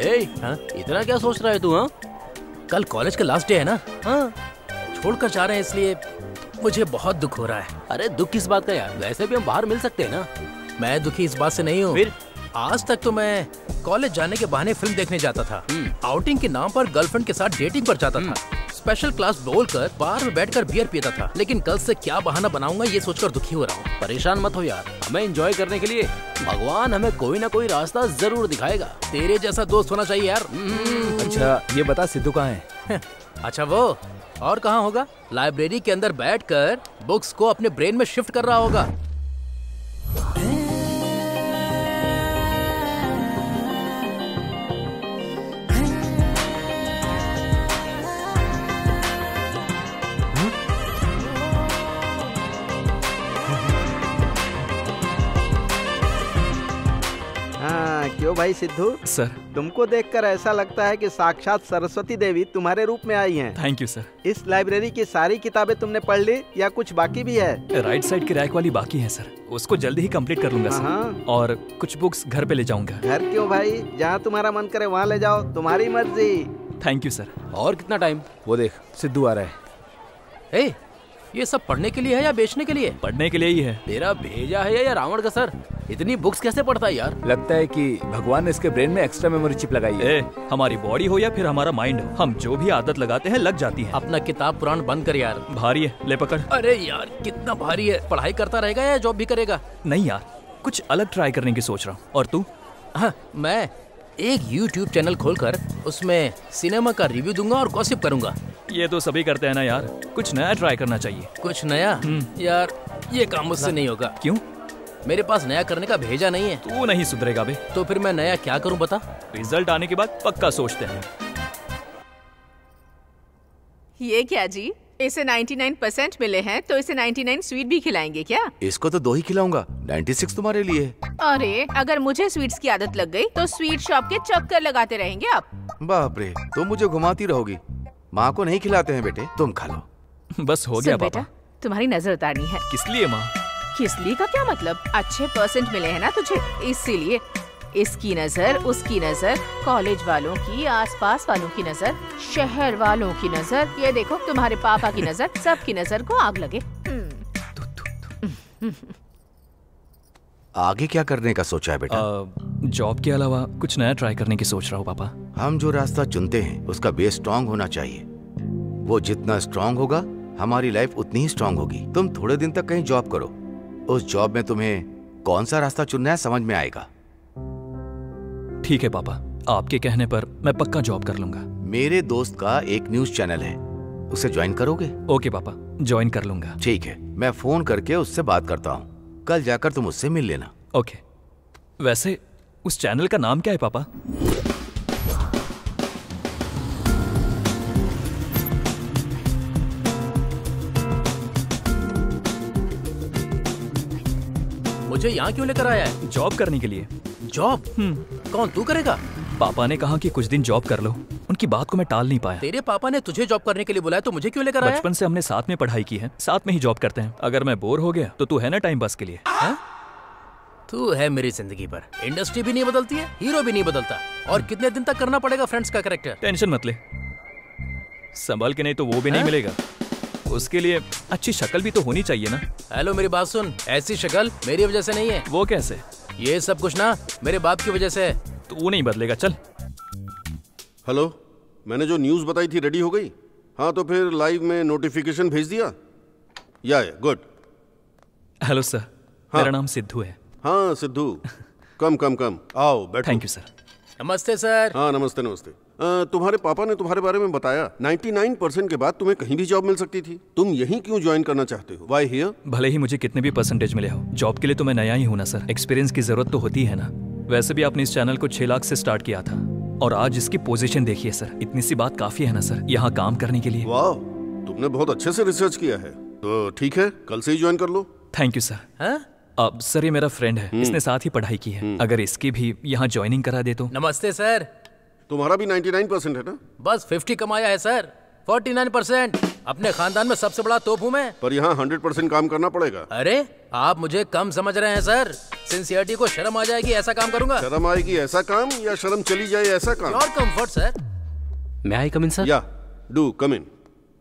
इतना क्या सोच रहा है तू? हाँ, कल कॉलेज का लास्ट डे है ना। हाँ, छोड़कर जा रहे हैं इसलिए मुझे बहुत दुख हो रहा है। अरे दुख किस बात का यार, वैसे भी हम बाहर मिल सकते हैं ना। मैं दुखी इस बात से नहीं हूँ। फिर आज तक तो मैं कॉलेज जाने के बहाने फिल्म देखने जाता था, आउटिंग के नाम पर गर्लफ्रेंड के साथ डेटिंग पर जाता था, स्पेशल क्लास बोलकर बार में बैठकर बियर पीता था। लेकिन कल से क्या बहाना बनाऊंगा ये सोचकर दुखी हो रहा हूँ। परेशान मत हो यार, हमें एंजॉय करने के लिए भगवान हमें कोई ना कोई रास्ता जरूर दिखाएगा। तेरे जैसा दोस्त होना चाहिए यार। अच्छा ये बता सिद्धू कहाँ है? अच्छा वो और कहाँ होगा? लाइब्रेरी के अंदर बैठकर बुक्स को अपने ब्रेन में शिफ्ट कर रहा होगा। क्यों भाई सिद्धू? सर, तुमको देखकर ऐसा लगता है कि साक्षात सरस्वती देवी तुम्हारे रूप में आई हैं। Thank you sir. इस लाइब्रेरी की सारी किताबें तुमने पढ़ ली या कुछ बाकी भी है? राइट साइड की रैक वाली बाकी है सर, उसको जल्दी ही कंप्लीट कर लूंगा सर। और कुछ बुक्स घर पे ले जाऊंगा। घर क्यों भाई, जहाँ तुम्हारा मन करे वहाँ ले जाओ, तुम्हारी मर्जी। Thank you sir. और कितना टाइम? वो देख सिद्धू आ रहा है। ये सब पढ़ने के लिए है या बेचने के लिए? पढ़ने के लिए ही है। तेरा भेजा है या रावण का सर? इतनी बुक्स कैसे पढ़ता है यार? लगता है कि भगवान ने इसके ब्रेन में एक्स्ट्रा मेमोरी चिप लगाई है। हमारी बॉडी हो या फिर हमारा माइंड हो, हम जो भी आदत लगाते हैं लग जाती है। अपना किताब पुराण बंद कर यार। भारी है, ले पकड़। अरे यार कितना भारी है। पढ़ाई करता रहेगा या जॉब भी करेगा? नहीं यार, कुछ अलग ट्राई करने की सोच रहा हूँ। और तू? हाँ, मैं एक YouTube चैनल खोलकर उसमें सिनेमा का रिव्यू दूंगा और गॉसिप करूंगा। ये तो सभी करते हैं ना यार, कुछ नया ट्राई करना चाहिए। कुछ नया? यार ये काम मुझसे नहीं होगा। क्यों? मेरे पास नया करने का भेजा नहीं है। तू नहीं सुधरेगा बे। तो फिर मैं नया क्या करूं बता? रिजल्ट आने के बाद पक्का सोचते हैं। ये क्या जी, इसे 99% मिले हैं तो इसे 99 स्वीट भी खिलाएंगे क्या? इसको तो 2 ही खिलाऊंगा, 96 तुम्हारे लिए। अरे अगर मुझे स्वीट्स की आदत लग गई तो स्वीट शॉप के चक्कर लगाते रहेंगे आप। बाप रे, तुम मुझे घुमाती रहोगी। माँ को नहीं खिलाते हैं बेटे, तुम खा लो। बस हो गया पापा। तुम्हारी नजर उतारनी है। किस लिए माँ? किस लिए का क्या मतलब? अच्छे % मिले हैं ना तुझे, इसीलिए। इसकी नजर, उसकी नजर, कॉलेज वालों की, आसपास वालों की नजर, शहर वालों की नजर, ये देखो तुम्हारे पापा की नजर, सबकी नजर को आग लगे। आगे क्या करने का सोचा है बेटा? जॉब के अलावा कुछ नया ट्राई करने की सोच रहा हूँ पापा। हम जो रास्ता चुनते हैं उसका बेस स्ट्रांग होना चाहिए। वो जितना स्ट्रांग होगा हमारी लाइफ उतनी ही स्ट्रांग होगी। तुम थोड़े दिन तक कहीं जॉब करो, उस जॉब में तुम्हें कौन सा रास्ता चुनना है समझ में आएगा। ठीक है पापा, आपके कहने पर मैं पक्का जॉब कर लूंगा। मेरे दोस्त का एक न्यूज चैनल है, उसे ज्वाइन करोगे? ओके पापा, ज्वाइन कर लूंगा। ठीक है, मैं फोन करके उससे बात करता हूँ, कल जाकर तुम उससे मिल लेना। ओके। वैसे उस चैनल का नाम क्या है पापा? मुझे यहाँ क्यों लेकर आया है? जॉब करने के लिए। जॉब? कौन, तू करेगा? पापा ने कहा कि कुछ दिन जॉब कर लो, उनकी बात को मैं टाल नहीं पाया। तेरे पापा ने तुझे जॉब करने के लिए बुलाया तो मुझे क्यों लेकर आया? बचपन से हमने साथ में पढ़ाई की है, साथ में ही जॉब करते हैं। अगर मैं बोर हो गया तो तू है ना टाइम पास के लिए। तू है मेरी जिंदगी पर। इंडस्ट्री भी नहीं बदलती है, हीरो भी नहीं बदलता, और कितने दिन तक करना पड़ेगा फ्रेंड्स का कैरेक्टर? टेंशन मत ले, संभल के नहीं तो वो भी नहीं मिलेगा। उसके लिए अच्छी शक्ल भी तो होनी चाहिए ना। हेलो मेरी बात सुन, ऐसी शक्ल मेरी वजह से नहीं है। वो कैसे? ये सब कुछ ना मेरे बाप की वजह से है। तू नहीं बदलेगा, चल। हेलो, मैंने जो न्यूज़ बताई थी रेडी हो गई? हाँ तो फिर लाइव में नोटिफिकेशन भेज दिया? या गुड। हेलो सर, मेरा नाम सिद्धू है। हाँ सिद्धू, कम कम कम, आओ बैठो। Thank you sir. नमस्ते सर। हाँ नमस्ते नमस्ते। तुम्हारे पापा ने तुम्हारे बारे में बताया 99% के बाद तुम्हें कहीं भी जॉब मिल सकती थी। तुम यहीं क्यों ज्वाइन करना चाहते हो? Why here? भले ही मुझे कितने भी % मिले हो, जॉब के लिए तो मैं नया ही हूँ ना सर। एक्सपीरियंस की जरूरत तो होती है ना। वैसे भी आपने इस चैनल को 6 लाख से स्टार्ट किया था, और आज इसकी पोजीशन देखिए सर। इतनी सी बात काफी है ना सर यहाँ काम करने के लिए। वाह, तुमने बहुत अच्छे से रिसर्च किया है। तो ठीक है, कल से ही ज्वाइन कर लो। Thank you sir. अब सर ये मेरा फ्रेंड है, इसने साथ ही पढ़ाई की है। अगर इसकी भी यहाँ ज्वाइनिंग करा दे तो। नमस्ते सर। तुम्हारा भी 99% है ना? बस 50 कमाया है सर, 49%। अपने खानदान में सबसे बड़ा तोप हूँ मैं। पर यहाँ 100% काम करना पड़ेगा। अरे आप मुझे कम समझ रहे हैं सर। सिंसियरिटी को शर्म आ जाएगी ऐसा काम करूंगा। शर्म आएगी ऐसा काम या शर्म चली जाए ऐसा काम? Your comfort sir. May I come in sir? Yeah do come in.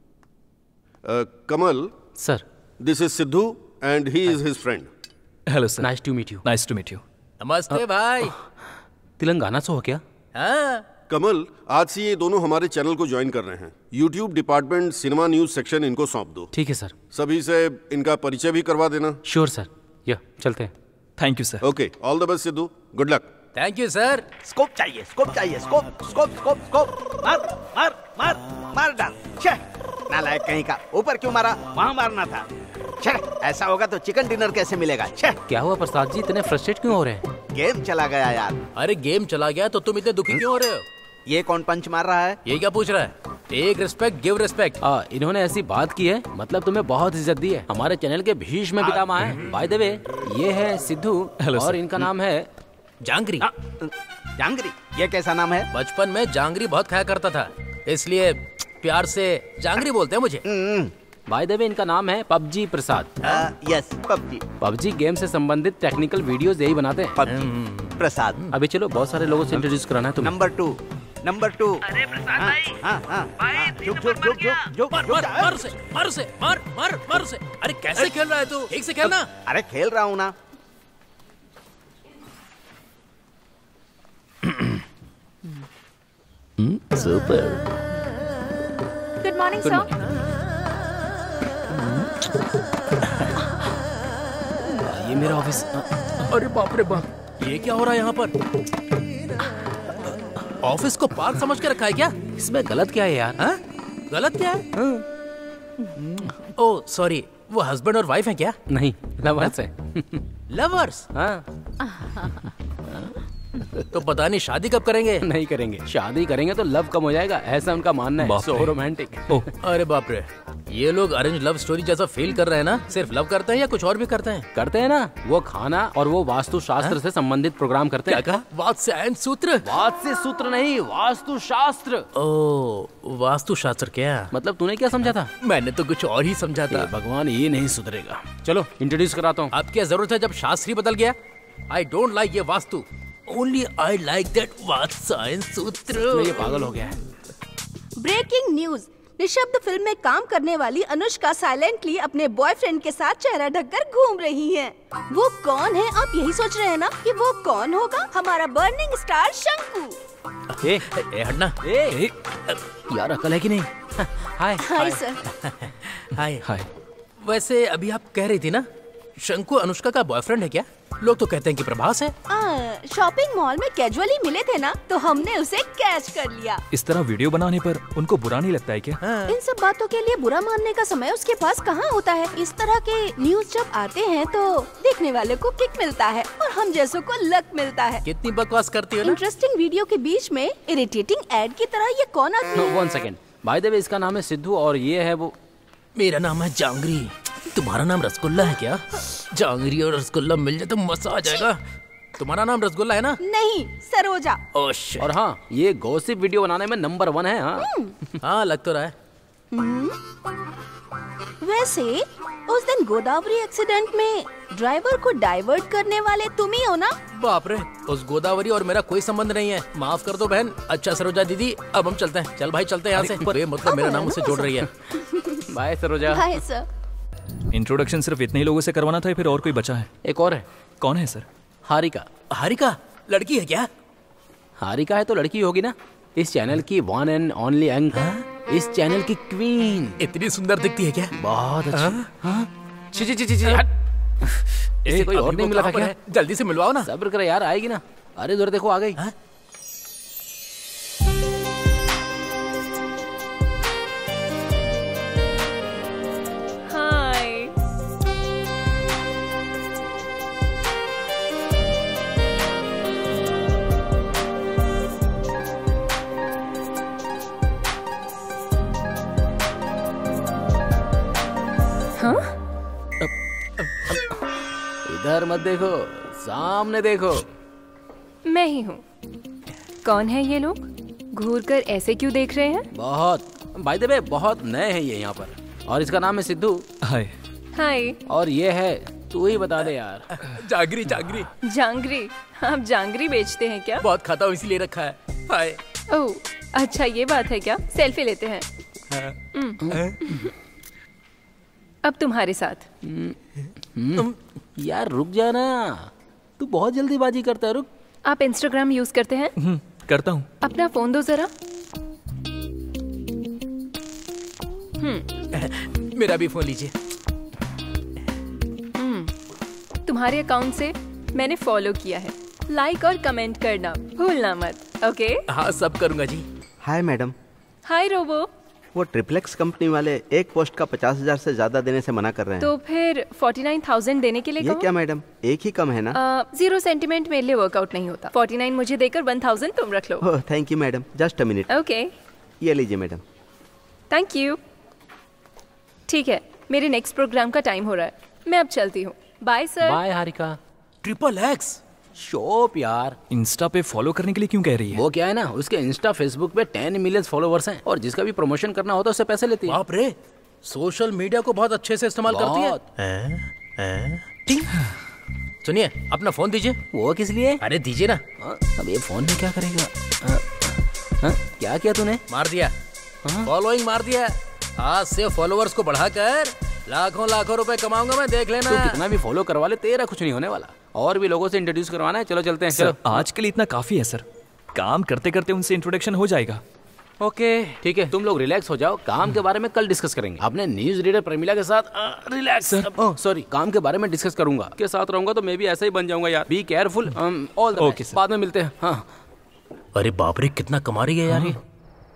Kamal sir, this is Sidhu and he is his friend. Hello sir. Nice to meet you. Nice to meet you. नमस्ते भाई। तेलंगाना से हो क्या? हाँ कमल, आज से ये दोनों हमारे चैनल को ज्वाइन कर रहे हैं। YouTube department cinema news section इनको सौंप दो। ठीक है सर। सभी से इनका परिचय भी करवा देना। Sure sir. या चलते हैं। Thank you sir. Okay, all the best Sidhu, good luck. Thank you sir. Scope चाहिए, स्कोप चाहिए, स्कोप स्कोप स्कोप स्कोप। मार मार मार मार डाल। छे, नालायक कहीं का। ऊपर क्यों मारा? वहाँ मारना था। छे, ऐसा होगा तो चिकन डिनर कैसे मिलेगा? छे। क्या हुआ प्रसाद जी, इतने फ्रस्ट्रेट क्यों हो रहे हैं? गेम चला गया यार। अरे गेम चला गया तो तुम इतने दुखी क्यों हो रहे हो? ये कौन पंच मार रहा है? ये क्या पूछ रहा है? Take respect, give respect. इन्होंने ऐसी बात की है, मतलब तुम्हें बहुत इज्जत दी है। हमारे चैनल के भीष्म पितामह हैं। बाय द वे, ये है सिद्धू और इनका नाम है जांगरी। जांगरी? ये कैसा नाम है? बचपन में जांगरी बहुत खाया करता था, इसलिए प्यार से जांगरी बोलते हैं मुझे। बाय द वे, इनका नाम है PUBG Prasad. Yes, PUBG. PUBG game से संबंधित टेक्निकल वीडियोस यही बनाते हैं। पबजी प्रसाद। अभी चलो, बहुत सारे लोगों से इंट्रोड्यूस कराना है तुम्हें। Number two. अरे प्रसाद भाई। हाँ। झुक। मार से। अरे कैसे खेल रहा है तू? ठीक से खेलना। अरे खेल रहा हूँ ना। सुपर। Good morning sir. ये मेरा ऑफिस। अरे बाप रे बाप, ये क्या हो रहा है यहाँ पर? ऑफिस को पार्क समझ के रखा है क्या? इसमें गलत क्या है यार? हाँ? गलत क्या है? ओह सॉरी, वो हस्बैंड और वाइफ हैं क्या? नहीं, लवर्स है। लवर्स? हाँ। तो पता नहीं शादी कब करेंगे? नहीं करेंगे। शादी करेंगे तो लव कम हो जाएगा, ऐसा उनका मानना है। So romantic. अरे बाप रे, ये लोग अरेंज लव स्टोरी जैसा फील कर रहे हैं ना? सिर्फ लव करते हैं या कुछ और भी करते हैं? करते हैं ना, वो खाना और वो वास्तु शास्त्र से संबंधित प्रोग्राम करते हैं। क्या कहा? वात्स्यायन सूत्र? वात्स्य सूत्र नहीं, वास्तु शास्त्र। ओह, वास्तु शास्त्र क्या? मतलब तूने क्या समझा था? मैंने तो कुछ और ही समझा था। भगवान, ये नहीं सुधरेगा। चलो इंट्रोड्यूस कराता हूँ। अब क्या जरूरत है जब शास्त्री बदल गया? आई डोंट लाइक ये वास्तु, only I like that Vatsyayana सूत्र। ये पागल हो गया है। ब्रेकिंग न्यूज, निशब्द फिल्म में काम करने वाली अनुष्का साइलेंटली अपने बॉयफ्रेंड के साथ चेहरा ढककर घूम रही हैं। वो कौन है? आप यही सोच रहे हैं ना कि वो कौन होगा? हमारा बर्निंग स्टार शंकु। ए, हटना। ए, यार अकल है कि नहीं? Hi. Hi sir. Hi. Hi. वैसे अभी आप कह रही थी ना, शंकु अनुष्का का बॉयफ्रेंड है क्या? लोग तो कहते हैं कि प्रभास है। शॉपिंग मॉल में कैजुअली मिले थे ना, तो हमने उसे कैच कर लिया। इस तरह वीडियो बनाने पर उनको बुरा नहीं लगता है क्या? इन सब बातों के लिए बुरा मानने का समय उसके पास कहाँ होता है? इस तरह के न्यूज जब आते हैं तो देखने वाले को किक मिलता है और हम जैसों को लक मिलता है। कितनी बकवास करती हो ना? इंटरेस्टिंग वीडियो के बीच में इरिटेटिंग एड की तरह ये कौन आदमी है? 1 सेकेंड। बाय द वे, इसका नाम है सिद्धू और ये है वो। मेरा नाम है जांगरी। तुम्हारा नाम रसगुल्ला है क्या? जांगरी और रसगुल्ला मिल जाए तो मजा आ जाएगा। तुम्हारा नाम रसगुल्ला है ना? नहीं, सरोजा। Oh shit. और हाँ, ये गॉसिप वीडियो बनाने में नंबर 1 है। हाँ हाँ, लग तो रहा है। वैसे उस दिन गोदावरी एक्सीडेंट में ड्राइवर को डाइवर्ट करने वाले तुम ही हो ना? बाप रे, उस गोदावरी और मेरा कोई संबंध नहीं है। माफ कर दो बहन। अच्छा सरोजा दीदी, अब हम चलते हैं। चल भाई चलते हैं यहाँ से। मतलब मेरा नाम उससे जोड़ रही है। Bye Saroja. Hi sir. Introduction सिर्फ इतने ही लोगों से करवाना था या फिर और कोई बचा है? एक और है। कौन है सर? हारिका। हारिका लड़की है क्या? हारिका है तो लड़की होगी ना। इस चैनल की वन एंड ओनली एंकर, इस चैनल की क्वीन। इतनी सुंदर दिखती है क्या? बहुत अच्छी। ची हट। इसे कोई और नहीं मिला था क्या? जल्दी से मिलवाओ ना। सब्र करे यार, आएगी ना। अरे उधर देखो, आ गई। इधर मत देखो, सामने देखो। मैं ही हूँ। कौन है ये लोग? घूर कर ऐसे क्यों देख रहे हैं? बहुत, बाय द वे बहुत नए हैं ये यहाँ पर, और इसका नाम है सिद्धू। हाय। हाय। और ये है, तू ही बता दे यार। जागरी जागरी। जांगरी? आप जांगरी बेचते हैं क्या? बहुत खाता हूँ इसीलिए रखा है। हाय। ओह अच्छा ये बात है क्या? सेल्फी लेते हैं। अब तुम्हारे साथ। यार रुक जा ना, तू बहुत जल्दीबाजी करता है, रुक। आप इंस्टाग्राम यूज करते हैं? करता हूँ। अपना फोन दो जरा। मेरा भी फोन लीजिए। तुम्हारे अकाउंट से मैंने फॉलो किया है, लाइक और कमेंट करना भूलना मत। ओके? हाँ सब करूँगा जी। Hi madam. Hi robo. वो ट्रिप्लेक्स कंपनी वाले एक पोस्ट का 50,000 से ज्यादा देने से मना कर रहे हैं। तो फिर 49,000 देने के लिए ये क्या मैडम, एक ही कम है ना? 0 सेंटीमेंट मेरे लिए वर्कआउट नहीं होता। 49 मुझे देकर 1,000 तुम रख लो। Oh thank you madam, just a minute. Okay ये लीजिए मैडम। Thank you. ठीक है, मेरे नेक्स्ट प्रोग्राम का टाइम हो रहा है, मैं अब चलती हूँ। Bye sir. Bye Harika. XXX shop यार। इंस्टा पे फॉलो करने के लिए क्यों कह रही है? वो क्या है ना, उसके इंस्टा फेसबुक पे 10 मिलियन फॉलोवर्स हैं, और जिसका भी प्रमोशन करना होता है उससे पैसे लेती है। बाप रे, सोशल मीडिया को बहुत अच्छे से इस्तेमाल करती है। सुनिए, अपना फोन दीजिए। वो किस लिए? अरे दीजिए ना। अब ये फोन में क्या करेगा? क्या किया तूने? मार दिया, फॉलोइंग मार दिया। आज से फॉलोवर्स को बढ़ाकर लाखों लाखों रुपए कमाऊंगा मैं, देख लेना। तू कितना भी फॉलो करवा ले, तेरा कुछ नहीं होने वाला। और भी लोगों से इंट्रोड्यूस करवाना है। चलो चलते हैं। सर आज के लिए इतना काफी है सर, काम करते करते उनसे इंट्रोडक्शन हो जाएगा। ओके ठीक है, तुम लोग रिलैक्स हो जाओ, काम के बारे में कल डिस्कस करेंगे। अपने न्यूज रीडर प्रमिला के साथ रिलैक्स। ओह सॉरी, काम के बारे में डिस्कस करूंगा। के साथ रहूंगा तो मैं भी ऐसा ही बन जाऊंगा यार। Be careful. All the best. बाद में मिलते हैं। हाँ। अरे बाप रे, कितना कमा रही है यार ये।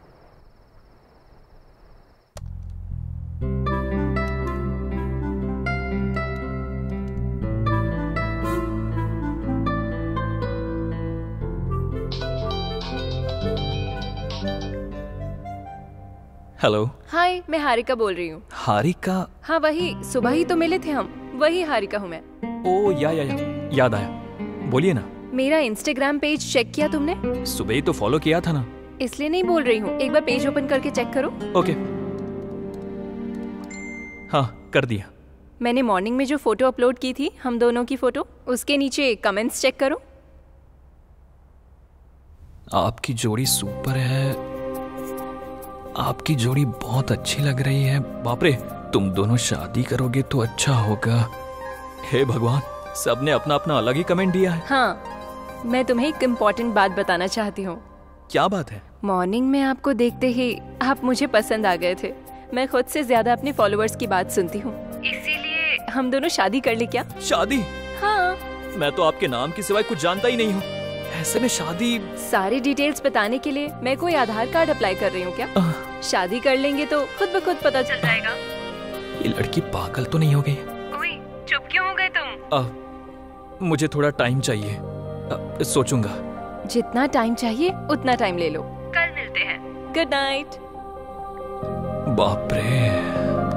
हेलो। हाय, मैं हारिका बोल रही हूँ। हारिका? हाँ वही, सुबह ही तो मिले थे हम, वही हारिका हूँ मैं। ओ या याद आया, बोलिए ना। मेरा इंस्टाग्राम पेज चेक किया तुमने? सुबह ही तो फॉलो किया था ना। इसलिए नहीं बोल रही हूँ, एक बार पेज ओपन करके चेक करो। ओके। हाँ कर दिया। मैंने मॉर्निंग में जो फोटो अपलोड की थी, हम दोनों की फोटो, उसके नीचे कमेंट्स चेक करो। आपकी जोड़ी सुपर है, आपकी जोड़ी बहुत अच्छी लग रही है। बाप रे, तुम दोनों शादी करोगे तो अच्छा होगा। हे भगवान, सबने अपना अपना अलग ही कमेंट दिया है। हाँ, मैं तुम्हें एक इम्पोर्टेंट बात बताना चाहती हूँ। क्या बात है? मॉर्निंग में आपको देखते ही आप मुझे पसंद आ गए थे। मैं खुद से ज्यादा अपने फॉलोअर्स की बात सुनती हूँ, इसीलिए हम दोनों शादी कर ले क्या? शादी? हाँ। मैं तो आपके नाम के सिवाय कुछ जानता ही नहीं हूँ, ऐसे में शादी? सारी डिटेल्स बताने के लिए मैं कोई आधार कार्ड अप्लाई कर रही हूँ क्या? शादी कर लेंगे तो खुद ब खुद पता चल जाएगा। ये लड़की पागल तो नहीं हो गई? ओए, चुप क्यों हो गए तुम? मुझे थोड़ा टाइम चाहिए, सोचूंगा। जितना टाइम चाहिए उतना टाइम ले लो, कल मिलते हैं। Good night. बाप रे।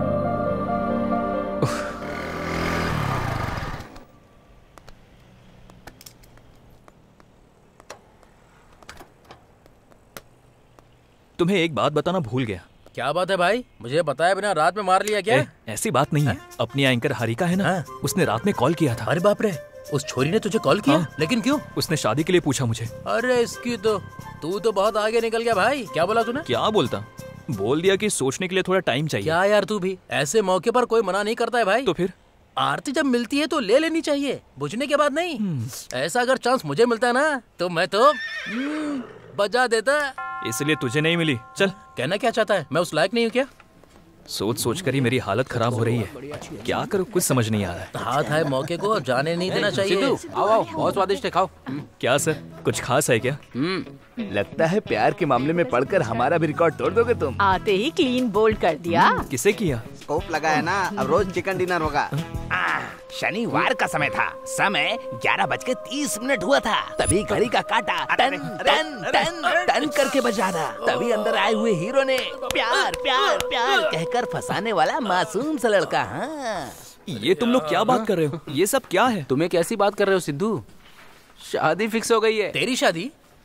तुम्हें एक बात बताना भूल गया। क्या बात है भाई? मुझे बताया बिना रात में मार लिया क्या? ऐसी बात नहीं है। अपनी एंकर हारिका है ना, उसने रात में कॉल किया था। अरे बाप रे, उस छोरी ने तुझे कॉल किया? लेकिन क्यों? उसने शादी के लिए पूछा मुझे। अरे इसकी तो, तू तो बहुत आगे निकल गया भाई। क्या बोला तूने? क्या बोलता, बोल दिया कि सोचने के लिए थोड़ा टाइम चाहिए। क्या यार, तू भी ऐसे मौके पर कोई मना नहीं करता है भाई। तो फिर आरती जब मिलती है तो ले लेनी चाहिए, बुझने के बाद नहीं। ऐसा अगर चांस मुझे मिलता है ना तो मैं तो बजा देता। इसलिए तुझे नहीं मिली। चल। कहना क्या चाहता है, मैं उस लायक नहीं हूँ क्या? सोच सोच कर ही मेरी हालत खराब हो रही है। क्या करूँ कुछ समझ नहीं आ रहा है। हाथ है मौके को जाने नहीं देना चाहिए। आओ आओ, बहुत स्वादिष्ट है, खाओ। क्या सर, कुछ खास है क्या? लगता है प्यार के मामले में पढ़कर हमारा भी रिकॉर्ड तोड़ दोगे तुम। आते ही क्लीन बोल्ड कर दिया। किसे किया? स्कोप लगा है ना, अब रोज चिकन डिनर होगा। शनिवार का समय था, समय 11:30 हुआ था। तभी घड़ी का काटा टन टन टन टन करके बजा रहा। तभी अंदर आए हुए हीरो ने प्यार प्यार प्यार कहकर फंसाने वाला मासूम सा लड़का। हाँ, ये तुम लोग क्या बात कर रहे हो? ये सब क्या है? तुम्हें कैसी बात कर रहे हो सिद्धू? शादी फिक्स हो गई है। तेरी शादी?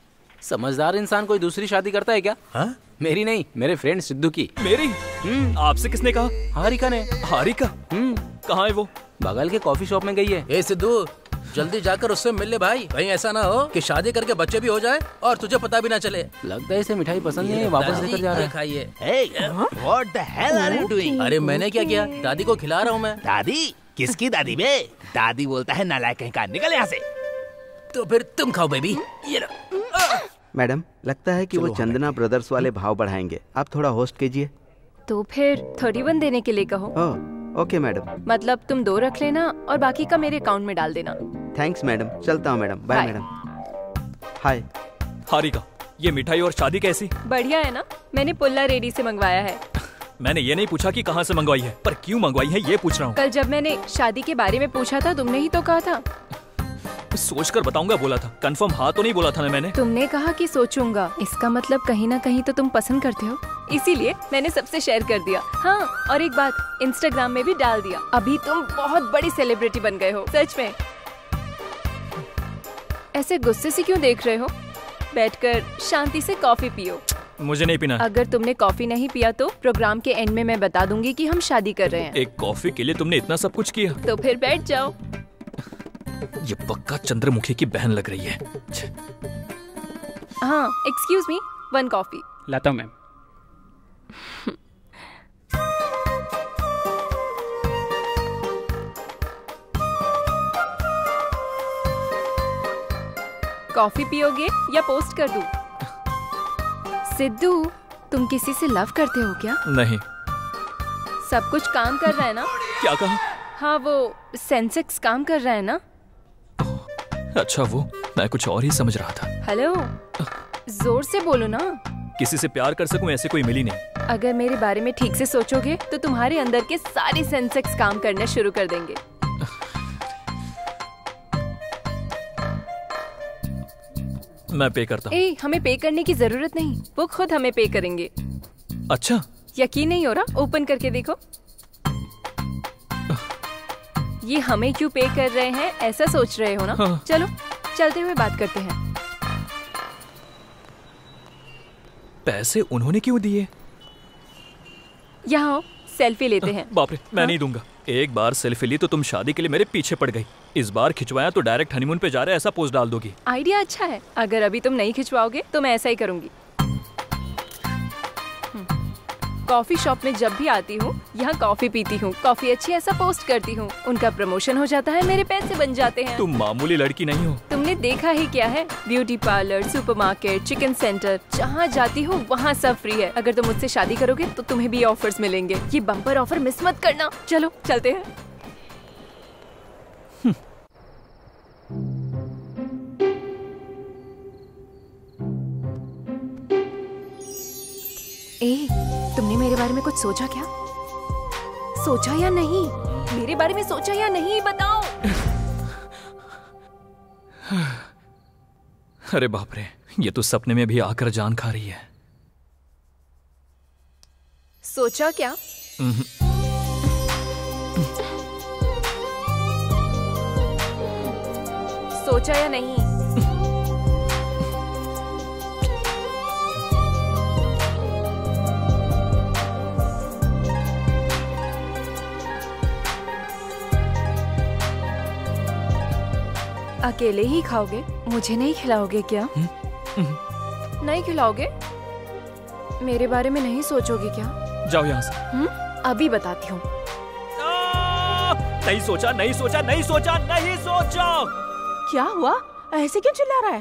समझदार इंसान कोई दूसरी शादी करता है क्या? हाँ? मेरी नहीं, मेरे फ्रेंड सिद्धू की। मेरी? आपसे किसने कहा? हारिका ने। हारिका? कहाँ है वो? बगल के कॉफी शॉप में गई है। ए सिद्धू, जल्दी जाकर उससे मिल ले भाई। कहीं ऐसा ना हो कि शादी करके बच्चे भी हो जाए और तुझे पता भी ना चले। लगता है इसे मिठाई पसंद नहीं है, वापस लेकर जा रहा है। खाइए। Hey, what the hell are you doing? अरे मैंने क्या किया, दादी को खिला रहा हूँ मैं। दादी? किसकी दादी बे? दादी बोलता है नालायक कहीं का, निकल यहाँ से। तो फिर तुम खाओ बेबी। ये लो। मैडम, लगता है कि वो चंदना ब्रदर्स वाले भाव बढ़ाएंगे, आप थोड़ा होस्ट कीजिए। तो फिर 31 देने के लिए कहो। Okay madam. मतलब तुम 2 रख लेना और बाकी का मेरे अकाउंट में डाल देना। थैंक्स मैडम, चलता हूँ madam. Bye madam. Hi Harika, ये मिठाई और शादी कैसी? बढ़िया है ना, मैंने पुल्ला रेडी से मंगवाया है। मैंने ये नहीं पूछा कि कहाँ से मंगवाई है, पर क्यों मंगवाई है ये पूछ रहा हूँ। कल जब मैंने शादी के बारे में पूछा था, तुमने ही तो कहा था। सोचकर बताऊंगा बोला था, कंफर्म हाँ तो नहीं बोला था ना मैंने। तुमने कहा कि सोचूंगा, इसका मतलब कहीं ना कहीं तो तुम पसंद करते हो, इसीलिए मैंने सबसे शेयर कर दिया। हाँ, और एक बात, इंस्टाग्राम में भी डाल दिया। अभी तुम बहुत बड़ी सेलिब्रिटी बन गए हो, सच में। ऐसे गुस्से से क्यों देख रहे हो? बैठकर शांति से कॉफी पियो। मुझे नहीं पीना। अगर तुमने कॉफी नहीं पिया तो प्रोग्राम के एंड में मैं बता दूंगी कि हम शादी कर रहे हैं। एक कॉफी के लिए तुमने इतना सब कुछ किया? तो फिर बैठ जाओ। ये पक्का चंद्रमुखी की बहन लग रही है। हाँ, एक्सक्यूज मी, 1 कॉफी। लाता हूँ मैम। कॉफी पियोगे या पोस्ट कर दूं? सिद्धू, तुम किसी से लव करते हो क्या? नहीं। सब कुछ काम कर रहा है ना? क्या कहा? हाँ, वो सेंसेक्स काम कर रहा है ना? अच्छा, वो मैं कुछ और ही समझ रहा था। हेलो, जोर से बोलो ना। किसी से प्यार कर सकूं ऐसे कोई मिली नहीं। अगर मेरे बारे में ठीक से सोचोगे तो तुम्हारे अंदर के सारे सेंसेक्स काम करना शुरू कर देंगे। मैं पे करता हूँ। ए, हमें पे करने की जरूरत नहीं, वो खुद हमें पे करेंगे। अच्छा, यकीन नहीं हो रहा? ओपन करके देखो। ये हमें क्यों पे कर रहे हैं, ऐसा सोच रहे हो ना? हाँ। चलो चलते हुए बात करते हैं। पैसे उन्होंने क्यों दिए? यहाँ सेल्फी लेते हैं। बाप रे, मैं नहीं दूंगा। एक बार सेल्फी ली तो तुम शादी के लिए मेरे पीछे पड़ गई। इस बार खिंचवाया तो डायरेक्ट हनीमून पे जा रहे ऐसा पोस्ट डाल दोगी। आइडिया अच्छा है। अगर अभी तुम नहीं खिंचवाओगे तो मैं ऐसा ही करूंगी। कॉफी शॉप में जब भी आती हूँ, यहाँ कॉफी पीती हूँ, कॉफी अच्छी ऐसा पोस्ट करती हूँ, उनका प्रमोशन हो जाता है, मेरे पैसे बन जाते हैं। तुम मामूली लड़की नहीं हो। तुमने देखा ही क्या है, beauty parlour, supermarket, chicken centre, जहाँ जाती हूँ वहाँ सब फ्री है। अगर तुम मुझसे शादी करोगे तो तुम्हें भी ऑफर्स मिलेंगे। ये बम्पर ऑफर मिस मत करना। चलो चलते हैं। ए, तुमने मेरे बारे में कुछ सोचा क्या? सोचा या नहीं? मेरे बारे में सोचा या नहीं, बताओ। अरे बाप रे, ये तो सपने में भी आकर जान खा रही है। सोचा क्या? सोचा या नहीं? अकेले ही खाओगे? मुझे नहीं खिलाओगे क्या? नहीं खिलाओगे? मेरे बारे में नहीं सोचोगे क्या? जाओ यहाँ से। अभी बताती हूँ। नहीं सोचा, नहीं सोचा, नहीं सोचा, नहीं सोचा। क्या हुआ? ऐसे क्यों चिल्ला रहा है?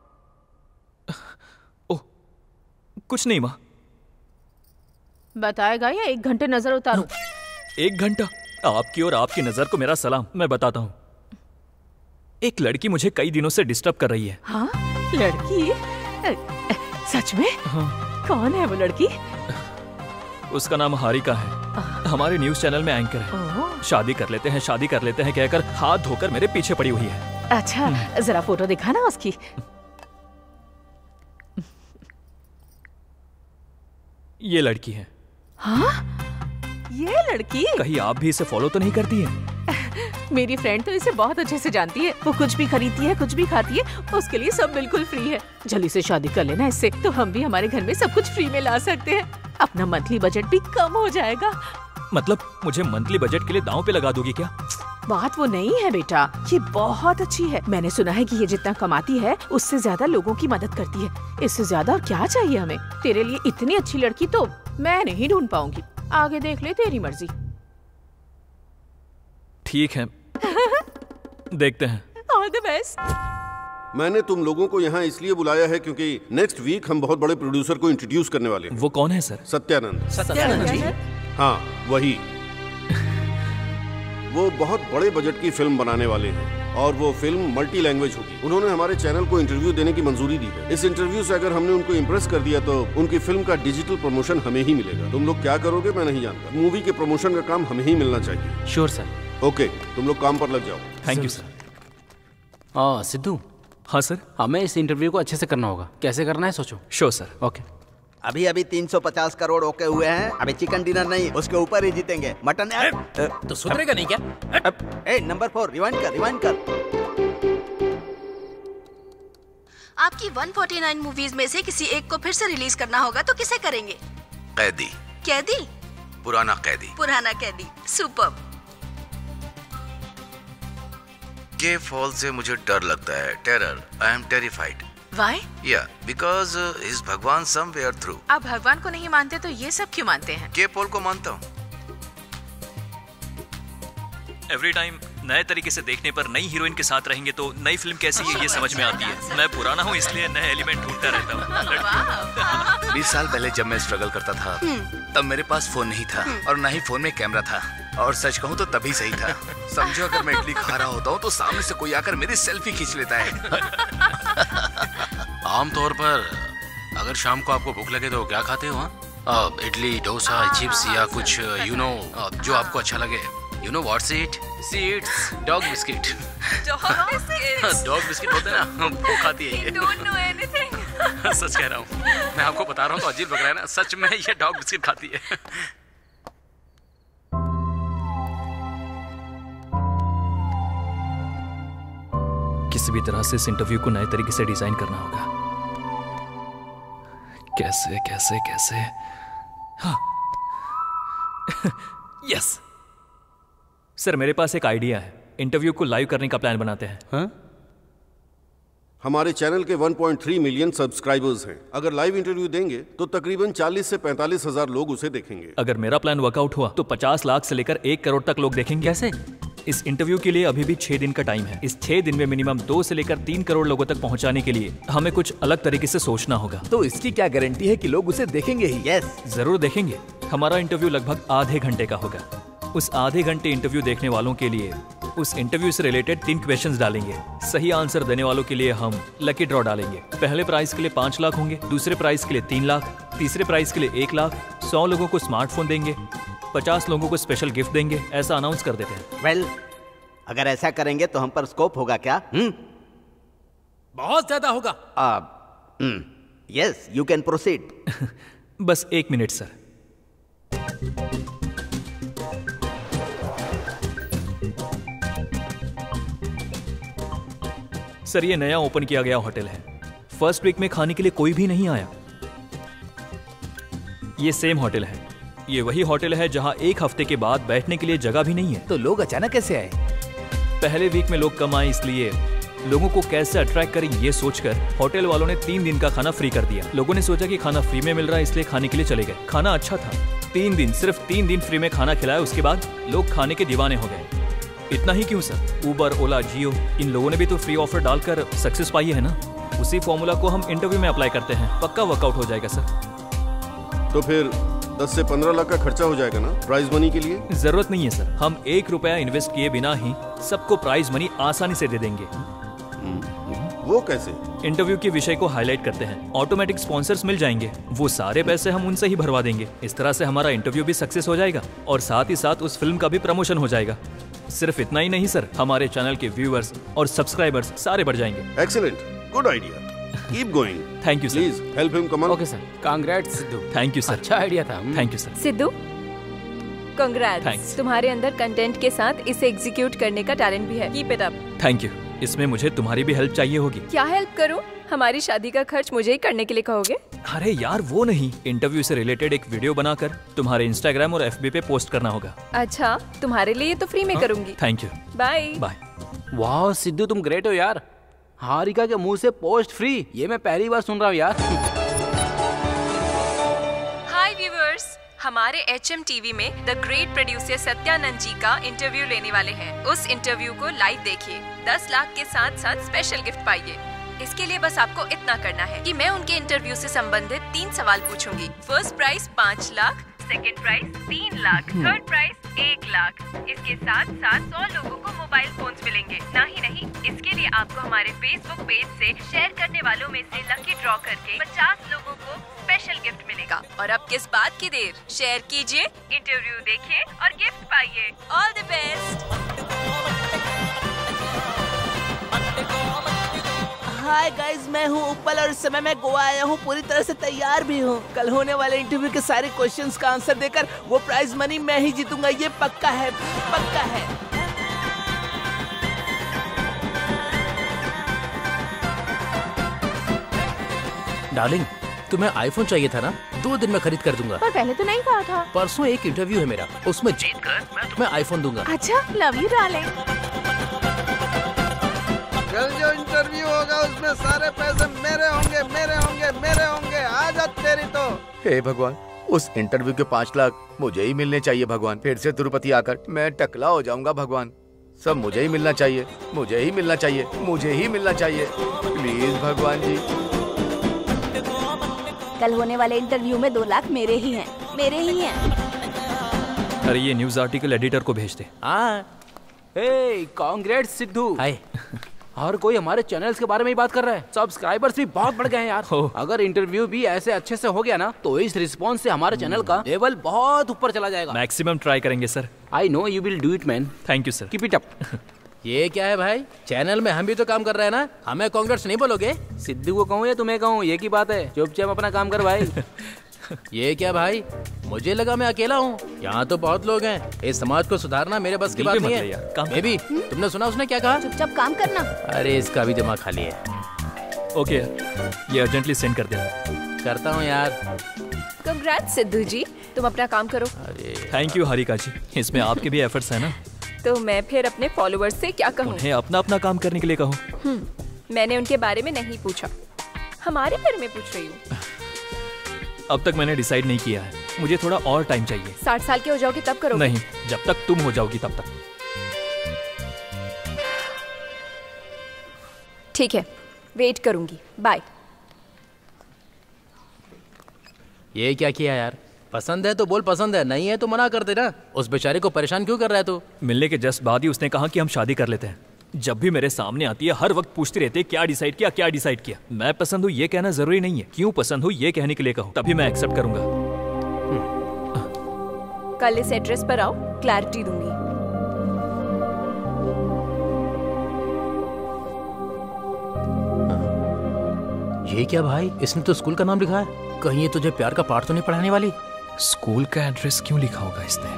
ओह, कुछ नहीं माँ। बताएगा या 1 घंटे नजर उतारूं? 1 घंटा? आपकी और आपकी नजर को मेरा सलाम। मैं बताता हूँ। एक लड़की मुझे कई दिनों से डिस्टर्ब कर रही है। हाँ, लड़की? सच में? हाँ। कौन है वो लड़की? उसका नाम हारिका है। हमारे न्यूज चैनल में एंकर है। शादी कर लेते हैं, शादी कर लेते हैं कहकर हाथ धोकर मेरे पीछे पड़ी हुई है। अच्छा, जरा फोटो दिखा ना उसकी। ये लड़की है। हाँ? ये लड़की? कहीं आप भी इसे फॉलो तो नहीं करती है? मेरी फ्रेंड तो इसे बहुत अच्छे से जानती है। वो कुछ भी खरीदती है, कुछ भी खाती है, उसके लिए सब बिल्कुल फ्री है। जल्दी से शादी कर लेना इससे, तो हम भी हमारे घर में सब कुछ फ्री में ला सकते हैं। अपना मंथली बजट भी कम हो जाएगा। मतलब मुझे मंथली बजट के लिए दांव पे लगा दोगी क्या? बात वो नहीं है बेटा, ये बहुत अच्छी है। मैंने सुना है कि ये जितना कमाती है उससे ज्यादा लोगों की मदद करती है। इससे ज्यादा और क्या चाहिए हमें? तेरे लिए इतनी अच्छी लड़की तो मैं नहीं ढूंढ पाऊंगी। आगे देख ले, तेरी मर्जी। ठीक है, देखते हैं। All the best. मैंने तुम लोगों को यहाँ इसलिए बुलाया है क्योंकि नेक्स्ट वीक हम बहुत बड़े प्रोड्यूसर को इंट्रोड्यूस करने वाले हैं। वो कौन है सर? सत्यानंद। सत्यानंद जी? हाँ वही। वो बहुत बड़े बजट की फिल्म बनाने वाले हैं और वो फिल्म मल्टी लैंग्वेज होगी। उन्होंने हमारे चैनल को इंटरव्यू देने की मंजूरी दी है। इस इंटरव्यू से अगर हमने उनको इम्प्रेस कर दिया तो उनकी फिल्म का डिजिटल प्रमोशन हमें ही मिलेगा। तुम लोग क्या करोगे मैं नहीं जानता। मूवी के प्रमोशन का काम हमें ही मिलना चाहिए। Sure sir. ओके, तुम लोग काम पर लग जाओ। Thank you sir. सिद्धू। हाँ सर। हमें इस इंटरव्यू को अच्छे से करना होगा। कैसे करना है सोचो। Sure sir. ओके। अभी 350 करोड़ ओके हुए हैं। अभी चिकन डिनर नहीं, उसके ऊपर ही जीतेंगे। मटन तो सुधरेगा नहीं क्या? नंबर 4 रिवाइंड कर। आपकी 149 मूवीज में से किसी एक को फिर से रिलीज करना होगा तो किसे करेंगे? कैदी। कैदी? पुराना कैदी। पुराना कैदी। सुपर्ब। के फॉल से मुझे डर लगता है। Terror. I am terrified. Why? Yeah, because is भगवान somewhere through. आप भगवान को नहीं मानते तो ये सब क्यों मानते हैं? के पॉल को मानता हूँ। एवरी टाइम नए तरीके से देखने पर नई हीरोइन के साथ रहेंगे तो नई फिल्म कैसी है ये समझ में आती है। मैं पुराना हूँ इसलिए नए एलिमेंट ढूंढता रहता हूँ। 20 साल पहले जब मैं स्ट्रगल करता था तब मेरे पास फोन नहीं था और ना ही फोन में कैमरा था। और सच कहूँ तो तभी सही था। समझो अगर मैं इडली खा रहा होता हूँ तो सामने से कोई आकर मेरी सेल्फी खींच लेता है। आमतौर पर अगर शाम को आपको भूख लगे तो क्या खाते हो? इडली, डोसा, चिप्स या कुछ जो आपको अच्छा लगे। You know what's it? Seeds, dog biscuit. Dog biscuit होते हैं ना, वो खाती है ये। Don't know anything. सच कह रहा हूँ। मैं आपको बता रहा हूँ तो अजीब लग रहा है ना। सच में ये डॉग बिस्किट खाती है। किसी भी तरह से इस इंटरव्यू को नए तरीके से डिजाइन करना होगा। कैसे कैसे कैसे? हाँ। यस सर, मेरे पास एक आइडिया है। इंटरव्यू को लाइव करने का प्लान बनाते हैं। हाँ? हमारे चैनल के 1.3 मिलियन सब्सक्राइबर्स हैं। अगर लाइव इंटरव्यू देंगे तो तकरीबन 40 से 45 हजार लोग उसे देखेंगे। अगर मेरा प्लान वर्कआउट हुआ तो 50 लाख से लेकर 1 करोड़ तक लोग देखेंगे। कैसे? इस इंटरव्यू के लिए अभी भी 6 दिन का टाइम है। इस 6 दिन में मिनिमम 2 से लेकर 3 करोड़ लोगों तक पहुंचाने के लिए हमें कुछ अलग तरीके से सोचना होगा। तो इसकी क्या गारंटी है कि लोग उसे देखेंगे ही? यस, जरूर देखेंगे। हमारा इंटरव्यू लगभग आधे घंटे का होगा। उस आधे घंटे इंटरव्यू देखने वालों के लिए उस इंटरव्यू से रिलेटेड 3 क्वेश्चंस डालेंगे। सही आंसर देने वालों के लिए हम लकी ड्रॉ डालेंगे। पहले प्राइज के लिए 5 लाख होंगे, दूसरे प्राइज के लिए 3 लाख, तीसरे प्राइज के लिए 1 लाख। 100 लोगों को स्मार्टफोन देंगे, 50 लोगों को स्पेशल गिफ्ट देंगे। ऐसा अनाउंस कर देते हैं। वेल, अगर ऐसा करेंगे तो हम पर स्कोप होगा क्या? बहुत ज्यादा होगा। Yes, you can proceed. बस 1 मिनट सर। सर, ये नया ओपन किया गया होटल है। फर्स्ट वीक में खाने के लिए कोई भी नहीं आया। ये सेम होटल है। ये वही होटल है जहां 1 हफ्ते के बाद बैठने के लिए जगह भी नहीं है। तो लोग अचानक कैसे आए? पहले वीक में लोग कम आए, इसलिए लोगों को कैसे अट्रैक्ट करें ये सोचकर होटल वालों ने 3 दिन का खाना फ्री कर दिया। लोगों ने सोचा कि खाना फ्री में मिल रहा है इसलिए खाने के लिए चले गए। खाना अच्छा था। 3 दिन, सिर्फ 3 दिन फ्री में खाना खिलाया। उसके बाद लोग खाने के दीवाने हो गए। इतना ही क्यों सर, उबर, ओला, जियो, इन लोगों ने भी तो फ्री ऑफर डालकर सक्सेस पाई है ना। उसी फॉर्मूला को हम इंटरव्यू में अप्लाई करते हैं। पक्का वर्कआउट हो जाएगा सर। तो फिर 10 से 15 लाख का खर्चा हो जाएगा ना प्राइज मनी के लिए? जरूरत नहीं है सर। हम 1 रुपया इन्वेस्ट किए बिना ही सबको प्राइज मनी आसानी से दे देंगे। वो कैसे? इंटरव्यू के विषय को हाईलाइट करते हैं, ऑटोमेटिक स्पॉन्सर्स मिल जाएंगे। वो सारे पैसे हम उनसे ही भरवा देंगे। इस तरह से हमारा इंटरव्यू भी सक्सेस हो जाएगा और साथ ही साथ उस फिल्म का भी प्रमोशन हो जाएगा। सिर्फ इतना ही नहीं सर, हमारे चैनल के व्यूअर्स और सब्सक्राइबर्स सारे बढ़ जाएंगे। Excellent, good idea, keep going. Thank you sir. Please help him come on. Okay sir. Congrats Siddhu. Thank you sir. अच्छा आइडिया था। Thank you sir. Siddhu, congrats. Thanks. तुम्हारे अंदर कंटेंट के साथ इसे एग्जीक्यूट करने का टैलेंट भी है। Keep it up. Thank you. इसमें मुझे तुम्हारी भी हेल्प चाहिए होगी। क्या हेल्प करूं? हमारी शादी का खर्च मुझे ही करने के लिए कहोगे? अरे यार वो नहीं, इंटरव्यू से रिलेटेड एक वीडियो बनाकर तुम्हारे इंस्टाग्राम और FB पे पोस्ट करना होगा। अच्छा, तुम्हारे लिए तो फ्री में करूंगी। Thank you. Bye bye. वाह सिद्धू तुम ग्रेट हो यार, हारिका के मुंह से पोस्ट फ्री, ये मैं पहली बार सुन रहा हूँ यार। हाय व्यूअर्स, हमारे HM TV में the great producer Satyanand ji का इंटरव्यू लेने वाले हैं। उस इंटरव्यू को लाइव देखिए, 10 लाख के साथ साथ स्पेशल गिफ्ट पाइए। इसके लिए बस आपको इतना करना है कि मैं उनके इंटरव्यू से संबंधित 3 सवाल पूछूंगी। First prize 5 lakh, second prize 3 lakh, third prize 1 lakh. इसके साथ साथ 100 लोगों को मोबाइल फोन्स मिलेंगे। नहीं, इसके लिए आपको हमारे फेसबुक पेज से शेयर करने वालों में से लकी ड्रॉ करके 50 लोगों को स्पेशल गिफ्ट मिलेगा। और अब किस बात की देर, शेयर कीजिए, इंटरव्यू देखिए और गिफ्ट पाइए। All the best. Hi guys, मैं हूँ उपल और इस समय मैं गोवा आया हूँ। पूरी तरह से तैयार भी हूँ। कल होने वाले इंटरव्यू के सारे क्वेश्चंस का आंसर देकर वो प्राइज मनी मैं ही जीतूंगा, ये पक्का है, पक्का है। डार्लिंग, तुम्हें आईफोन चाहिए था ना? 2 दिन में खरीद कर दूंगा। पर पहले तो नहीं कहा था। परसों एक इंटरव्यू है मेरा, उसमें जीत कर मैं तुम्हें आईफोन दूंगा। अच्छा, लव यू डार्लिंग। कल जो इंटरव्यू होगा उसमें सारे पैसे मेरे होंगे, मेरे होंगे, मेरे होंगे। आजा तेरी तो। हे भगवान, उस इंटरव्यू के 5 लाख मुझे ही मिलने चाहिए भगवान। फिर से तिरुपति आकर मैं टकला हो जाऊंगा भगवान। सब मुझे ही मिलना चाहिए, मुझे ही मिलना चाहिए, मुझे ही मिलना चाहिए। प्लीज भगवान जी। कल होने वाले इंटरव्यू में 2 लाख मेरे ही हैं, मेरे ही हैं। अरे ये न्यूज आर्टिकल एडिटर को भेज दे। हाँ, हे कांग्रेट्स सिद्धू। हाय। हर कोई हमारे चैनल्स के बारे में ही बात कर रहा है। सब्सक्राइबर्स भी बहुत बढ़ गए हैं यार। अगर इंटरव्यू भी ऐसे अच्छे से हो गया ना, तो इस रिस्पॉन्स से हमारे चैनल का लेवल बहुत ऊपर चला जाएगा। मैक्सिमम ट्राई करेंगे sir. I know you will do it man. Thank you sir. Keep it up. ये क्या है भाई, चैनल में हम भी तो काम कर रहे हैं ना, हमें कांग्रेट्स नहीं बोलोगे? सिद्धू को कहूँ या तुम्हें कहूँ, ये की बात है। चुपचाप अपना काम कर भाई। ये क्या भाई, मुझे लगा मैं अकेला हूँ, यहाँ तो बहुत लोग हैं। इस समाज को सुधारना मेरे बस की बात नहीं है। बेबी, तुमने सुना उसने क्या कहा? चुपचाप काम करना। अरे इसका भी दिमाग खाली है। ओके, ये अर्जेंटली सेंड कर देना। करता हूँ यार। कांग्रेट्स सिद्धू जी, तुम अपना काम करो। थैंक यू हारिका जी, इसमें आपके भी एफर्ट्स है ना। तो मैं फिर अपने फॉलोअर्स से क्या कहूँ? उन्हें अपना अपना काम करने के लिए कहो। मैंने उनके बारे में नहीं पूछा, हमारे बारे में पूछ रही हूँ। अब तक मैंने डिसाइड नहीं किया है, मुझे थोड़ा और टाइम चाहिए। 60 साल के हो जाओगे तब करोगे? नहीं, जब तक तुम हो जाओगी तब तक। ठीक है, वेट करूंगी। बाय। ये क्या किया यार? पसंद है तो बोल पसंद है, नहीं है तो मना कर देना। उस बेचारे को परेशान क्यों कर रहा है तू? मिलने के जस्ट बाद ही उसने कहा कि हम शादी कर लेते हैं। जब भी मेरे सामने आती है हर वक्त पूछती रहती है क्या डिसाइड किया, क्या डिसाइड किया। मैं पसंद हूँ ये कहना जरूरी नहीं है, क्यों पसंद हूँ ये कहने के लिए कहो, तभी मैं एक्सेप्ट करूंगा। कल इस एड्रेस पर आओ, क्लैरिटी दूंगी। ये क्या भाई, इसने तो स्कूल का नाम लिखा है। कहीं ये तुझे प्यार का पाठ तो नहीं पढ़ाने वाली? स्कूल का एड्रेस क्यों लिखा होगा इसने?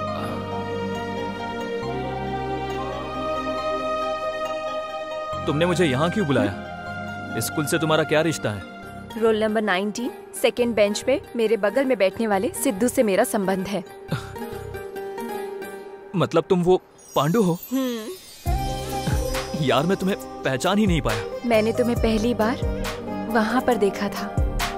तुमने मुझे यहाँ क्यों बुलाया? स्कूल से तुम्हारा क्या रिश्ता है? रोल नंबर 19, सेकेंड बेंच पे मेरे बगल में बैठने वाले सिद्धू से मेरा संबंध है। मतलब तुम वो पांडु हो? यार मैं तुम्हें पहचान ही नहीं पाया। मैंने तुम्हें पहली बार वहाँ पर देखा था।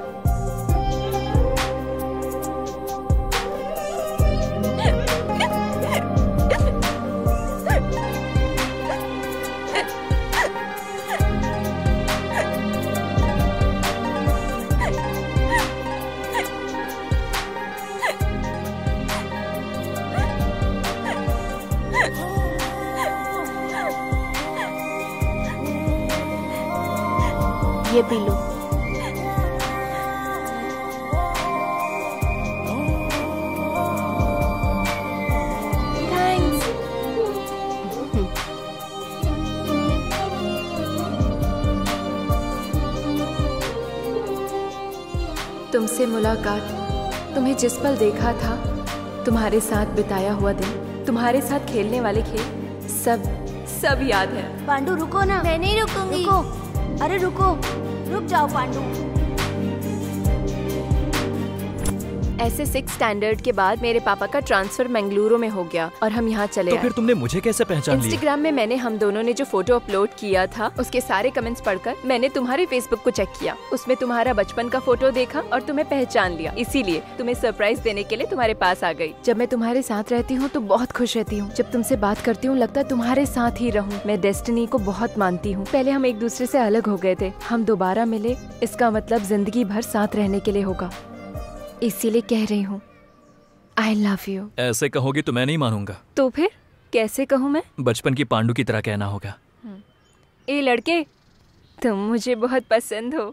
ये पी लो। थैंक्स। तुमसे मुलाकात, तुम्हें जिस पल देखा था तुम्हारे साथ बिताया हुआ दिन, तुम्हारे साथ खेलने वाले खेल, सब याद है। पांडु रुको ना। मैं नहीं रुकूंगी। रुको, अरे रुको, रुक जाओ पांडु। ऐसे 6th स्टैंडर्ड के बाद मेरे पापा का ट्रांसफर मंगलुरु में हो गया और हम यहाँ चले तो आए। फिर तुमने मुझे कैसे पहचान लिया? इंस्टाग्राम में मैंने हम दोनों ने जो फोटो अपलोड किया था उसके सारे कमेंट्स पढ़कर मैंने तुम्हारे फेसबुक को चेक किया, उसमें तुम्हारा बचपन का फोटो देखा और तुम्हें पहचान लिया। इसीलिए तुम्हें सरप्राइज देने के लिए तुम्हारे पास आ गई। जब मैं तुम्हारे साथ रहती हूँ तो बहुत खुश रहती हूँ। जब तुमसे बात करती हूँ लगता है तुम्हारे साथ ही रहूँ। मैं डेस्टिनी को बहुत मानती हूँ। पहले हम एक दूसरे से अलग हो गए थे, हम दोबारा मिले, इसका मतलब जिंदगी भर साथ रहने के लिए होगा। इसीलिए कह रही हूँ I love you। ऐसे कहोगी तो मैं नहीं मानूंगा। तो फिर कैसे कहूँ मैं? बचपन की पांडु की तरह कहना होगा। ए लड़के, तुम मुझे बहुत पसंद हो।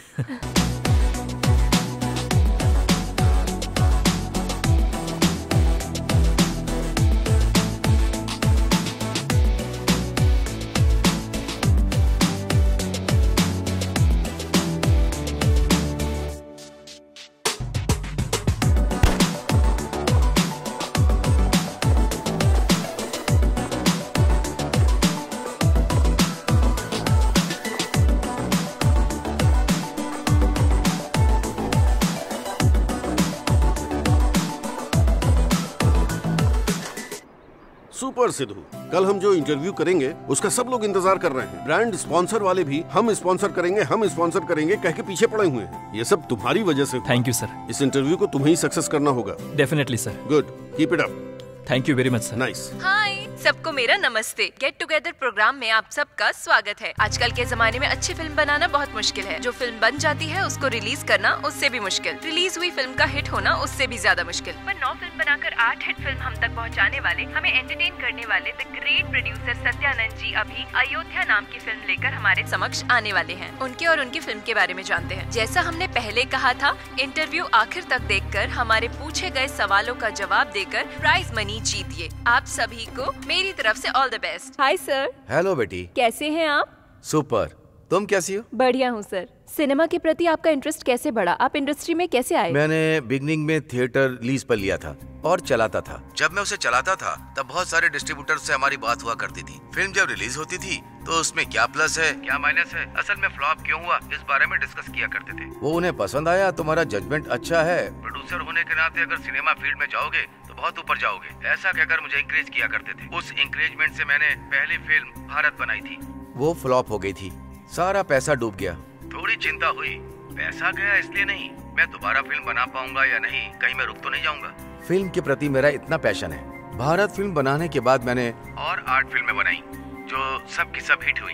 सुपर सिद्धू, कल हम जो इंटरव्यू करेंगे उसका सब लोग इंतजार कर रहे हैं। ब्रांड स्पॉन्सर वाले भी हम स्पॉन्सर करेंगे कह के पीछे पड़े हुए हैं। ये सब तुम्हारी वजह से। Thank you sir. इस इंटरव्यू को तुम्हें ही सक्सेस करना होगा। Definitely sir. Good, keep it up. Thank you very much sir. Nice. Hi सबको मेरा नमस्ते। गेट टुगेदर प्रोग्राम में आप सबका स्वागत है। आजकल के जमाने में अच्छी फिल्म बनाना बहुत मुश्किल है। जो फिल्म बन जाती है उसको रिलीज करना उससे भी मुश्किल। रिलीज हुई फिल्म का हिट होना उससे भी ज्यादा मुश्किल। पर 9 फिल्म बनाकर 8 हिट फिल्म हम तक पहुंचाने वाले, हमें एंटरटेन करने वाले the great producer Satyanand ji अभी अयोध्या नाम की फिल्म लेकर हमारे समक्ष आने वाले हैं। उनके और उनकी फिल्म के बारे में जानते हैं। जैसा हमने पहले कहा था, इंटरव्यू आखिर तक देखकर हमारे पूछे गए सवालों का जवाब देकर प्राइज मनी जीतिए। आप सभी को मेरी तरफ से all the best. Hi sir. Hello बेटी, कैसे हैं आप? सुपर। तुम कैसी हो? बढ़िया हूँ सर। सिनेमा के प्रति आपका इंटरेस्ट कैसे बढ़ा? आप इंडस्ट्री में कैसे आए? मैंने बिगनिंग में थिएटर लीज पर लिया था और चलाता था। जब मैं उसे चलाता था तब बहुत सारे डिस्ट्रीब्यूटर से हमारी बात हुआ करती थी। फिल्म जब रिलीज होती थी तो उसमें क्या प्लस है क्या माइनस है, असल में फ्लॉप क्यों हुआ, इस बारे में डिस्कस किया करते थे। वो उन्हें पसंद आया, तुम्हारा जजमेंट अच्छा है, प्रोड्यूसर होने के नाते अगर सिनेमा फील्ड में जाओगे तो बहुत ऊपर जाओगे, ऐसा कहकर मुझे इंकरेज किया करते थे। उस इंकरेजमेंट से मैंने पहली फिल्म भारत बनाई थी। वो फ्लॉप हो गई थी, सारा पैसा डूब गया। थोड़ी चिंता हुई, पैसा गया इसलिए नहीं, मैं दोबारा फिल्म बना पाऊंगा या नहीं, कहीं मैं रुक तो नहीं जाऊंगा। फिल्म के प्रति मेरा इतना पैशन है। भारत फिल्म बनाने के बाद मैंने और 8 फिल्में बनाई जो सब की सब हिट हुई।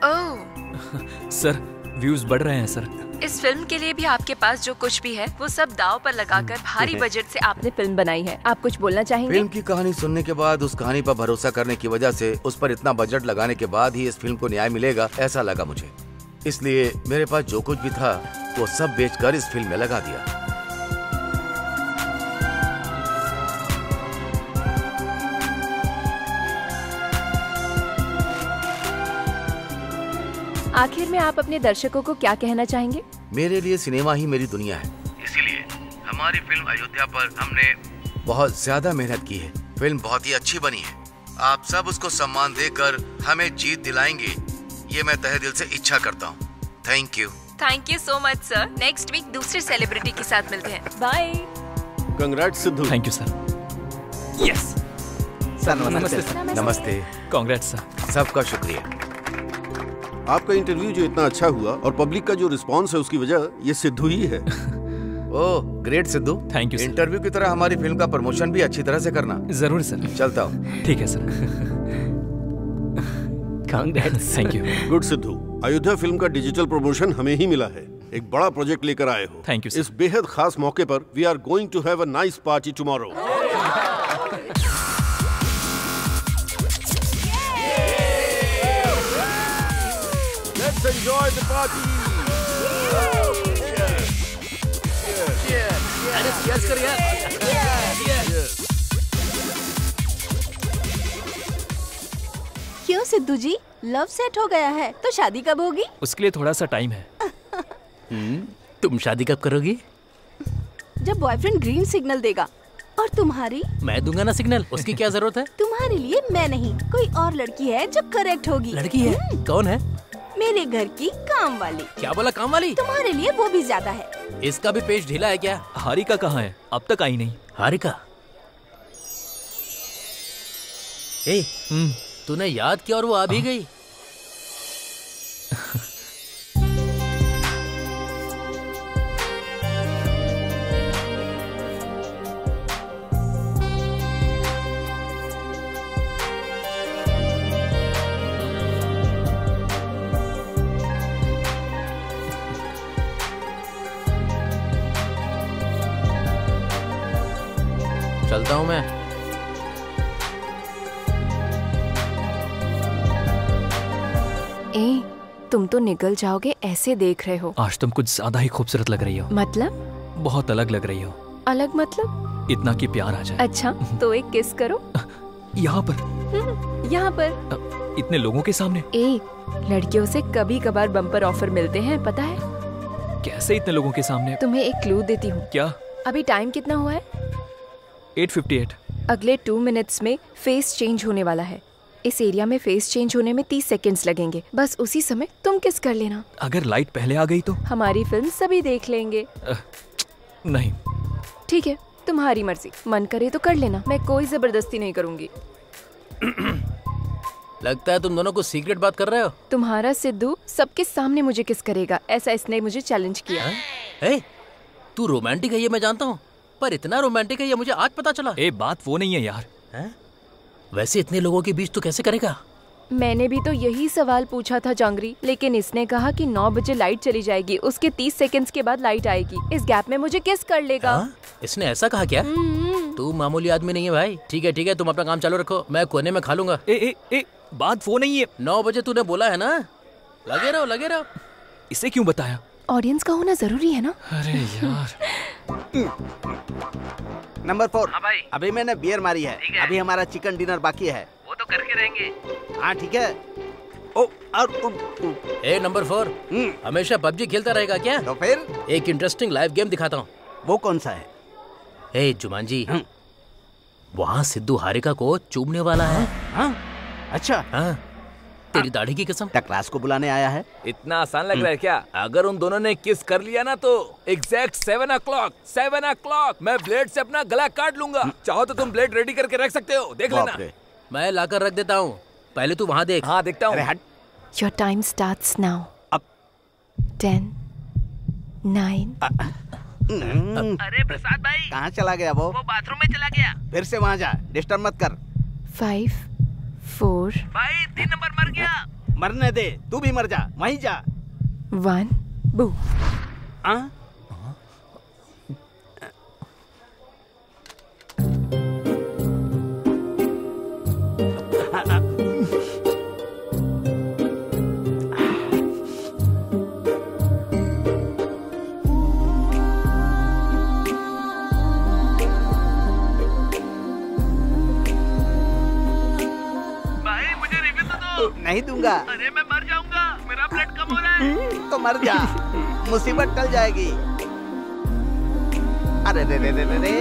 ओह सर, व्यूज बढ़ रहे हैं सर। इस फिल्म के लिए भी आपके पास जो कुछ भी है वो सब दाव पर लगाकर भारी बजट से आपने फिल्म बनाई है। आप कुछ बोलना चाहेंगे? फिल्म की कहानी सुनने के बाद, उस कहानी पर भरोसा करने की वजह से, उस पर इतना बजट लगाने के बाद ही इस फिल्म को न्याय मिलेगा ऐसा लगा मुझे। इसलिए मेरे पास जो कुछ भी था वो सब बेचकर इस फिल्म में लगा दिया। आखिर में आप अपने दर्शकों को क्या कहना चाहेंगे? मेरे लिए सिनेमा ही मेरी दुनिया है, इसीलिए हमारी फिल्म अयोध्या पर हमने बहुत ज्यादा मेहनत की है। फिल्म बहुत ही अच्छी बनी है। आप सब उसको सम्मान देकर हमें जीत दिलाएंगे, ये मैं तहे दिल से इच्छा करता हूँ। Thank you. Thank you so much sir. Next week दूसरे सेलिब्रिटी के साथ मिलते हैं। Bye. Congrats Siddhu. Thank you sir. Yes sir, नमस्ते सर। नमस्ते। Congrats sir. सबका शुक्रिया। आपका इंटरव्यू जो इतना अच्छा हुआ और पब्लिक का जो रिस्पांस है उसकी वजह ये सिद्धू ही है। Oh great Siddhu. Thank you sir. Interview की तरह हमारी फिल्म का प्रमोशन भी अच्छी तरह से करना। जरूर सर। चलता हूँ। ठीक है sir. Congrats. Thank you. Good Siddhu, Ayodhya film का डिजिटल प्रमोशन हमें ही मिला है। एक बड़ा प्रोजेक्ट लेकर आए हो। Thank you sir. इस बेहद खास मौके पर we are going to have a nice party tomorrow. Let's enjoy the party. अरे cheers कर यार। क्यों सिद्धू जी, लव सेट हो गया है तो शादी कब होगी? उसके लिए थोड़ा सा टाइम है। तुम शादी कब करोगी? जब बॉयफ्रेंड ग्रीन सिग्नल देगा। और तुम्हारी? मैं दूंगा ना सिग्नल, उसकी क्या जरूरत है? तुम्हारे लिए मैं नहीं, कोई और लड़की है जो करेक्ट होगी। लड़की है? कौन है? मेरे घर की काम वाली। क्या बोला, काम वाली? तुम्हारे लिए वो भी ज्यादा है। इसका भी पेज ढीला है क्या? हारिका कहाँ है? अब तक आई नहीं। हारिका? ए, तूने याद किया और वो आ भी गई। चलता हूँ मैं। ए, तुम तो निकल जाओगे ऐसे देख रहे हो। आज तुम कुछ ज्यादा ही खूबसूरत लग रही हो। मतलब? बहुत अलग लग रही हो। अलग मतलब? इतना कि प्यार आ जाए। अच्छा, तो एक किस करो। यहाँ पर? यहाँ पर? इतने लोगों के सामने? ए, लड़कियों से कभी कभार बम्पर ऑफर मिलते हैं, पता है? कैसे इतने लोगों के सामने? तुम्हें एक क्लू देती हूँ। क्या? अभी टाइम कितना हुआ है? 8:58। अगले 2 मिनट्स में फेस चेंज होने वाला है। इस एरिया में फेस चेंज होने में 30 सेकंड्स लगेंगे। बस उसी समय तुम किस कर लेना। अगर लाइट पहले आ गई तो? हमारी फिल्म सभी देख लेंगे। नहीं। ठीक है, तुम्हारी मर्जी। मन करे तो कर लेना, मैं कोई जबरदस्ती नहीं करूंगी। लगता है तुम दोनों को सीक्रेट बात कर रहे हो। तुम्हारा सिद्धू सबके सामने मुझे किस करेगा, ऐसा इसने मुझे चैलेंज किया। ए, तू रोमांटिक है ये मैं जानता हूँ, पर इतना रोमांटिक है ये मुझे आज पता चला। ए, बात वो नहीं है यार। है? वैसे इतने लोगों के बीच तू कैसे करेगा? मैंने भी तो यही सवाल पूछा था जांगरी, लेकिन इसने कहा कि 9 बजे लाइट चली जाएगी, उसके 30 सेकंड्स के बाद लाइट आएगी। इस गैप में मुझे किस कर लेगा। इसने ऐसा कहा क्या? तू मामूली आदमी नहीं है भाई। ठीक है, तुम अपना काम चालू रखो, मैं कोने में खा लूंगा। बात वो नहीं है। 9 बजे तूने बोला है ना, लगे रहो। इसे क्यों बताया? ऑडियंस का होना जरूरी है ना। अरे यार। नंबर 4। हाँ भाई, अभी मैंने बियर मारी है। अभी हमारा चिकन डिनर बाकी है। वो तो करके रहेंगे। हाँ ठीक है। ए नंबर 4, हमेशा पबजी खेलता रहेगा क्या? तो फिर एक इंटरेस्टिंग लाइव गेम दिखाता हूँ। वो कौन सा है? ए जुमान जी, वहाँ सिद्धू हारिका को चूमने वाला है। हाँ? अच्छा। हाँ, तेरी दाढ़ी की कसम। क्लास को बुलाने आया है। इतना आसान लग रहा है क्या? अगर उन दोनों ने किस कर लिया ना तो एग्जैक्ट 7 o'clock मैं ब्लेड से अपना गला काट लूंगा। चाहो तो तुम ब्लेड रेडी करके रख सकते हो, देख लेना। मैं लाकर रख देता हूँ, पहले तू वहाँ देख। हाँ देखता हूँ। Your time starts now. 10, 9. अरे प्रसाद भाई, कहाँ चला गया वो? बाथरूम में चला गया। फिर से वहाँ जा, डिस्टर्ब मत कर। 5, 4. भाई 3 नंबर मर गया। मरने दे, तू भी मर जा, वहीं जा। 1, बू। नहीं दूंगा। अरे मैं मर जाऊंगा, मेरा ब्लड कम हो रहा है। तो मर जा, मुसीबत टल जाएगी। अरे रे रे रे रे रे।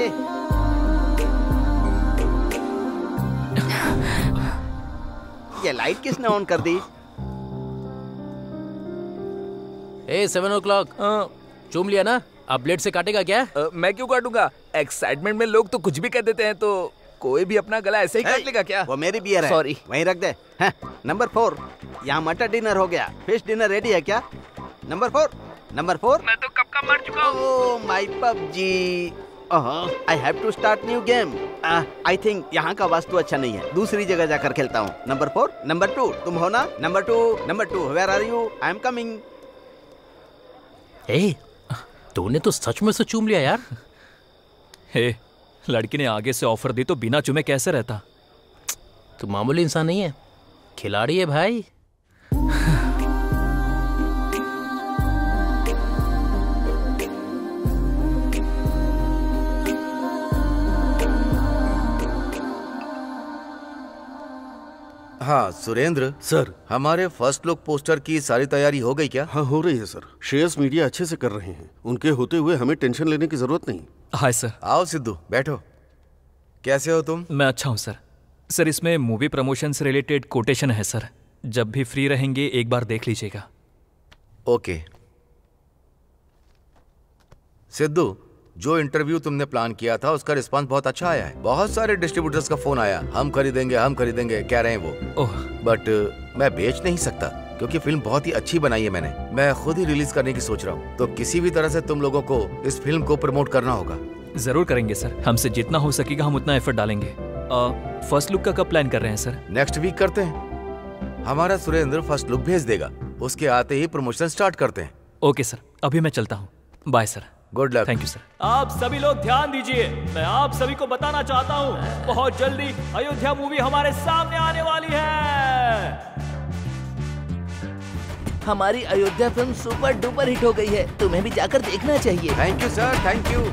ये लाइट किसने ऑन कर दी? ए 7 o'clock, चूम लिया ना? अब ब्लेड से काटेगा क्या? मैं क्यों काटूंगा? एक्साइटमेंट में लोग तो कुछ भी कह देते हैं, तो कोई भी अपना गला ऐसे ही काट लेगा क्या? वो मेरी बियर है। सॉरी, वहीं रख दे। नंबर 4, यहाँ मटर डिनर हो गया। फिश डिनर रेडी है क्या? नंबर 4। मैं तो कब का मर चुका हूँ। Oh my PUBG. I have to start new game. I think यहाँ का वास्तु अच्छा नहीं है, दूसरी जगह जाकर खेलता हूँ। नंबर 4, नंबर 2, तुम हो ना? Number 2, where are you? I am coming. ए, तूने तो सच में से चूम लिया यार। हे, लड़की ने आगे से ऑफर दी तो बिना चुमे कैसे रहता? तू मामूली इंसान नहीं है, खिलाड़ी है भाई। हाँ सुरेंद्र सर, हमारे फर्स्ट लुक पोस्टर की सारी तैयारी हो गई क्या? हाँ हो रही है सर। शेयर्स मीडिया अच्छे से कर रहे हैं, उनके होते हुए हमें टेंशन लेने की जरूरत नहीं। Hi sir. आओ सिद्धू बैठो। कैसे हो तुम? मैं अच्छा हूँ सर। सर इसमें मूवी प्रमोशन से रिलेटेड कोटेशन है सर, जब भी फ्री रहेंगे एक बार देख लीजिएगा। ओके। सिद्धू, जो इंटरव्यू तुमने प्लान किया था उसका रिस्पांस बहुत अच्छा आया है। बहुत सारे डिस्ट्रीब्यूटर्स का फोन आया, हम खरीदेंगे कह रहे हैं वो। ओह। बट मैं बेच नहीं सकता क्योंकि फिल्म बहुत ही अच्छी बनाई है मैंने। मैं खुद ही रिलीज करने की सोच रहा हूँ, तो किसी भी तरह से तुम लोगों को इस फिल्म को प्रमोट करना होगा। जरूर करेंगे सर, हमसे जितना हो सकेगा हम उतना एफर्ट डालेंगे। फर्स्ट लुक का कब प्लान कर रहे हैं सर? नेक्स्ट वीक करते हैं। हमारा सुरेंद्र फर्स्ट लुक भेज देगा, उसके आते ही प्रमोशन स्टार्ट करते हैं। ओके सर, अभी मैं चलता हूँ। Bye sir. Good luck. Thank you sir. आप सभी लोग ध्यान दीजिए, मैं आप सभी को बताना चाहता हूँ बहुत जल्दी अयोध्या मूवी हमारे सामने आने वाली है। हमारी Ayodhya film super duper hit हो गई है, तुम्हें भी जाकर देखना चाहिए। Thank you sir, thank you.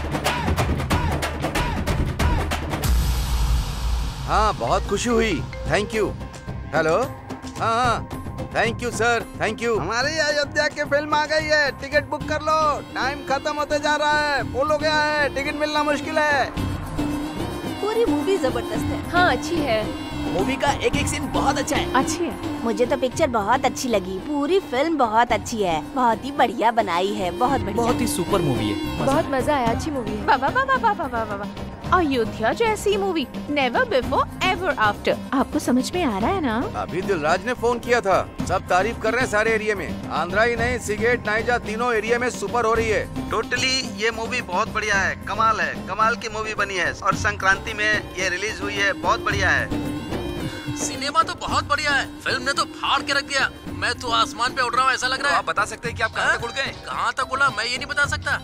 हाँ, बहुत खुशी हुई। Thank you. हेलो। हाँ, thank you sir, thank you. हमारी अयोध्या की फिल्म आ गई है, टिकट बुक कर लो। टाइम खत्म होते जा रहा है, फुल हो गया है, टिकट मिलना मुश्किल है। पूरी मूवी जबरदस्त है। हाँ अच्छी है। मूवी का एक एक सीन बहुत अच्छा है। अच्छी है। मुझे तो पिक्चर बहुत अच्छी लगी। पूरी फिल्म बहुत अच्छी है, बहुत ही बढ़िया बनाई है, बहुत बढ़िया। बहुत ही सुपर मूवी है, बहुत मजा आया, अच्छी मूवी है। वाह वाह वाह वाह वाह वाह। अयोध्या जैसी movie never before ever after. आपको समझ में आ रहा है ना? अभी दिलराज ने फोन किया था, सब तारीफ कर रहे हैं सारे एरिया में। आंध्रा ही नहीं, सिगेट नाइजा तीनों एरिया में सुपर हो रही है। टोटली ये मूवी बहुत बढ़िया है, कमाल है, कमाल की मूवी बनी है और संक्रांति में ये रिलीज हुई है, बहुत बढ़िया है। सिनेमा तो बहुत बढ़िया है, फिल्म ने तो फाड़ के रख दिया। मैं तो आसमान पे उड़ रहा हूँ ऐसा लग रहा है। आप बता सकते हैं कि आप कहाँ तक उड़ गए? कहाँ तक उड़ा मैं ये नहीं बता सकता।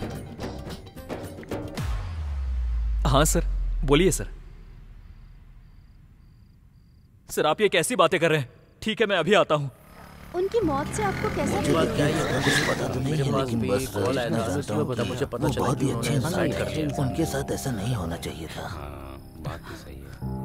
हाँ सर, बोलिए सर। सर आप ये कैसी बातें कर रहे हैं? ठीक है मैं अभी आता हूँ। उनकी मौत से आपको कैसा कुछ पता तो नहीं है, लेकिन बस कॉल आया था, मुझे पता चला बहुत ही अच्छे इंसान कर थे, उनके साथ ऐसा नहीं होना चाहिए था। बात भी सही है।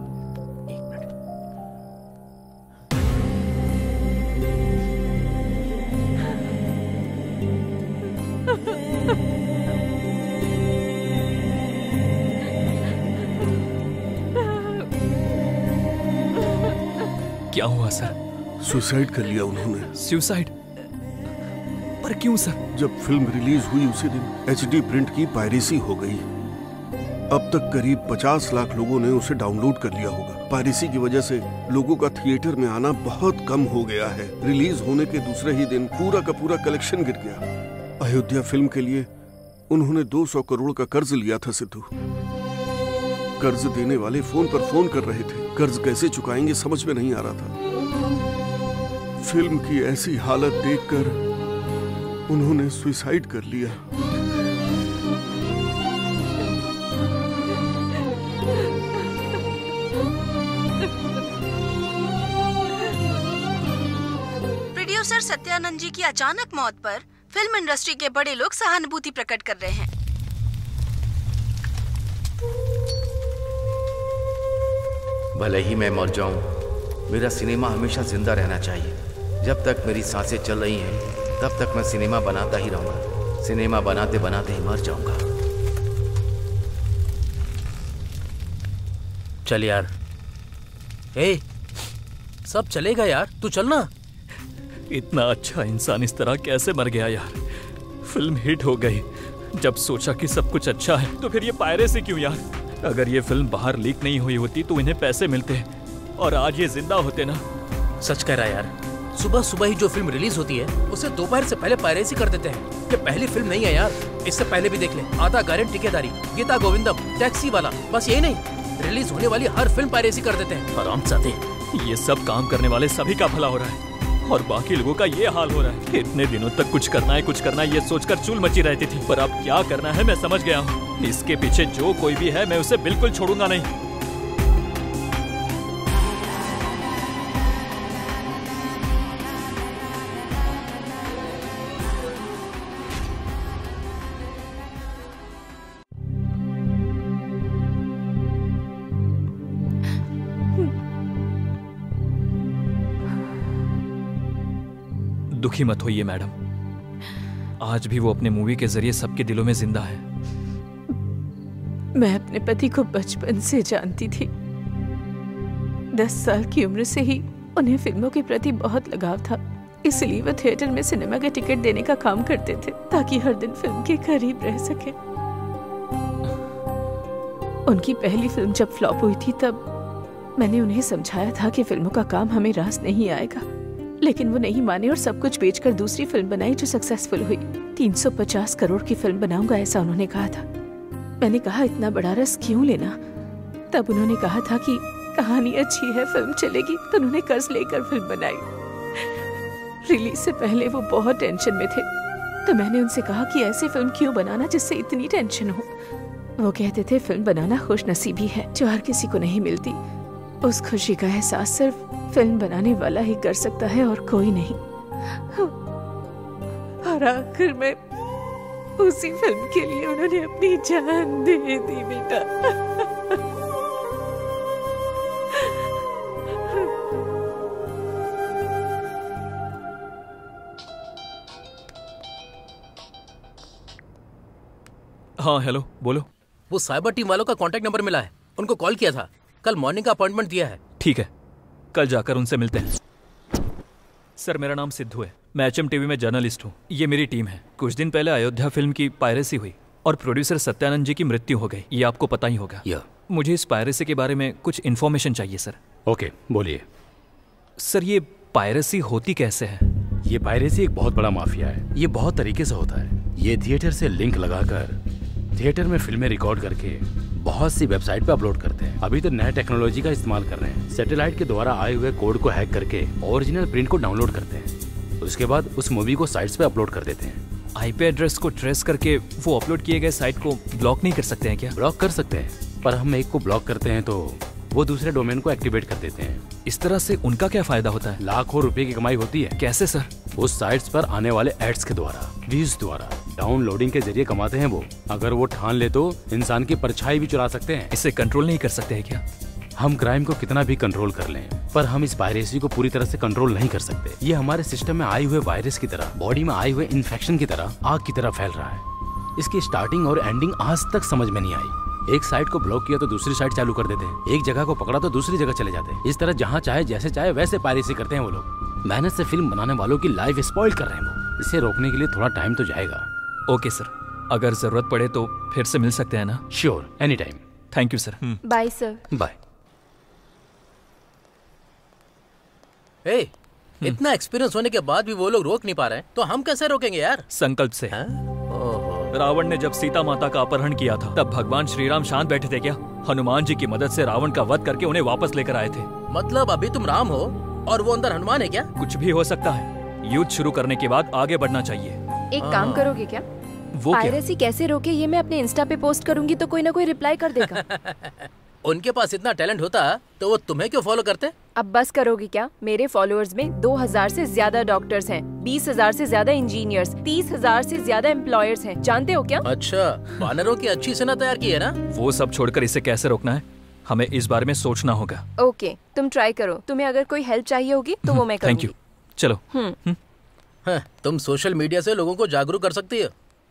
क्या हुआ सर? सुसाइड कर लिया उन्होंने। सुसाइड? पर क्यों सर? जब फिल्म रिलीज हुई उसी दिन HD प्रिंट की पायरेसी हो गई। अब तक करीब 50 लाख लोगों ने उसे डाउनलोड कर लिया होगा। पायरेसी की वजह से लोगों का थिएटर में आना बहुत कम हो गया है। रिलीज होने के दूसरे ही दिन पूरा का पूरा कलेक्शन गिर गया। अयोध्या फिल्म के लिए उन्होंने 200 करोड़ का कर्ज लिया था सिद्धू। कर्ज देने वाले फोन पर फोन कर रहे थे, कर्ज कैसे चुकाएंगे समझ में नहीं आ रहा था। फिल्म की ऐसी हालत देखकर उन्होंने सुसाइड कर लिया। प्रोड्यूसर सत्यानंद जी की अचानक मौत पर फिल्म इंडस्ट्री के बड़े लोग सहानुभूति प्रकट कर रहे हैं। भले ही मैं मर जाऊं, मेरा सिनेमा हमेशा जिंदा रहना चाहिए। जब तक मेरी सांसें चल रही हैं, तब तक मैं सिनेमा बनाता ही रहूंगा। सिनेमा बनाते बनाते ही मर जाऊंगा। चल यार। ए, सब चलेगा यार, तू चलना। इतना अच्छा इंसान इस तरह कैसे मर गया यार? फिल्म हिट हो गई, जब सोचा कि सब कुछ अच्छा है तो फिर ये पायरेसी क्यों यार? अगर ये फिल्म बाहर लीक नहीं हुई होती तो इन्हें पैसे मिलते और आज ये जिंदा होते ना। सच कह रहा है यार, सुबह सुबह ही जो फिल्म रिलीज होती है उसे दोपहर से पहले पायरेसी कर देते हैं। ये पहली फिल्म नहीं है यार, इससे पहले भी देख ले, आधा गारंटी ठेकेदारी, गीता गोविंदम, टैक्सी वाला। बस यही नहीं, रिलीज होने वाली हर फिल्म पायरेसी कर देते हैं। हरामजादे। ये सब काम करने वाले सभी का भला हो रहा है और बाकी लोगों का ये हाल हो रहा है। इतने दिनों तक कुछ करना है ये सोचकर चूल मची रहती थी, पर अब क्या करना है मैं समझ गया हूँ। इसके पीछे जो कोई भी है मैं उसे बिल्कुल छोड़ूंगा नहीं। दुखी मत होइए मैडम, आज भी वो अपने मूवी के जरिए सबके दिलों में जिंदा है। मैं अपने पति को बचपन से जानती थी। 10 साल की उम्र से ही उन्हें फिल्मों के प्रति बहुत लगाव था, इसलिए वो थिएटर में सिनेमा के टिकट देने का काम करते थे ताकि हर दिन फिल्म के करीब रह सके। उनकी पहली फिल्म जब फ्लॉप हुई थी तब मैंने उन्हें समझाया था कि फिल्मों का काम हमें रास नहीं आएगा, लेकिन वो नहीं माने और सब कुछ बेचकर दूसरी फिल्म बनाई जो सक्सेसफुल हुई। 350 करोड़ की फिल्म बनाऊंगा ऐसा उन्होंने कहा था। मैंने कहा इतना बड़ा रिस्क क्यों लेना? तब उन्होंने कहा था कि कहानी अच्छी है, फिल्म चलेगी, तो उन्होंने कर्ज लेकर फिल्म बनाई। रिलीज से पहले वो बहुत टेंशन में थे, तो मैंने उनसे कहा कि ऐसी फिल्म क्यों बनाना जिससे इतनी टेंशन हो। वो कहते थे फिल्म बनाना खुशनसीबी है जो हर किसी को नहीं मिलती। उस खुशी का एहसास सिर्फ फिल्म बनाने वाला ही कर सकता है और कोई नहीं। और आखिर में उसी फिल्म के लिए उन्होंने अपनी जान दे दी बेटा। हाँ हेलो, बोलो। वो साइबर टीम वालों का कांटेक्ट नंबर मिला है, उनको कॉल किया था, कल मॉर्निंग का अपॉइंटमेंट दिया है। ठीक है, कल जाकर उनसे मिलते हैं। सर मेरा नाम सिद्धू है, मैं HM TV में जर्नलिस्ट हूँ। ये मेरी टीम है। कुछ दिन पहले अयोध्या फिल्म की पायरेसी हुई और प्रोड्यूसर सत्यानंद जी की मृत्यु हो गई, ये आपको पता ही होगा। मुझे इस पायरेसी के बारे में कुछ इन्फॉर्मेशन चाहिए सर। ओके, बोलिए। सर ये पायरेसी होती कैसे है? ये पायरेसी एक बहुत बड़ा माफिया है। ये बहुत तरीके से होता है। ये थिएटर से लिंक लगाकर थिएटर में फिल्में रिकॉर्ड करके बहुत सी वेबसाइट पे अपलोड करते हैं। अभी तो नए टेक्नोलॉजी का इस्तेमाल कर रहे हैं। सैटेलाइट के द्वारा आए हुए कोड को हैक करके ओरिजिनल प्रिंट को डाउनलोड करते हैं। उसके बाद उस मूवी को साइट्स पे अपलोड कर देते हैं। IP एड्रेस को ट्रेस करके वो अपलोड किए गए साइट को ब्लॉक नहीं कर सकते हैं क्या? ब्लॉक कर सकते हैं, पर हम एक को ब्लॉक करते हैं तो वो दूसरे डोमेन को एक्टिवेट कर देते हैं। इस तरह से उनका क्या फायदा होता है? लाखों रुपए की कमाई होती है। कैसे सर? उस साइट्स पर आने वाले एड्स के द्वारा, व्यूज द्वारा, डाउनलोडिंग के जरिए कमाते हैं वो। अगर वो ठान ले तो इंसान की परछाई भी चुरा सकते हैं। इसे कंट्रोल नहीं कर सकते हैं क्या? हम क्राइम को कितना भी कंट्रोल कर लें, पर हम इस पायरेसी को पूरी तरह से कंट्रोल नहीं कर सकते। ये हमारे सिस्टम में आए हुए वायरस की तरह, बॉडी में आए हुए इन्फेक्शन की तरह, आग की तरह फैल रहा है। इसकी स्टार्टिंग और एंडिंग आज तक समझ में नहीं आई। एक साइट को ब्लॉक किया तो दूसरी साइट चालू कर देते हैं, एक जगह को पकड़ा तो दूसरी जगह चले जाते हैं। इस तरह जहाँ चाहे जैसे चाहे वैसे पायरेसी करते हैं वो लोग। मेहनत से फिल्म बनाने वालों की लाइफ स्पॉइल कर रहे हैं वो। इसे रोकने के लिए थोड़ा टाइम तो जाएगा। ओके सर, अगर जरूरत पड़े तो फिर से मिल सकते हैं ना? Sure, any time. Thank you sir. Bye sir. Bye. इतना एक्सपीरियंस होने के बाद भी वो लोग रोक नहीं पा रहे हैं, तो हम कैसे रोकेंगे यार? संकल्प से। रावण ने जब सीता माता का अपहरण किया था तब भगवान श्री राम शांत बैठे थे क्या? हनुमान जी की मदद से रावण का वध करके उन्हें वापस लेकर आए थे। मतलब अभी तुम राम हो और वो अंदर हनुमान है क्या? कुछ भी हो सकता है। युद्ध शुरू करने के बाद आगे बढ़ना चाहिए। एक काम करोगे क्या? वो पायरेसी कैसे रोके ये मैं अपने इंस्टा पे पोस्ट करूंगी तो कोई ना कोई रिप्लाई कर देगा। उनके पास इतना टैलेंट होता तो वो तुम्हें क्यों फॉलो करते? अब बस करोगे क्या? मेरे फॉलोअर्स में 2000 से ज्यादा डॉक्टर्स हैं, 20,000 से ज्यादा इंजीनियर्स, 30,000 से ज्यादा एम्प्लॉयर्स हैं। जानते हो क्या? अच्छा, वानरों की अच्छी सेना तैयार की है ना? वो सब छोड़कर इसे कैसे रोकना है, हमें इस बारे में सोचना होगा। ओके, तुम ट्राई करो। तुम्हें अगर कोई हेल्प चाहिए होगी तो वो मैं करूंगी। Thank you. चलो। तुम सोशल मीडिया से लोगों को जागरूक कर सकती हो।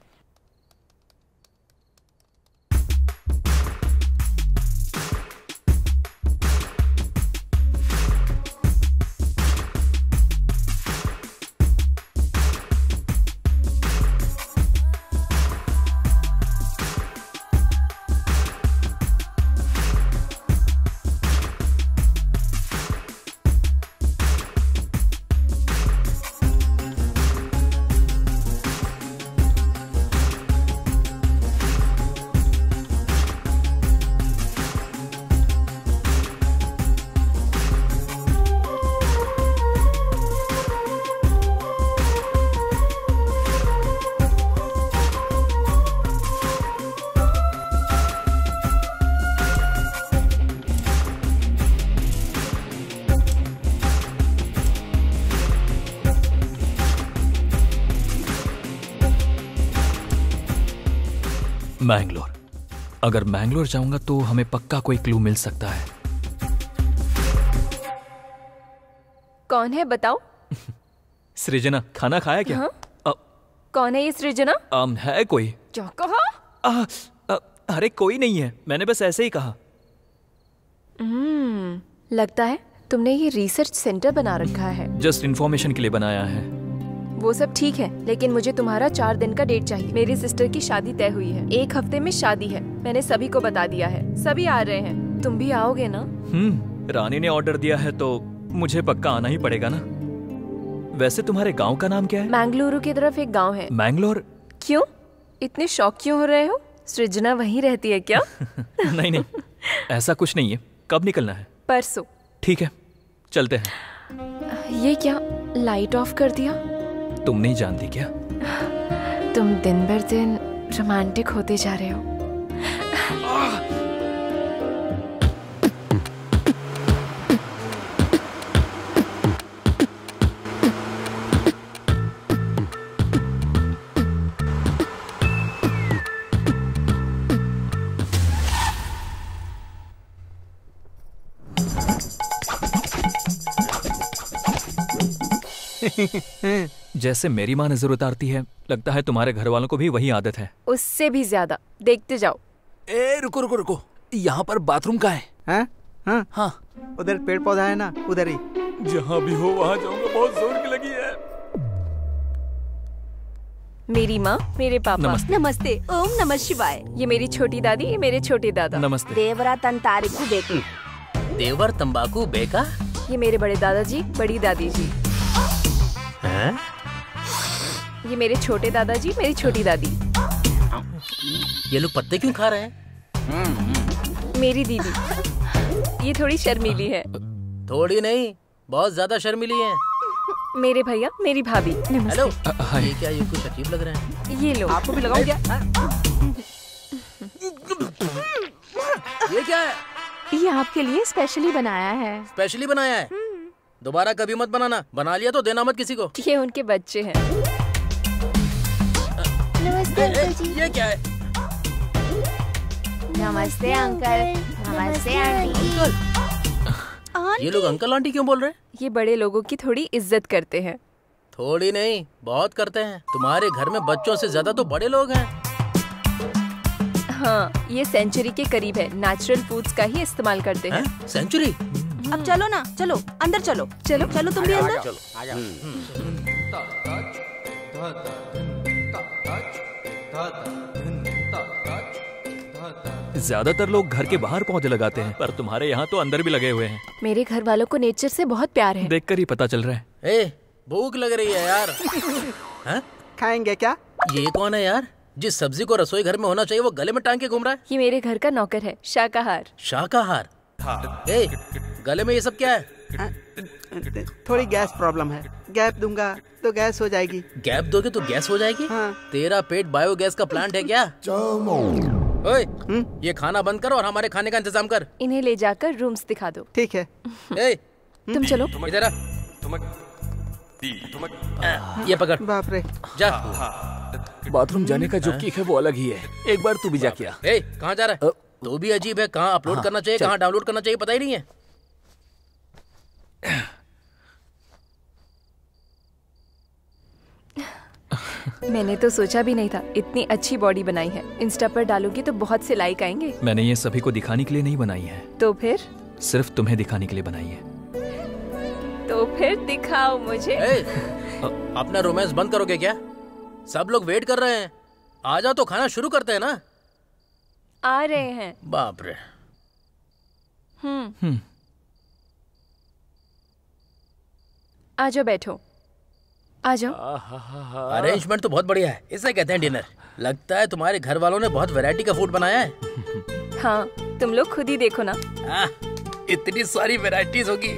मैंगलोर। अगर मैंगलोर जाऊंगा तो हमें पक्का कोई क्लू मिल सकता है। कौन है बताओ? सृजना, खाना खाया क्या? हाँ? कौन है ये सृजना? है कोई? क्या कहा? अरे कोई नहीं है, मैंने बस ऐसे ही कहा। लगता है तुमने ये रिसर्च सेंटर बना रखा है। जस्ट इन्फॉर्मेशन के लिए बनाया है। वो सब ठीक है, लेकिन मुझे तुम्हारा 4 दिन का डेट चाहिए। मेरी सिस्टर की शादी तय हुई है, 1 हफ्ते में शादी है। मैंने सभी को बता दिया है, सभी आ रहे हैं। तुम भी आओगे ना? रानी ने ऑर्डर दिया है तो मुझे पक्का आना ही पड़ेगा ना। वैसे तुम्हारे गांव का नाम क्या है? मैंगलुरु की तरफ एक गांव है। मैंगलोर? क्यों इतने शौक क्यों हो रहे हो? सृजना वहीं रहती है क्या? नहीं, ऐसा कुछ नहीं है। कब निकलना है? परसों। ठीक है, चलते हैं। ये क्या, लाइट ऑफ कर दिया? तुम नहीं जानती क्या? तुम दिन भर दिन रोमांटिक होते जा रहे हो। जैसे मेरी माँ नजर उतारती है, लगता है तुम्हारे घर वालों को भी वही आदत है। उससे भी ज्यादा। देखते जाओ। रुको, यहाँ पर बाथरूम का है? हाँ, उधर पेड़ पौधा है ना, उधर ही। जहाँ भी हो वहाँ जाऊंगा, बहुत जोर की लगी है। मेरी माँ, मेरे पापा। नमस्ते। ओम नमः शिवाय। ये मेरी छोटी दादी, ये मेरे छोटे दादा। नमस्ते। देवरा तंतारिकु बेकू। देवर तंबाकू बेका। ये मेरे बड़े दादाजी, बड़ी दादी जी। हैं? ये मेरे छोटे दादाजी, मेरी छोटी दादी। ये लोग पत्ते क्यों खा रहे हैं? मेरी दीदी, ये थोड़ी शर्मीली है। थोड़ी नहीं, बहुत ज्यादा शर्मीली है। मेरे भैया, मेरी भाभी। हेलो। ये क्या, ये कुछ अजीब लग रहा है। ये लो। आपको भी लगाऊं क्या? ये क्या है? ये आपके लिए स्पेशली बनाया है। स्पेशली बनाया है? दोबारा कभी मत बनाना। बना लिया तो देना मत किसी को। ये उनके बच्चे हैं। नमस्ते अंकल जी। ये क्या है? नमस्ते अंकल। नमस्ते आंटी। ये लोग अंकल आंटी क्यों बोल रहे हैं? ये बड़े लोगों की थोड़ी इज्जत करते हैं। थोड़ी नहीं, बहुत करते हैं। तुम्हारे घर में बच्चों से ज्यादा तो बड़े लोग हैं। हाँ, ये सेंचुरी के करीब है। नेचुरल फूड्स का ही इस्तेमाल करते हैं। सेंचुरी? अब चलो ना, चलो अंदर चलो। चलो तुम भी अंदर। ज्यादातर लोग घर के बाहर पौधे लगाते हैं, पर तुम्हारे यहाँ तो अंदर भी लगे हुए हैं। मेरे घर वालों को नेचर से बहुत प्यार है। देखकर ही पता चल रहा है। ए, भूख लग रही है यार। खाएंगे क्या? ये कौन है यार? जिस सब्जी को रसोई घर में होना चाहिए वो गले में टांग के घूम रहा है। ये मेरे घर का नौकर है, शाकाहार। शाकाहार? ए, गले में ये सब क्या है? थोड़ी गैस प्रॉब्लम है। गैप दूंगा तो गैस हो जाएगी। गैप दोगे तो गैस हो जाएगी? हाँ। तेरा पेट बायोगैस का प्लांट है क्या? ओए, ये खाना बंद कर और हमारे खाने का इंतजाम कर। इन्हें ले जाकर रूम्स दिखा दो। ठीक है। ए, तुम चलो। इधर आ। ये पकड़। बाप रे। जा। बाथरूम जाने का जो किक है वो अलग ही है। एक बार तू भी जा किया। ए, कहाँ जा रहा है? तू भी अजीब है। कहाँ अपलोड करना चाहिए, कहाँ डाउनलोड करना चाहिए, पता ही नहीं है। मैंने तो सोचा भी नहीं था इतनी अच्छी बॉडी बनाई है। इंस्टा पर डालूंगी तो बहुत से लाइक आएंगे। मैंने ये सभी को दिखाने के लिए नहीं बनाई है। तो फिर? सिर्फ तुम्हें दिखाने के लिए बनाई है। तो फिर दिखाओ मुझे। अपना रोमांस बंद करोगे क्या? सब लोग वेट कर रहे हैं। आ जाओ तो खाना शुरू करते हैं ना। आ रहे हैं। बाप रे। आ जाओ, बैठो। आ जाओ। अरेंजमेंट तो बहुत बढ़िया है। इसे कहते हैं डिनर। लगता है तुम्हारे घर वालों ने बहुत वैरायटी का फूड बनाया है। हाँ, तुम लोग खुद ही देखो ना। इतनी सारी वैरायटीज होगी।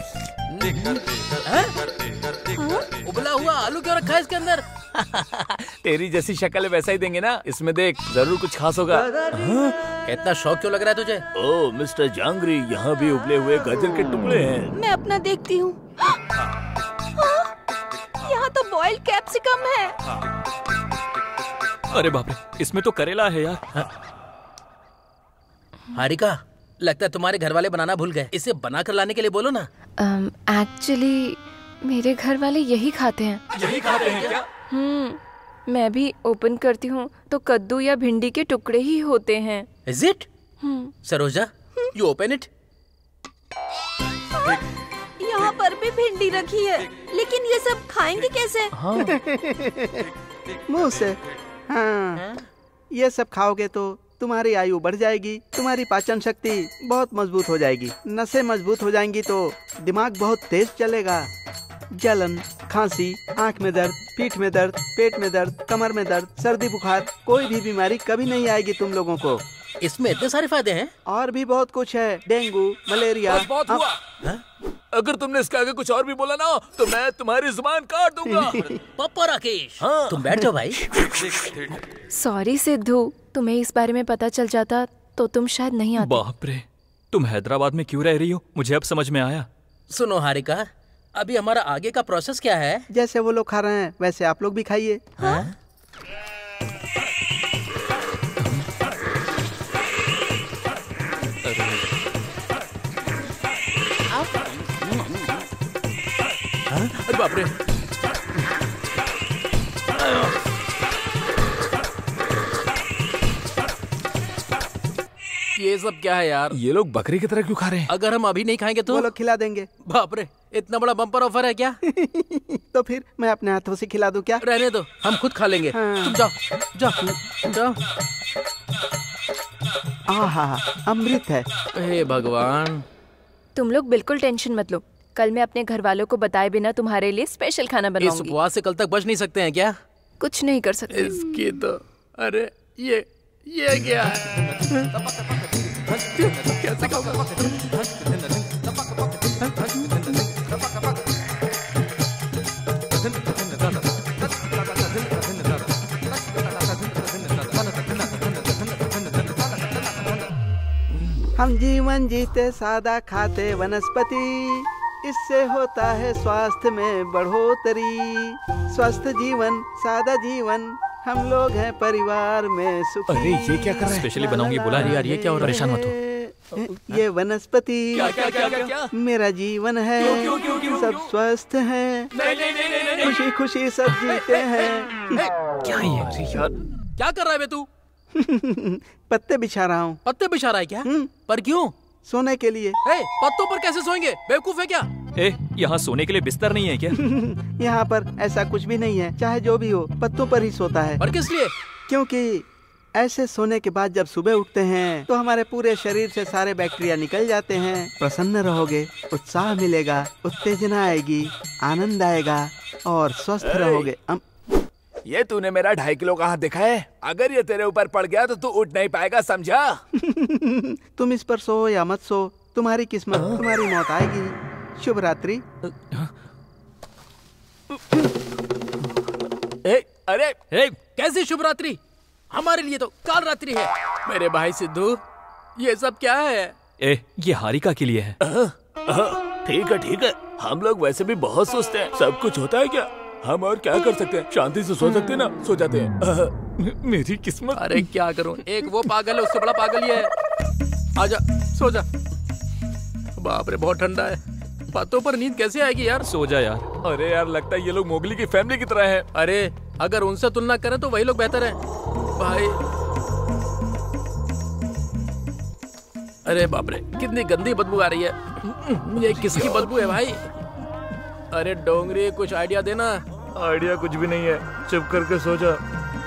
उबला हुआ आलू क्यों रखा है इसके अंदर? तेरी जैसी शक्ल वैसा ही देंगे ना। इसमें देख, जरूर कुछ खास होगा। इतना शौक क्यों लग रहा है तुझे? ओ मिस्टर जांगरी, यहाँ भी उबले हुए गाजर के टुकड़े हैं। मैं अपना देखती हूँ। यहाँ तो बॉइल्ड कैप्सिकम है। अरे बाप रे, इसमें तो करेला है यार। हारिका, लगता है तुम्हारे घर वाले बनाना भूल गए। इसे बना कर लाने के लिए बोलो ना। एक्चुअली मेरे घर वाले यही खाते हैं। यही खाते हैं क्या? मैं भी ओपन करती हूँ तो कद्दू या भिंडी के टुकड़े ही होते हैं। Is it? Saroja, you open it? यहाँ पर भी भिंडी रखी है, लेकिन ये सब खाएंगे कैसे? मुंह से। हाँ, ये सब खाओगे तो तुम्हारी आयु बढ़ जाएगी, तुम्हारी पाचन शक्ति बहुत मजबूत हो जाएगी, नसें मजबूत हो जाएंगी तो दिमाग बहुत तेज चलेगा। जलन, खांसी, आंख में दर्द, पीठ में दर्द, पेट में दर्द, कमर में दर्द, सर्दी बुखार, कोई भी बीमारी कभी नहीं आएगी तुम लोगों को। इसमें इतने सारे फायदे हैं? और भी बहुत कुछ है, डेंगू, मलेरिया। बहुत हुआ। अगर तुमने इसके आगे कुछ और भी बोला ना तो मैं तुम्हारी जुबान काट दूंगा। पापा राकेश, तुम बैठ जाओ भाई। सॉरी सिद्धू, तुम्हें इस बारे में पता चल जाता तो तुम शायद नहीं आते। बाप रे, तुम हैदराबाद में क्यों रह रही हो? मुझे अब समझ में आया। सुनो हारिका, अभी हमारा आगे का प्रोसेस क्या है? जैसे वो लोग खा रहे हैं वैसे आप लोग भी खाइए। हाँ? अरे बाप रे, ये सब क्या है यार? ये लोग बकरी की तरह क्यों खा रहे हैं? अगर हम अभी नहीं खाएंगे तो वो लोग खिला देंगे। बाप रे, इतना बड़ा बम्पर ऑफर है क्या? तो फिर मैं अपने हाथों से खिला दूं क्या? रहने दो, हम खुद खा लेंगे। हाँ। तुम जाओ जाओ जाओ। आहा, अमृत है। हे भगवान। तुम लोग बिल्कुल टेंशन मत लो, कल मैं अपने घर वालों को बताए बिना तुम्हारे लिए स्पेशल खाना बनाऊंगी। इस उपवास से कल तक बच नहीं सकते हैं क्या? कुछ नहीं कर सकते। इसकी तो अरे ये क्या है? कैसे खाऊंगा? हम जीवन जीते सादा खाते वनस्पति, इससे होता है स्वास्थ्य में बढ़ोतरी। स्वस्थ जीवन सादा जीवन, हम लोग हैं परिवार में सुखी। अरे ये क्या कर रहा है? स्पेशली बनाऊंगी बुला रही यार, ये क्या हो रहा है? परेशान मत हो। ये वनस्पति क्या? मेरा जीवन है। क्यों? सब स्वस्थ हैं, नहीं। खुशी खुशी सब जीते हैं। क्या ये यार? क्या कर रहा है बे तू? पत्ते बिछा रहा हूँ। पत्ते बिछा रहा है क्या? पर क्यों? सोने के लिए। पत्तों पर कैसे सोएंगे? बेवकूफ है क्या? यहाँ सोने के लिए बिस्तर नहीं है क्या? यहाँ पर ऐसा कुछ भी नहीं है, चाहे जो भी हो पत्तों पर ही सोता है। पर किस लिए? क्योंकि ऐसे सोने के बाद जब सुबह उठते हैं तो हमारे पूरे शरीर से सारे बैक्टीरिया निकल जाते हैं। प्रसन्न रहोगे, उत्साह मिलेगा, उत्तेजना आएगी, आनंद आएगा और स्वस्थ रहोगे। ये तूने मेरा 2.5 किलो का हाथ देखा है? अगर ये तेरे ऊपर पड़ गया तो तू उठ नहीं पाएगा, समझा? तुम इस पर सो या मत सो, तुम्हारी किस्मत, तुम्हारी मौत आएगी। शुभ रात्रि। अरे कैसी शुभ रात्रि? हमारे लिए तो काल रात्रि है। मेरे भाई सिद्धू, ये सब क्या है? ये हारिका के लिए है। ठीक है, हम लोग वैसे भी बहुत सोचते हैं। सब कुछ होता है क्या? हम और क्या कर सकते हैं? शांति से सो सकते हैं ना? सो जाते हैं। मेरी किस्मत। अरे क्या करूं, एक वो पागल है, उससे बड़ा पागल ये है। आजा, सो जा। बाप रे, बहुत ठंडा है। पत्तों पर नींद कैसे आएगी यार? सो जा यार। अरे यार, लगता है ये लोग मोगली की फैमिली की तरह है। अरे अगर उनसे तुलना करें तो वही लोग बेहतर हैं भाई। अरे बाप रे, कितनी गंदी बदबू आ रही है। ये किसकी बदबू है भाई? अरे डोंगरी, कुछ आइडिया देना। आइडिया कुछ भी नहीं है, चुप करके सो जा।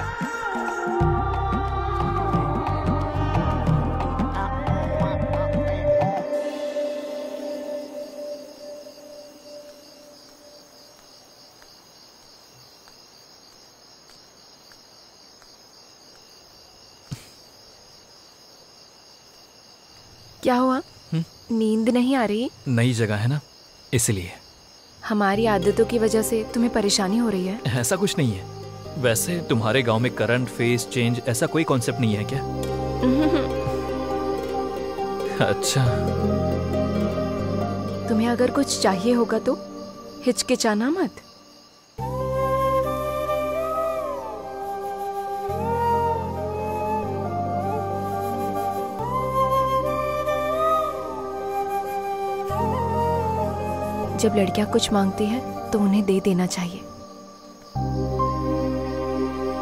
क्या हुआ? नींद नहीं आ रही? नई जगह है ना, इसलिए। हमारी आदतों की वजह से तुम्हें परेशानी हो रही है? ऐसा कुछ नहीं है। वैसे तुम्हारे गांव में करंट, फेस चेंज ऐसा कोई कॉन्सेप्ट नहीं है क्या? अच्छा। तुम्हें अगर कुछ चाहिए होगा तो हिचकिचाना मत। जब लड़कियां कुछ मांगती हैं तो उन्हें दे देना चाहिए।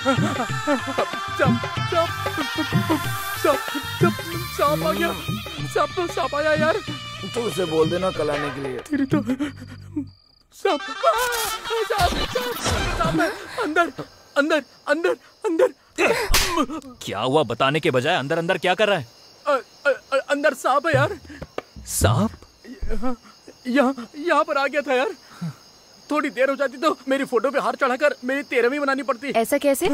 सांप आ गया, सांप आया यार। तो उसे बोल देना कल आने के लिए। तेरी तो सांप है। अंदर अंदर अंदर अंदर। क्या हुआ बताने के बजाय अंदर अंदर क्या कर रहा है? अंदर सांप है यार। सांप? यहाँ पर आ गया था यार। थोड़ी देर हो जाती तो मेरी फोटो पे हार चढ़ाकर मेरी 13वीं बनानी पड़ती। ऐसा कैसे?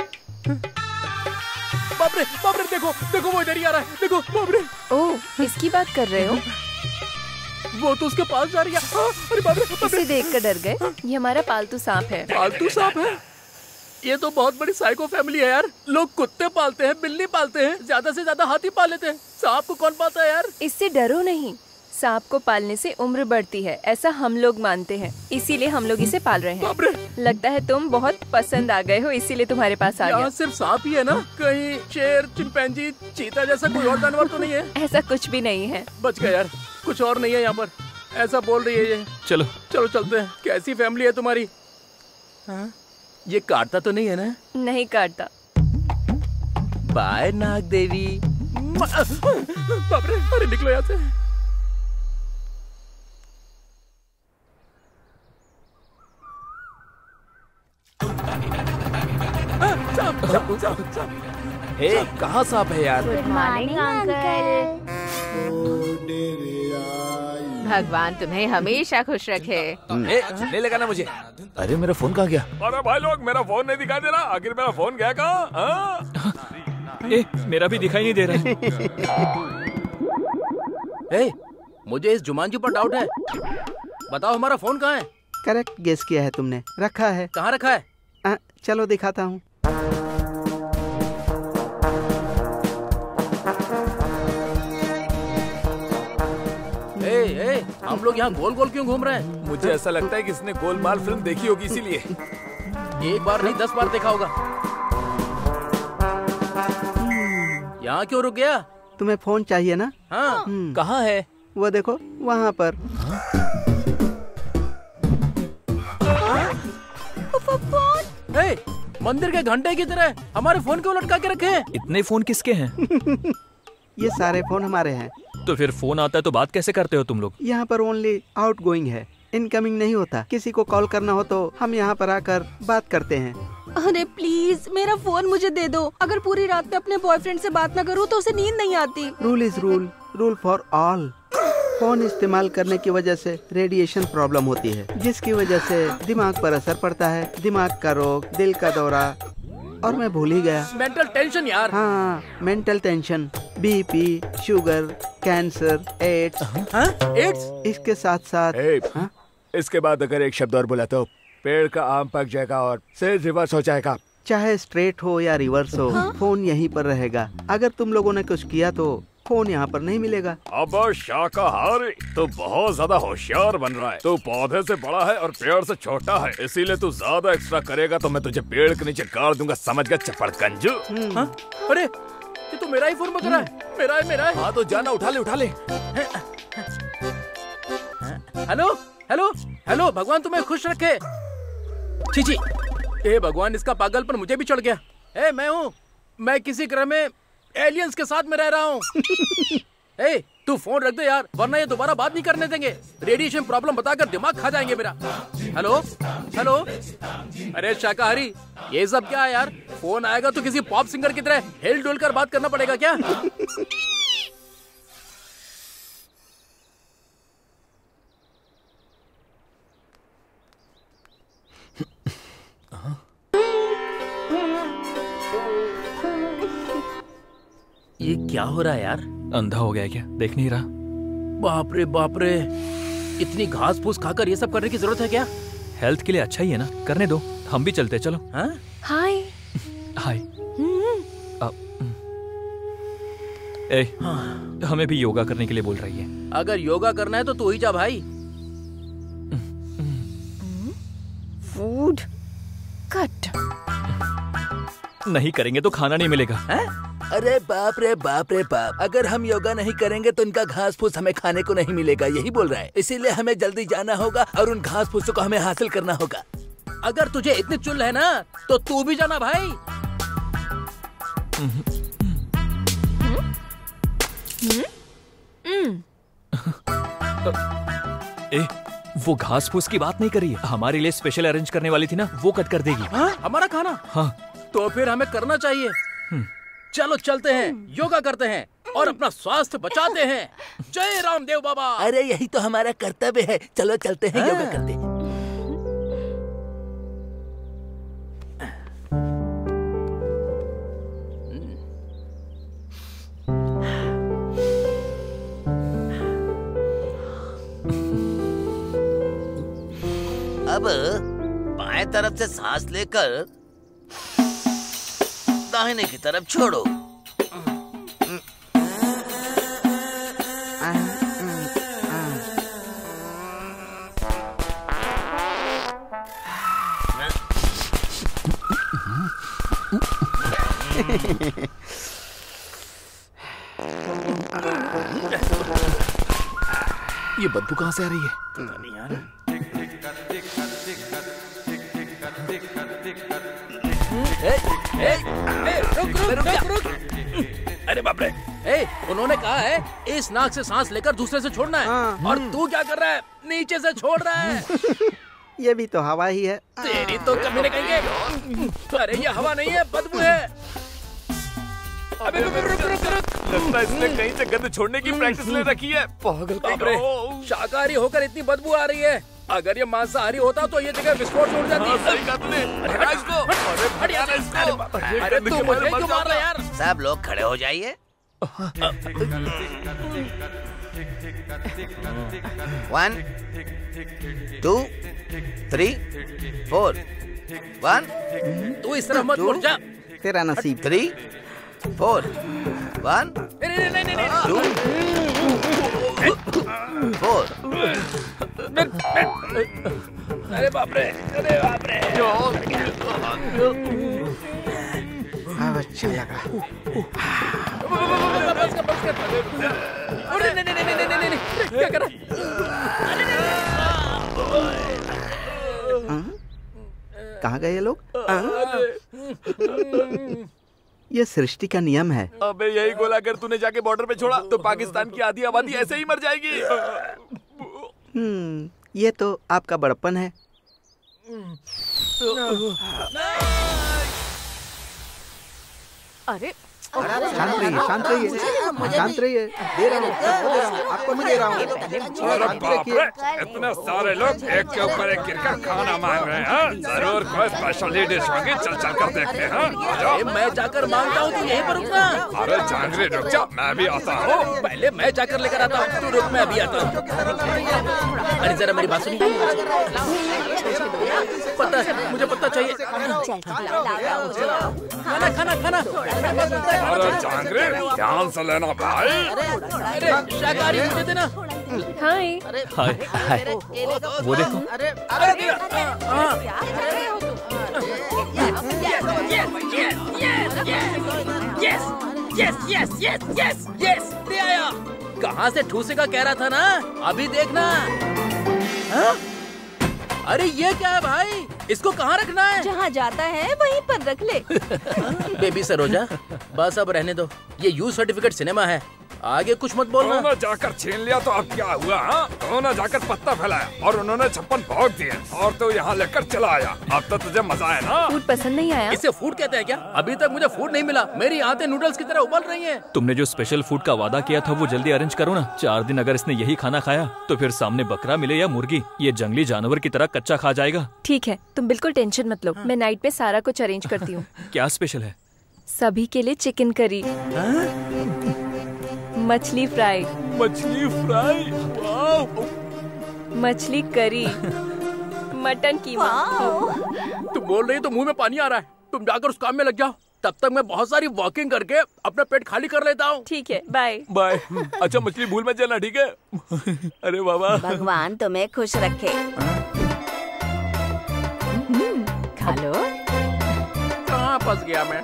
बाप रे देखो देखो वो इधर ही आ रहा है, देखो बाप रे। ओह इसकी बात कर रहे हो? वो तो उसके पास जा रही है। अरे बाप रे इसे देखकर डर गए? ये हमारा पालतू सांप है। पालतू सांप है? ये तो बहुत बड़ी साइको फैमिली है यार। लोग कुत्ते पालते हैं, बिल्ली पालते हैं, ज्यादा से ज्यादा हाथी पाल लेते हैं। सांप को कौन पालता है यार? इससे डरो नहीं, सांप को पालने से उम्र बढ़ती है, ऐसा हम लोग मानते हैं, इसीलिए हम लोग इसे पाल रहे हैं। लगता है तुम बहुत पसंद आ गए हो, इसीलिए तुम्हारे पास आ गया। यहाँ सिर्फ सांप ही है ना? कहीं शेर, चिंपैंजी, चीता जैसा कोई और जानवर तो नहीं है? ऐसा कुछ भी नहीं है। बच गया यार, कुछ और नहीं है यहाँ पर, ऐसा बोल रही है ये। चलो चलते हैं। कैसी फैमिली है तुम्हारी? हाँ? ये काटता तो नहीं है ना? नहीं काटता। बाय नाग देवी। बाप रे, अरे निकलो यहाँ से। कहाँ सांप है यार? Good morning uncle. भगवान तुम्हें हमेशा खुश रखे। नहीं लगा ना मुझे। अरे मेरा फोन कहाँ गया? अरे भाई लोग, मेरा फोन नहीं दिखाई दे रहा। आखिर मेरा फोन गया कहाँ? मेरा भी दिखाई नहीं दे रहा है। मुझे इस जुमानजी पर डाउट है। बताओ हमारा फोन कहाँ है? करेक्ट गेस किया है तुमने। रखा है। कहाँ रखा है? चलो दिखाता हूँ। हम लोग यहाँ गोल गोल क्यों घूम रहे हैं? मुझे ऐसा लगता है कि इसने गोलमाल फिल्म देखी होगी, इसीलिए। एक बार नहीं 10 बार देखा होगा। यहाँ क्यों रुक गया? तुम्हें फोन चाहिए ना? हाँ। कहाँ है? वो देखो वहाँ पर। मंदिर के घंटे की तरह हमारे फोन क्यों लटका के रखे हैं? इतने फोन किसके हैं? ये सारे फोन हमारे हैं। तो फिर फोन आता है तो बात कैसे करते हो तुम लोग? यहाँ पर ओनली आउट गोइंग है, इनकमिंग नहीं होता। किसी को कॉल करना हो तो हम यहाँ पर आकर बात करते हैं। अरे प्लीज मेरा फोन मुझे दे दो। अगर पूरी रात में अपने बॉयफ्रेंड से बात न करूँ तो उसे नींद नहीं आती। Rule is rule, rule for all. Phone इस्तेमाल करने की वजह से रेडिएशन प्रॉब्लम होती है, जिसकी वजह से दिमाग पर असर पड़ता है। दिमाग का रोग, दिल का दौरा, और मैं भूल ही गया। मेंटल टेंशन यार। हाँ, mental tension, BP, sugar, cancer, AIDS. AIDS? इसके साथ साथ इसके बाद अगर एक शब्द और बोला तो पेड़ का आम पक जाएगा और सिर रिवर्स हो जाएगा। चाहे स्ट्रेट हो या रिवर्स हो, फोन यहीं पर रहेगा। अगर तुम लोगों ने कुछ किया तो फोन यहाँ पर नहीं मिलेगा। अब शाकाहारी तो बहुत ज्यादा होशियार बन रहा है। तू पौधे से बड़ा है और पेड़ से छोटा है, इसीलिए तू ज्यादा एक्स्ट्रा करेगा तो मैं तुझे पेड़ के नीचे गाड़ दूंगा, समझ गया चपड़कंजू? अरे ये तो मेरा ही फोन बज रहा है। मेरा है। हाँ तो जाना, उठा ले। हेलो हेलो हेलो, भगवान तुम्हें खुश रखे। छी, ए भगवान, इसका पागलपन मुझे भी चढ़ गया। मैं हूँ, मैं किसी ग्रह में एलियंस के साथ में रह रहा हूँ। तू फोन रख दे यार, वरना ये दोबारा बात नहीं करने देंगे। रेडिएशन प्रॉब्लम बताकर दिमाग खा जाएंगे मेरा। हेलो। अरे शाकाहारी, ये सब क्या है यार? फोन आएगा तो किसी पॉप सिंगर की तरह हिल डुल कर बात करना पड़ेगा क्या? ये क्या हो रहा है यार? अंधा हो गया क्या? देख नहीं रहा? बाप रे, इतनी घास फूस खाकर ये सब करने की जरूरत है क्या? हेल्थ के लिए अच्छा ही है ना, करने दो। हम भी चलते, चलो। हाय। हमें भी योगा करने के लिए बोल रही है। अगर योगा करना है तो तू ही जा भाई। फूड कट नहीं करेंगे तो खाना नहीं मिलेगा। अरे बाप रे बाप, अगर हम योगा नहीं करेंगे तो इनका घास फूस हमें खाने को नहीं मिलेगा, यही बोल रहा है। इसीलिए हमें जल्दी जाना होगा और उन घास फूसों को हमें हासिल करना होगा। अगर तुझे इतनी चुल है ना तो तू भी जाना भाई। ए, वो घास फूस की बात नहीं करी है, हमारे लिए स्पेशल अरेंज करने वाली थी ना, वो कट कर देगी। हाँ? हमारा खाना? हाँ। तो फिर हमें करना चाहिए। चलो चलते हैं, योगा करते हैं और अपना स्वास्थ्य बचाते हैं। जय रामदेव बाबा। अरे यही तो हमारा कर्तव्य है, चलो चलते हैं योगा करते हैं। अब बाएं तरफ से सांस लेकर दाहिने की तरफ छोड़ो। ये बदबू कहाँ से आ रही है? पता नहीं यार। रुक। अरे बाप रे, उन्होंने कहा है इस नाक से सांस लेकर दूसरे से छोड़ना है। और तू क्या कर रहा है? नीचे से छोड़ रहा है। ये भी तो हवा ही है। तेरी तो कभी नहीं कहेंगे। अरे ये हवा नहीं है, बदबू है। अबे रुक। लगता है इसने कहीं से गंद छोड़ने की प्रैक्टिस ले रखी है। पागल। बाप रे, शाकाहारी होकर इतनी बदबू आ रही है। अगर ये मांसाहारी होता तो ये जगह विस्फोट छोड़ जाती। सही कहा तूने। अरे तू मुझे क्यों मार रहा है यार? सब लोग खड़े हो जाइए। 1 2 3 4 1 तू इस तरह मत मुड़ जा। तेरा नसीब। 3 4 1 2 4। अरे बाप रे। अच्छा लगा। नहीं, क्या कर रहा? कहाँ गए ये लोग? ये सृष्टि का नियम है। अबे यही गोला अगर तूने जाके बॉर्डर पे छोड़ा तो पाकिस्तान की आधी आबादी ऐसे ही मर जाएगी। ये तो आपका बड़प्पन है। अरे शांत रहिए। दे रहा हूँ, आपको मैं दे रहा हूँ। अरे बाप रे, इतने सारे लोग एक के ऊपर एक गिरकर खाना मांग रहे हैं। जरूर कोई स्पेशल डिश होगी, चल कर देखते हैं। मैं जाकर मांगता हूँ, तू यहीं पर रुकना। अरे जांगरी रुक जा, मैं भी आता हूँ। पहले मैं जाकर लेकर आता हूँ, तू रुक, मैं अभी आता हूँ। अरे जरा मेरी बात सुनिए। पता है, मुझे पता चाहिए। खाना। अरे जांगरी, ध्यान से लेना भाई। अरे शाकाहारी मुझे देना। हाय। वो देखो। यस, ले आया। कहाँ से ठूसेगा कह रहा था ना, अभी देखना। हाँ? अरे ये क्या है भाई? इसको कहाँ रखना है? जहाँ जाता है वहीं पर रख ले। बेबी सरोजा, बस अब रहने दो। ये यू सर्टिफिकेट सिनेमा है, आगे कुछ मत बोलना। उन्होंने जाकर छीन लिया तो अब क्या हुआ? उन्होंने जाकर पत्ता फैलाया और उन्होंने 56 भोग दिए और तो यहाँ लेकर चला आया। अब तो तुझे मजा आया ना? फूड पसंद नहीं आया? इसे फूड कहते हैं क्या? अभी तक मुझे फूड नहीं मिला। मेरी आंतें नूडल्स की तरह उबल रही हैं। तुमने जो स्पेशल फूड का वादा किया था वो जल्दी अरेंज करो ना। 4 दिन अगर इसने यही खाना खाया तो फिर सामने बकरा मिले या मुर्गी, ये जंगली जानवर की तरह कच्चा खा जाएगा। ठीक है, तुम बिल्कुल टेंशन मत लो। मैं नाइट में सारा कुछ अरेंज करती हूँ। क्या स्पेशल है? सभी के लिए चिकन करी, मछली फ्राई, मछली करी, मटन कीमा। तुम बोल रही हो तो मुंह में पानी आ रहा है। तुम जाकर उस काम में लग जाओ, तब तक मैं बहुत सारी वॉकिंग करके अपना पेट खाली कर लेता हूँ। ठीक है, बाय बाय। अच्छा मछली भूल मत जाना, ठीक है? अरे बाबा, भगवान तुम्हें खुश रखे। खा लो। कहाँ फंस गया मैं?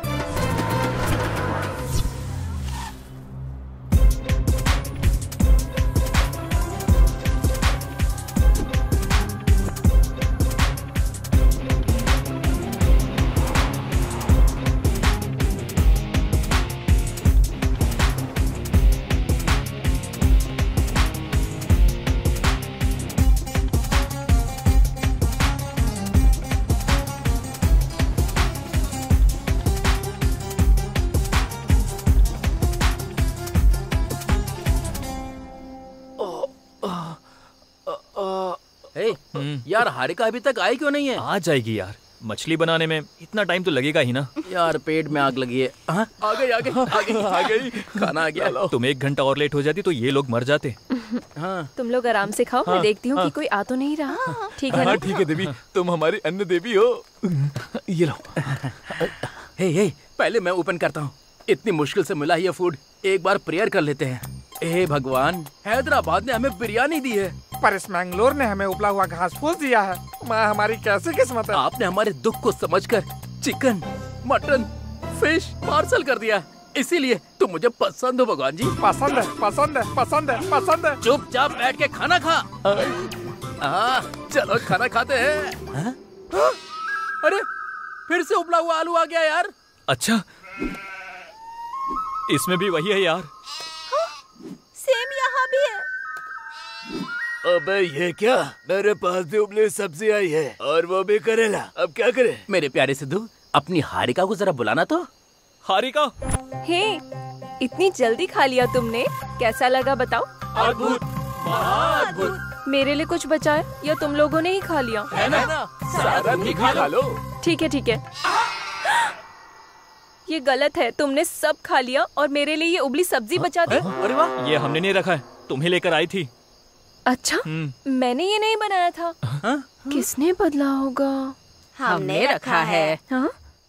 यार हारिका अभी तक आई क्यों नहीं है? आ जाएगी यार, मछली बनाने में इतना टाइम तो लगेगा ही ना। यार पेट में आग लगी है। हाँ? आ गई खाना आ गया। तुम 1 घंटा और लेट हो जाती तो ये लोग मर जाते। हाँ। तुम लोग आराम से खाओ, मैं देखती हूँ कि कोई आ तो नहीं रहा। ठीक है ना? ठीक है देवी, तुम हमारी अन्न देवी हो। ये लो। हे पहले मैं ओपन करता हूँ। इतनी मुश्किल से मिला ये फूड, एक बार प्रेयर कर लेते हैं। हे भगवान, हैदराबाद ने हमें बिरयानी दी है, पर इस मैंगलोर ने हमें उपला हुआ घास फूस दिया है। माँ हमारी कैसी किस्मत है। आपने हमारे दुख को समझकर चिकन, मटन, फिश पार्सल कर दिया, इसीलिए तुम मुझे पसंद हो भगवान जी। पसंद है, पसंद है, पसंद है, पसंद है। चुपचाप बैठ के खाना खा। चलो खाना खाते हैं। अरे फिर से उबला हुआ आलू आ गया यार। अच्छा, इसमें भी वही है यार। सेम यहाँ भी है। अबे ये क्या, मेरे पास भी उबली सब्जी आई है और वो भी करेला। अब क्या करे? मेरे प्यारे सिद्धू, अपनी हारिका को जरा बुलाना तो। हारिका, हे, इतनी जल्दी खा लिया तुमने, कैसा लगा बताओ? अद्भुत, अद्भुत। मेरे लिए कुछ बचा है या तुम लोगों ने ही खा लिया? है ना? सारा भी खा लो। ठीक है ठीक है। ये गलत है, तुमने सब खा लिया और मेरे लिए ये उबली सब्जी बचा दी। अरे वाह, ये हमने नहीं रखा है, तुम ही लेकर आई थी। अच्छा, मैंने ये नहीं बनाया था। किसने बदला होगा? हमने रखा है। हाँ?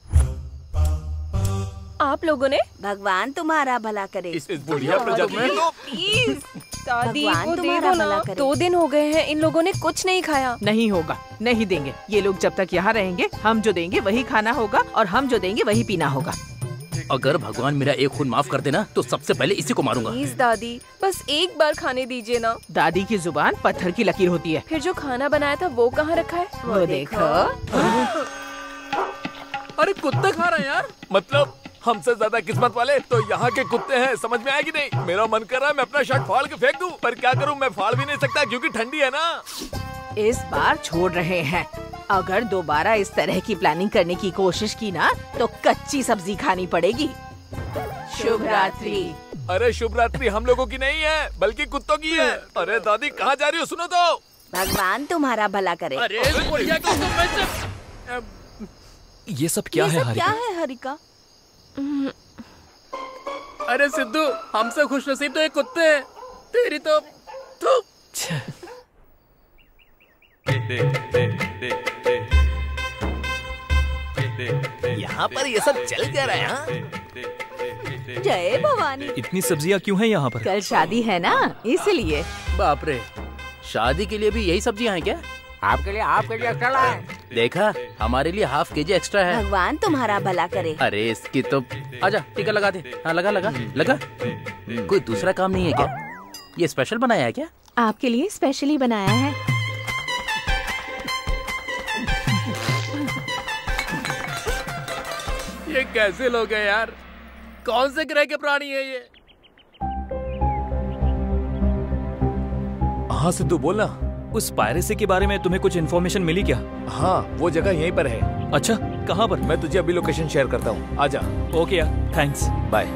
आप लोगों ने? भगवान तुम्हारा भला करे। इस बुढ़िया प्रजाति में तो प्लीज दादी भगवान को दे तुम्हारा दो भला ना। करे। 2 दिन हो गए हैं, इन लोगों ने कुछ नहीं खाया। नहीं होगा, नहीं देंगे। ये लोग जब तक यहाँ रहेंगे, हम जो देंगे वही खाना होगा और हम जो देंगे वही पीना होगा। अगर भगवान मेरा एक खून माफ कर देना तो सबसे पहले इसी को मारूंगा। प्लीज दादी, बस एक बार खाने दीजिए ना। दादी की जुबान पत्थर की लकीर होती है। फिर जो खाना बनाया था वो कहाँ रखा है? वो देखो। अरे कुत्ते खा रहे हैं यार। मतलब हमसे ज्यादा किस्मत वाले तो यहाँ के कुत्ते हैं, समझ में आएगी नहीं। मेरा मन कर रहा है मैं अपना शर्ट फाड़ के फेंक दूं, पर क्या करूं, मैं फाड़ भी नहीं सकता क्योंकि ठंडी है ना। इस बार छोड़ रहे हैं। अगर दोबारा इस तरह की प्लानिंग करने की कोशिश की ना तो कच्ची सब्जी खानी पड़ेगी। शुभ रात्रि। अरे शुभ रात्रि हम लोगों की नहीं है बल्कि कुत्तों की है। अरे दादी कहाँ जा रही हो, सुनो तो। भगवान तुम्हारा भला करे। अरे बुढ़िया को तो मैं से... ये सब क्या है क्या है हरिका? अरे सिद्धू, हमसे खुश नसीब तो एक कुत्ते हैं, तेरी तो यहाँ पर ये सब चल क्या रहा है? हाँ? जय भवानी। इतनी सब्जियाँ क्यों हैं यहाँ पर? कल शादी है ना, इसलिए। बाप रे, शादी के लिए भी यही सब्जियाँ हैं क्या? आपके लिए एक्स्ट्रा लाए। देखा, हमारे लिए ½ केजी एक्स्ट्रा है। भगवान तुम्हारा भला करे। अरे इसकी तो आजा टीका लगा दे। हाँ लगा लगा लगा। कोई दूसरा काम नहीं है क्या? ये स्पेशल बनाया है क्या? आपके लिए स्पेशली बनाया है। ये कैसे लोग हैं यार? कौन से ग्रह के प्राणी है ये? हाँ सिद्धू बोलना। उस पायरेसी के बारे में तुम्हें कुछ इन्फॉर्मेशन मिली क्या? हाँ वो जगह यहीं पर है। अच्छा, कहाँ पर? मैं तुझे अभी लोकेशन शेयर करता हूँ, आजा। ओके यार, थैंक्स, बाय।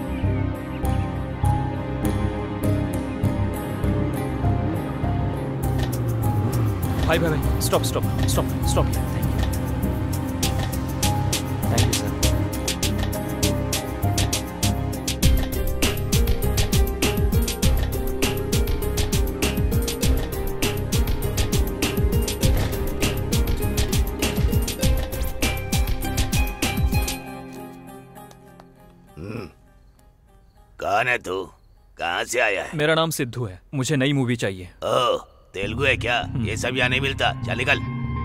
भाई भाई भाई, stop stop stop stop. Thank you sir. कौन है तू? कहाँ से आया है? मेरा नाम सिद्धू है, मुझे नई मूवी चाहिए। ओह, तेलुगु है क्या? ये सब यहाँ नहीं मिलता, चल निकल।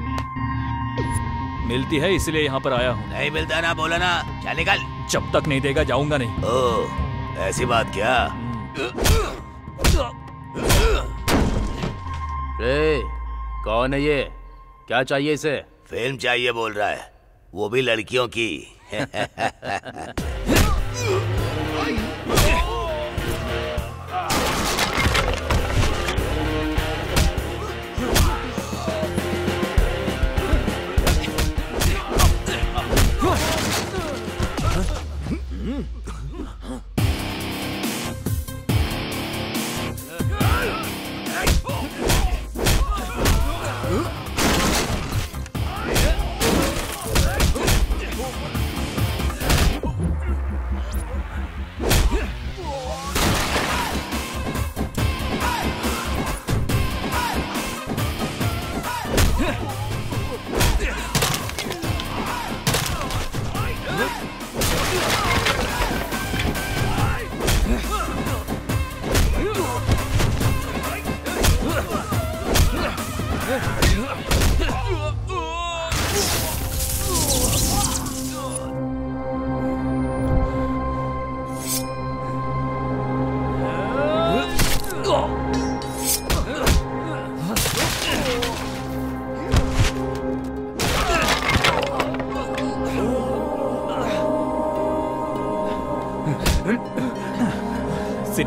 मिलती है इसलिए यहाँ पर आया हूँ। नहीं मिलता ना, बोला ना, चल निकल। जब तक नहीं देगा जाऊंगा नहीं। ओह, ऐसी बात क्या? कौन है ये? क्या चाहिए इसे? फिल्म चाहिए बोल रहा है, वो भी लड़कियों की।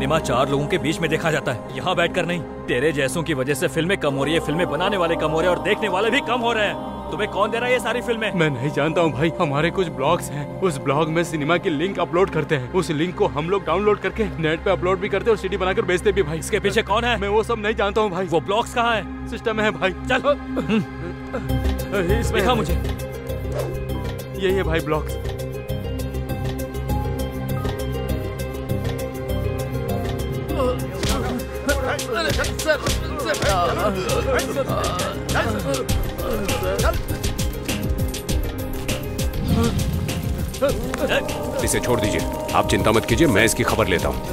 सिनेमा 4 लोगों के बीच में देखा जाता है, यहाँ बैठकर नहीं। तेरे जैसों की वजह से फिल्में कम हो रही है, फिल्में बनाने वाले कम हो रहे हैं और देखने वाले भी कम हो रहे हैं। तुम्हें कौन दे रहा है ये सारी फिल्में? मैं नहीं जानता हूँ भाई, हमारे कुछ ब्लॉग्स हैं, उस ब्लॉग में सिनेमा की लिंक अपलोड करते हैं, उस लिंक को हम लोग डाउनलोड करके नेट पे अपलोड भी करते हैं और सीडी बनाकर बेचते भी भाई। इसके पीछे कौन है? मैं वो सब नहीं जानता हूँ भाई। वो ब्लॉग्स कहाँ है? सिस्टम में है भाई। चल इसमें दिखा मुझे। यही है भाई ब्लॉग्स। इसे छोड़ दीजिए, आप चिंता मत कीजिए, मैं इसकी खबर लेता हूँ।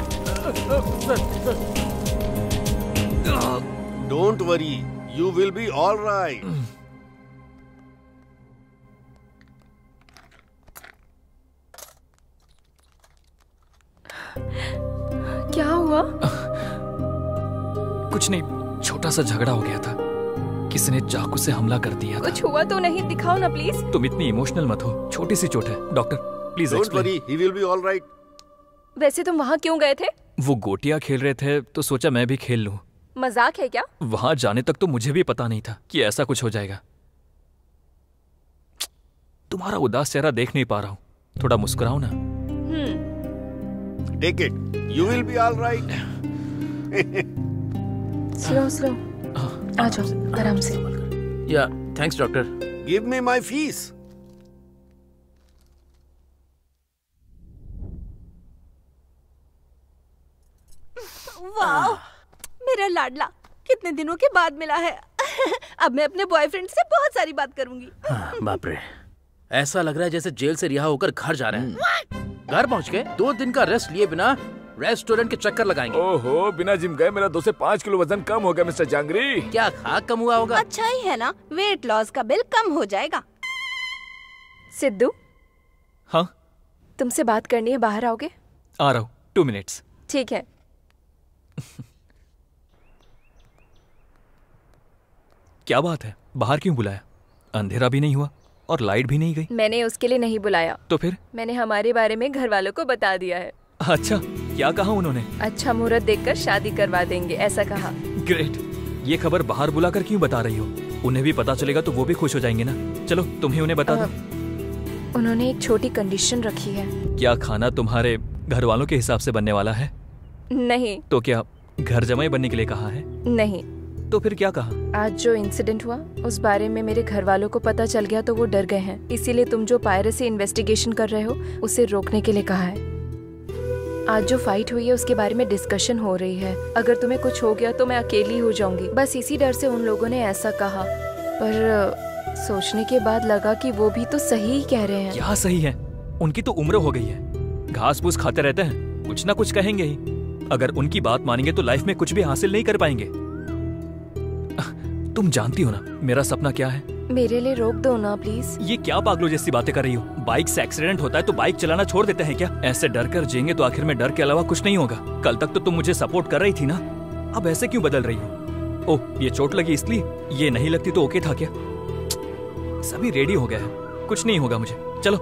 Don't worry, you will be all right. क्या हुआ? कुछ नहीं, छोटा सा झगड़ा हो गया था, किसी ने चाकू से हमला कर दिया था। कुछ हुआ तो नहीं? दिखाओ ना प्लीज। तुम इतनी इमोशनल मत हो, छोटी सी चोट है। Doctor please don't worry, he will be all right. वैसे तुम वहाँ क्यों गए थे? वो गोटियां खेल रहे थे तो सोचा मैं भी खेल लूं। मजाक है क्या? वहां जाने तक तो मुझे भी पता नहीं था कि ऐसा कुछ हो जाएगा। तुम्हारा उदास चेहरा देख नहीं पा रहा हूँ, थोड़ा मुस्कुराओ ना। Take it, you will be all right. Slow slow, आ जाओ आराम से। Yeah thanks doctor. Give me my fees. वाह, मेरा लाडला कितने दिनों के बाद मिला है। अब मैं अपने बॉयफ्रेंड से बहुत सारी बात करूंगी। बाप रे, ऐसा लग रहा है जैसे जेल से रिहा होकर घर जा रहे हैं। घर पहुंच के 2 दिन का रेस्ट लिए बिना रेस्टोरेंट के चक्कर लगाएंगे। ओहो, बिना जिम गए मेरा 2 से 5 किलो वजन कम हो गया मिस्टर जांगरी। क्या खा कम हुआ होगा? अच्छा ही है ना, वेट लॉस का बिल कम हो जाएगा। सिद्धू, हाँ तुमसे बात करनी है, बाहर आओगे? आ रहा हूँ, 2 मिनट्स। ठीक है। क्या बात है, बाहर क्यों बुलाया? अंधेरा भी नहीं हुआ और लाइट भी नहीं गई। मैंने उसके लिए नहीं बुलाया। तो फिर? मैंने हमारे बारे में घर वालों को बता दिया है। अच्छा, क्या कहा उन्होंने? अच्छा मुहूर्त देखकर शादी करवा देंगे, ऐसा कहा। ग्रेट। ये खबर बाहर बुलाकर क्यों बता रही हो? उन्हें भी पता चलेगा तो वो भी खुश हो जाएंगे ना। चलो तुम ही उन्हें बता दो। उन्होंने एक छोटी कंडीशन रखी है। क्या खाना तुम्हारे घर वालों के हिसाब से बनने वाला है? नहीं। तो क्या घर जमाई बनने के लिए कहा है? नहीं। तो फिर क्या कहा? आज जो इंसिडेंट हुआ उस बारे में मेरे घर वालों को पता चल गया तो वो डर गए हैं, इसीलिए तुम जो पायरेसी इन्वेस्टिगेशन कर रहे हो उसे रोकने के लिए कहा है। आज जो फाइट हुई है उसके बारे में डिस्कशन हो रही है। अगर तुम्हें कुछ हो गया तो मैं अकेली हो जाऊंगी, बस इसी डर से उन लोगों ने ऐसा कहा। पर सोचने के बाद लगा कि वो भी तो सही ही कह रहे हैं। क्या सही है? उनकी तो उम्र हो गई है, घास फूस खाते रहते हैं, कुछ ना कुछ कहेंगे ही। अगर उनकी बात मानेंगे तो लाइफ में कुछ भी हासिल नहीं कर पाएंगे। तुम जानती हो ना मेरा सपना क्या है? मेरे लिए रोक दो ना प्लीज। ये क्या पागलों जैसी बातें कर रही हो? बाइक से एक्सीडेंट होता है तो बाइक चलाना छोड़ देते हैं क्या? ऐसे डर कर जिएंगे तो आखिर में डर के अलावा कुछ नहीं होगा। कल तक तो तुम मुझे सपोर्ट कर रही थी ना, अब ऐसे क्यों बदल रही हो? ओह, ये चोट लगी इसलिए? ये नहीं लगती तो ओके था क्या? सभी रेडी हो गया है, कुछ नहीं होगा मुझे। चलो।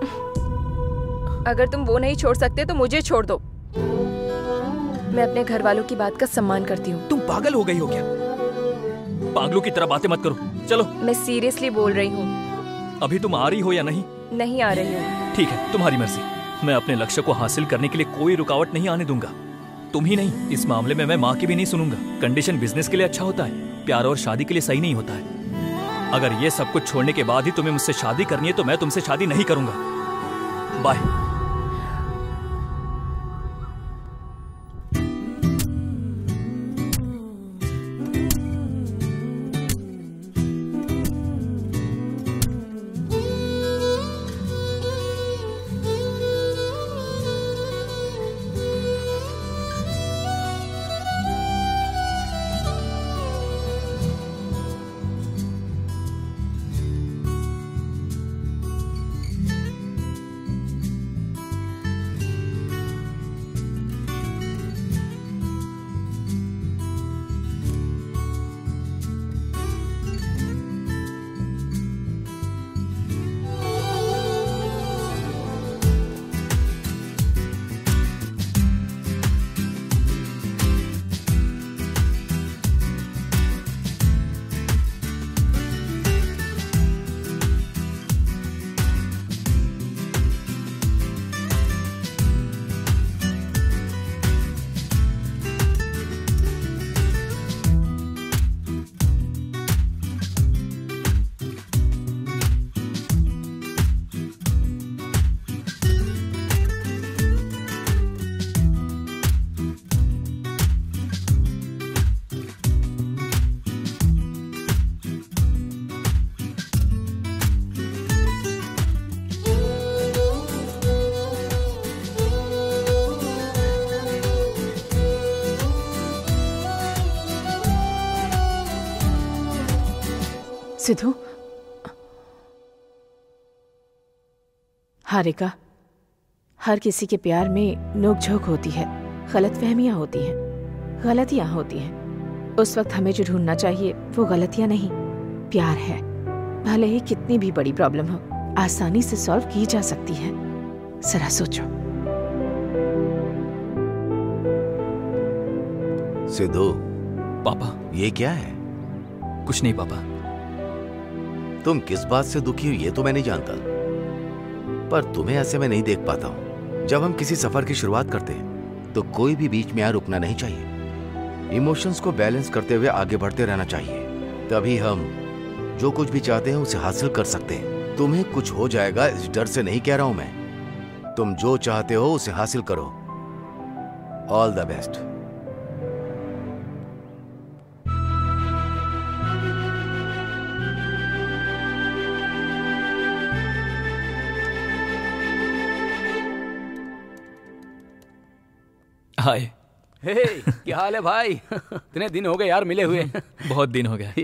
अगर तुम वो नहीं छोड़ सकते तो मुझे छोड़ दो। मैं अपने घर वालों की बात का सम्मान करती हूँ। तुम पागल हो गई हो क्या? पागलों की तरह बातें मत करो, चलो। मैं सीरियसली बोल रही हूँ। अभी तुम आ रही हो या नहीं? नहीं आ रही हूँ। ठीक है, तुम्हारी मर्जी। मैं अपने लक्ष्य को हासिल करने के लिए कोई रुकावट नहीं आने दूंगा। तुम ही नहीं, इस मामले में मैं माँ की भी नहीं सुनूंगा। कंडीशन बिजनेस के लिए अच्छा होता है, प्यार और शादी के लिए सही नहीं होता है। अगर ये सब कुछ छोड़ने के बाद ही तुम्हें मुझसे शादी करनी है तो मैं तुमसे शादी नहीं करूंगा। बाय। सिद्धू, हारिका, हर किसी के प्यार में नोक-झोंक होती है, गलतफहमियां होती हैं, गलतियां होती हैं। उस वक्त हमें जो ढूंढना चाहिए वो गलतियां नहीं, प्यार है। भले ही कितनी भी बड़ी प्रॉब्लम हो, आसानी से सॉल्व की जा सकती है। जरा सोचो। सिद्धू। पापा। ये क्या है? कुछ नहीं पापा। तुम किस बात से दुखी हो ये तो मैं नहीं जानता, पर तुम्हें ऐसे में नहीं देख पाता हूं। जब हम किसी सफर की शुरुआत करते हैं तो कोई भी बीच में रुकना नहीं चाहिए। इमोशंस को बैलेंस करते हुए आगे बढ़ते रहना चाहिए, तभी हम जो कुछ भी चाहते हैं उसे हासिल कर सकते हैं। तुम्हें कुछ हो जाएगा इस डर से नहीं कह रहा हूं मैं। तुम जो चाहते हो उसे हासिल करो। All the best. Hi. Hey, क्या हाल है भाई? इतने दिन हो गए यार मिले हुए। बहुत दिन हो गए।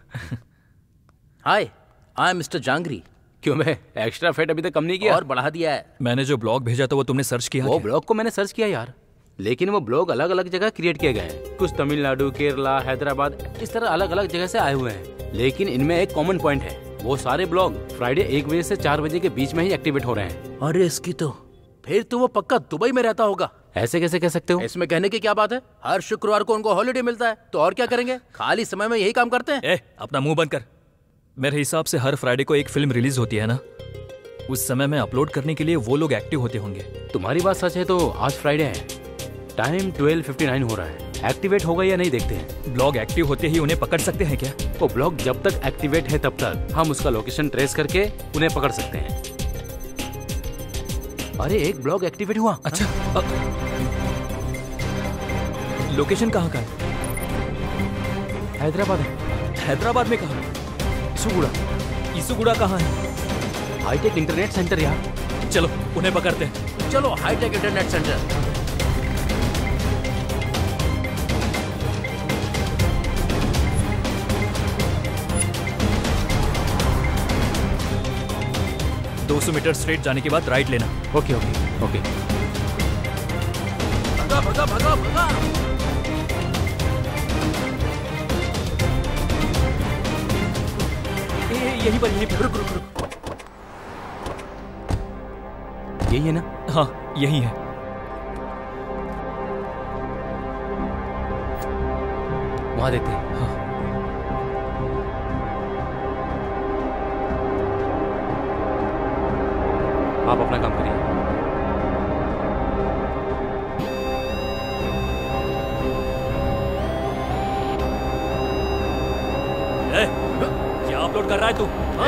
Hi, I am mister Jangri. क्यों मैं एक्स्ट्रा फेट अभी तक कम नहीं किया? और बढ़ा दिया है। मैंने जो ब्लॉग भेजा था वो तुमने सर्च किया? वो ब्लॉग को मैंने सर्च किया यार, लेकिन वो ब्लॉग अलग अलग जगह क्रिएट किए गए हैं। कुछ तमिलनाडु, केरला, हैदराबाद, इस तरह अलग अलग जगह से आए हुए हैं। लेकिन इनमें एक कॉमन पॉइंट है, वो सारे ब्लॉग फ्राइडे 1 बजे से 4 बजे के बीच में ही एक्टिवेट हो रहे हैं। अरे इसकी तो फिर तो वो पक्का दुबई में रहता होगा। ऐसे कैसे कह सकते हो? इसमें कहने की क्या बात है? हर शुक्रवार को उनको हॉलिडे मिलता है, तो और क्या करेंगे? खाली समय में यही काम करते हैं। अपना मुंह बंद कर। मेरे हिसाब से हर फ्राइडे को एक फिल्म रिलीज होती है ना, उस समय में अपलोड करने के लिए वो लोग एक्टिव होते होंगे। तुम्हारी बात सच है तो आज फ्राइडे है, टाइम 12:59 हो रहा है। एक्टिवेट होगा या नहीं देखते हैं। ब्लॉग एक्टिव होते ही उन्हें पकड़ सकते हैं क्या? वो ब्लॉग जब तक एक्टिवेट है तब तक हम उसका लोकेशन ट्रेस करके उन्हें पकड़ सकते हैं। अरे एक ब्लॉग एक्टिवेट हुआ। अच्छा, लोकेशन कहाँ का है? हैदराबाद है। हैदराबाद में कहाँ? इसुगुड़ा। इसुगुड़ा कहाँ है? हाईटेक इंटरनेट सेंटर यार। चलो उन्हें पकड़ते हैं। चलो हाईटेक इंटरनेट सेंटर। दो 200 मीटर स्ट्रेट जाने के बाद राइट लेना। Okay okay okay. भगा भगा भगा भगा। यहीं पर रुक रुक रुक। यही है ना? हाँ यही है। वहां देखते हैं। हाँ। आप अपना काम करिए। क्या अपलोड कर रहा है तू?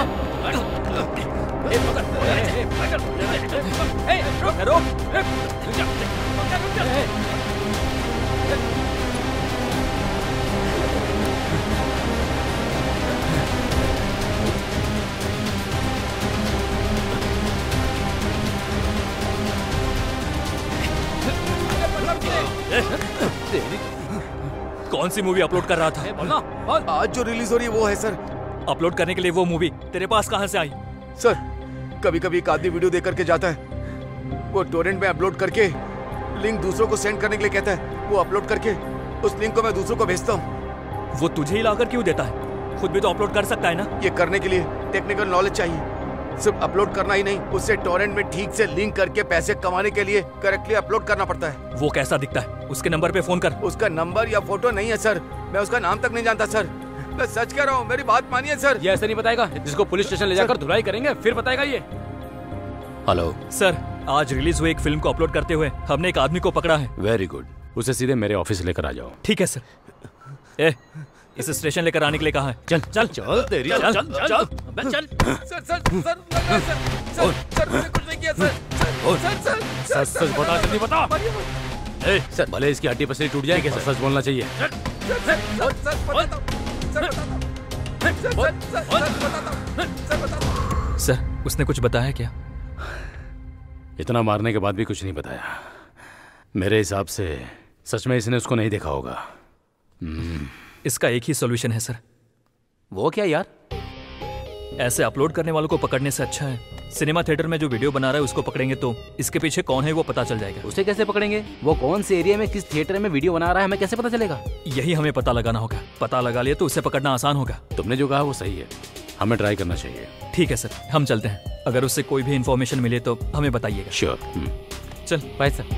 कौन सी मूवी अपलोड कर रहा था? बोलना। आज जो रिलीज हो रही है वो है सर। अपलोड करने के लिए वो मूवी तेरे पास कहां से आई? सर कभी कभी एक आदमी वीडियो देख करके जाता है, वो टोरेंट में अपलोड करके लिंक दूसरों को सेंड करने के लिए कहता है, वो अपलोड करके उस लिंक को मैं दूसरों को भेजता हूँ। वो तुझे ही लाकर क्यों देता है? खुद भी तो अपलोड कर सकता है ना? ये करने के लिए टेक्निकल नॉलेज चाहिए। सिर्फ अपलोड करना ही नहीं, उससे टोरेंट में ठीक से लिंक करके पैसे कमाने के लिए करेक्टली अपलोड करना पड़ता है। वो कैसा दिखता है? उसके नंबर पे फोन कर। उसका नंबर या फोटो नहीं है सर, मैं उसका नाम तक नहीं जानता सर। मैं सच कह रहा हूँ, मेरी बात मानिए सर। ये ऐसे नहीं बताएगा, जिसको पुलिस स्टेशन ले जाकर धुलाई करेंगे फिर बताएगा ये। हेलो सर, आज रिलीज हुई एक फिल्म को अपलोड करते हुए हमने एक आदमी को पकड़ा है। वेरी गुड, उसे सीधे मेरे ऑफिस लेकर आ जाओ। ठीक है सर। इसे स्टेशन लेकर आने के लिए कहा है? चल चल चल तेरी चल चल चल चल। Sir sir sir sir sir मैंने कुछ नहीं किया सर। सर सर सच बता, जल्दी बता। सर भले इसकी हड्डी पसली टूट जाए, कैसे सच बोलना चाहिए। सर उसने कुछ बताया क्या? इतना मारने के बाद भी कुछ नहीं बताया। मेरे हिसाब से सच में इसने उसको नहीं देखा होगा। इसका एक ही सॉल्यूशन है सर। वो क्या यार? ऐसे अपलोड करने वालों को पकड़ने से अच्छा है सिनेमा थिएटर में जो वीडियो बना रहा है उसको पकड़ेंगे तो इसके पीछे कौन है वो पता चल जाएगा। उसे कैसे पकड़ेंगे? वो कौन से एरिया में किस थिएटर में वीडियो बना रहा है हमें कैसे पता चलेगा? यही हमें पता लगाना होगा। पता लगा लिया तो उसे पकड़ना आसान होगा। तुमने जो कहा वो सही है, हमें ट्राई करना चाहिए। ठीक है सर, हम चलते हैं। अगर उससे कोई भी इन्फॉर्मेशन मिले तो हमें बताइएगा। श्योर। चल बाय सर।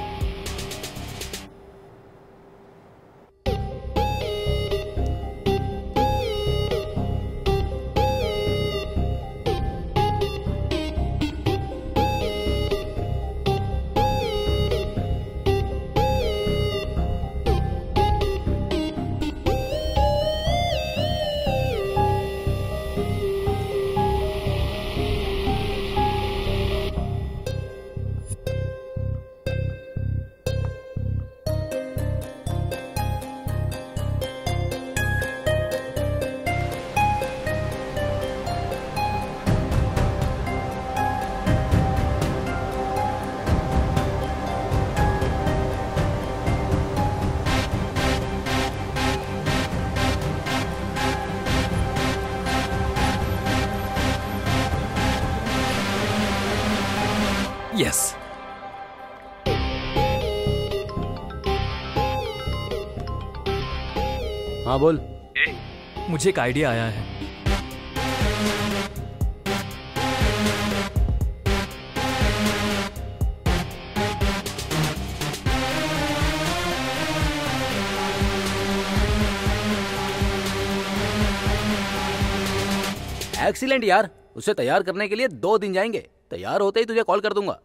यस। हाँ बोल। मुझे एक आइडिया आया है। एक्सीलेंट यार, उसे तैयार करने के लिए 2 दिन जाएंगे। तैयार होते ही तुझे कॉल कर दूंगा।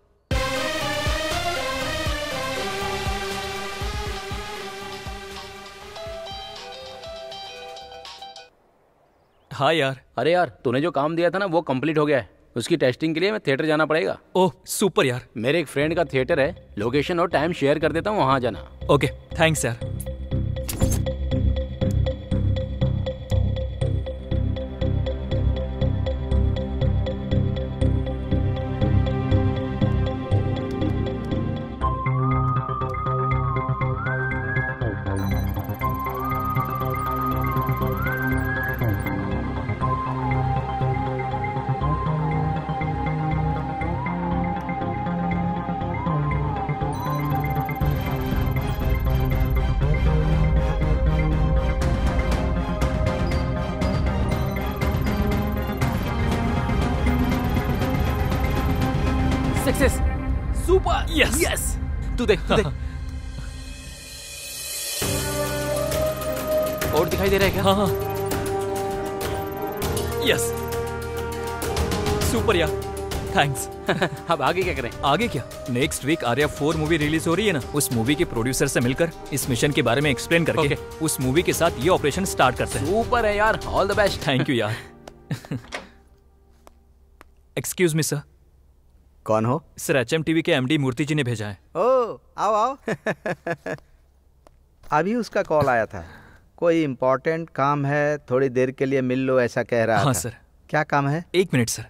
हाँ यार। अरे यार, तूने जो काम दिया था ना वो कंप्लीट हो गया है। उसकी टेस्टिंग के लिए मैं थिएटर जाना पड़ेगा। ओह सुपर यार। मेरे एक फ्रेंड का थिएटर है, लोकेशन और टाइम शेयर कर देता हूँ, वहां जाना। ओके थैंक्स यार। Success, super, yes yes. तू देख, तू देख। और दिखाई दे रहा है क्या? हाँ हाँ यस सुपर यार, थैंक्स। अब आगे क्या करें? आगे क्या, next week Arya 4 movie release हो रही है ना, उस मूवी के प्रोड्यूसर से मिलकर इस मिशन के बारे में एक्सप्लेन करके उस मूवी के साथ ये ऑपरेशन स्टार्ट करते हैं। सुपर है यार, all the best. Thank you यार। Excuse me sir. कौन हो? सर HMTV के MD मूर्ति जी ने भेजा है। ओ आओ आओ। अभी उसका कॉल आया था, कोई इम्पोर्टेंट काम है, थोड़ी देर के लिए मिल लो ऐसा कह रहा था। हाँ सर। क्या काम है? 1 मिनट सर।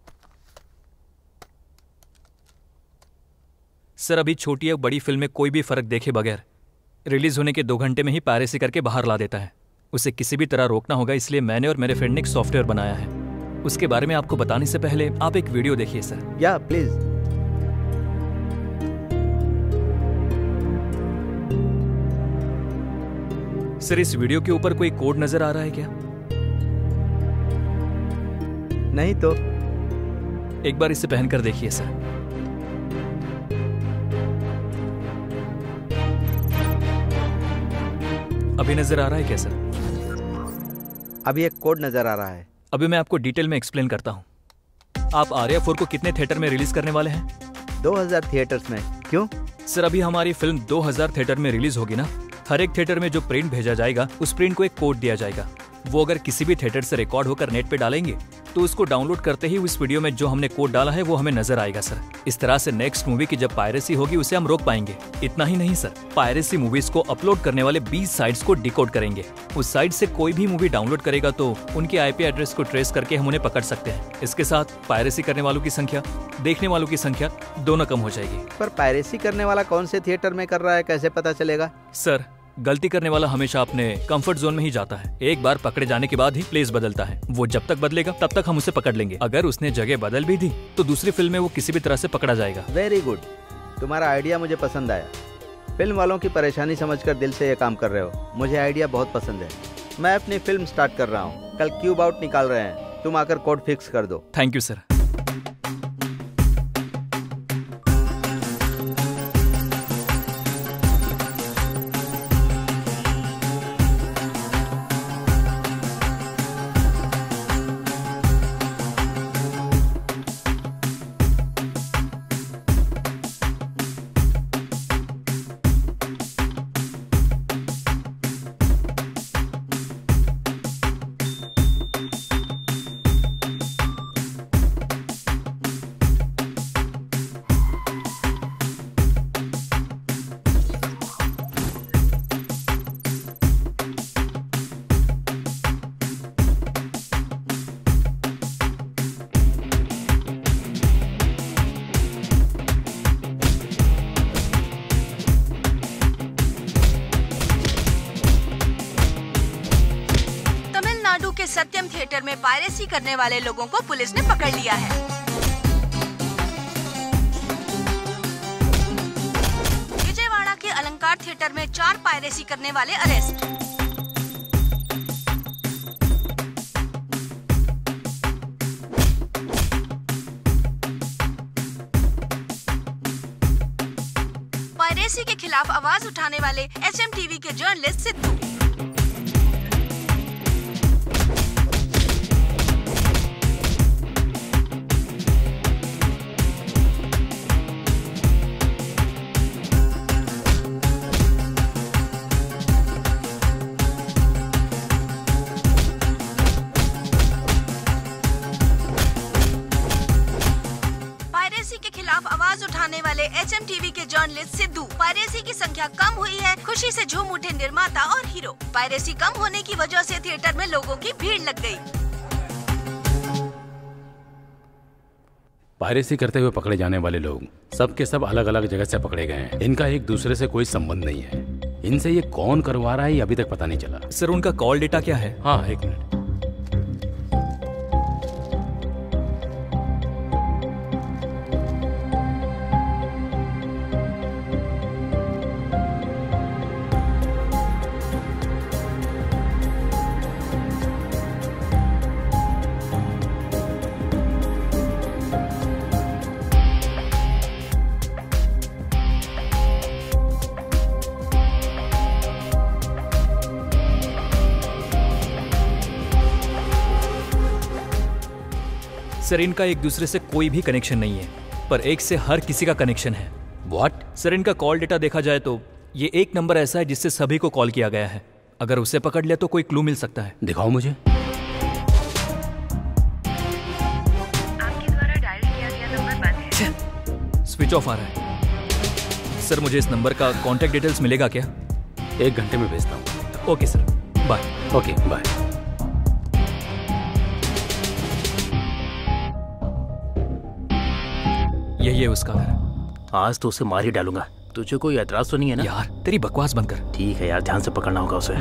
सर अभी छोटी या बड़ी फिल्म में कोई भी फर्क देखे बगैर रिलीज होने के 2 घंटे में ही पायरेसी करके बाहर ला देता है। उसे किसी भी तरह रोकना होगा, इसलिए मैंने और मेरे फ्रेंड ने एक सॉफ्टवेयर बनाया है। उसके बारे में आपको बताने से पहले आप एक वीडियो देखिए सर। या प्लीज। सर इस वीडियो के ऊपर कोई कोड नजर आ रहा है क्या? नहीं तो। एक बार इसे पहनकर देखिए सर। अभी नजर आ रहा है क्या सर? अभी एक कोड नजर आ रहा है। अभी मैं आपको डिटेल में एक्सप्लेन करता हूँ। आप आर्या 4 को कितने थिएटर में रिलीज करने वाले हैं? 2000 थिएटर्स में। क्यों? सर अभी हमारी फिल्म 2000 थिएटर में रिलीज होगी ना, हर एक थिएटर में जो प्रिंट भेजा जाएगा उस प्रिंट को एक कोड दिया जाएगा। वो अगर किसी भी थिएटर से रिकॉर्ड होकर नेट पे डालेंगे तो उसको डाउनलोड करते ही उस वीडियो में जो हमने कोड डाला है वो हमें नजर आएगा सर। इस तरह से नेक्स्ट मूवी की जब पायरेसी होगी उसे हम रोक पाएंगे। इतना ही नहीं सर, पायरेसी मूवीज को अपलोड करने वाले 20 साइट्स को डिकोड करेंगे। उस साइट से कोई भी मूवी डाउनलोड करेगा तो उनके IP एड्रेस को ट्रेस करके हम उन्हें पकड़ सकते हैं। इसके साथ पायरेसी करने वालों की संख्या, देखने वालों की संख्या दोनों कम हो जाएगी। पर पायरेसी करने वाला कौन से थिएटर में कर रहा है कैसे पता चलेगा? सर गलती करने वाला हमेशा अपने कंफर्ट जोन में ही जाता है। एक बार पकड़े जाने के बाद ही प्लेस बदलता है। वो जब तक बदलेगा तब तक हम उसे पकड़ लेंगे। अगर उसने जगह बदल भी दी तो दूसरी फिल्म में वो किसी भी तरह से पकड़ा जाएगा। वेरी गुड, तुम्हारा आइडिया मुझे पसंद आया। फिल्म वालों की परेशानी समझकर दिल से ये काम कर रहे हो। मुझे आइडिया बहुत पसंद है। मैं अपनी फिल्म स्टार्ट कर रहा हूँ। कल क्यूब आउट निकाल रहे हैं, तुम आकर कोड फिक्स कर दो। Thank you sir. Satyam theatre में पायरेसी करने वाले लोगों को पुलिस ने पकड़ लिया है। विजयवाड़ा के अलंकार थिएटर में 4 पायरेसी करने वाले अरेस्ट। पायरेसी के खिलाफ आवाज उठाने वाले SMTV के जर्नलिस्ट सिद्धू। उठाने वाले HMTV के जर्नलिस्ट सिद्धू। पायरेसी की संख्या कम हुई है, खुशी से झूम उठे निर्माता और हीरो। पायरेसी कम होने की वजह से थिएटर में लोगों की भीड़ लग गई। पायरेसी करते हुए पकड़े जाने वाले लोग सब के सब अलग अलग जगह से पकड़े गए हैं। इनका एक दूसरे से कोई संबंध नहीं है। इनसे ये कौन करवा रहा है ये अभी तक पता नहीं चला। सर उनका कॉल डेटा क्या है? हाँ, एक मिनट। सर इनका एक दूसरे से कोई भी कनेक्शन नहीं है, पर एक से हर किसी का कनेक्शन है। व्हाट? सर इनका कॉल डेटा देखा जाए तो ये एक नंबर ऐसा है जिससे सभी को कॉल किया गया है। अगर उसे पकड़ लिया तो कोई क्लू मिल सकता है। दिखाओ मुझे। आपके द्वारा डायल किया गया नंबर बंद है। स्विच ऑफ आ रहा है। सर मुझे इस नंबर का कॉन्टैक्ट डिटेल्स मिलेगा क्या? 1 घंटे में भेजता हूँ। Okay sir, bye. Okay bye. यही है उसका घर। आज तो उसे मार ही डालूंगा। तुझे कोई एतराज तो नहीं है ना? यार तेरी बकवास बंद कर। ठीक है यार, ध्यान से पकड़ना होगा उसे।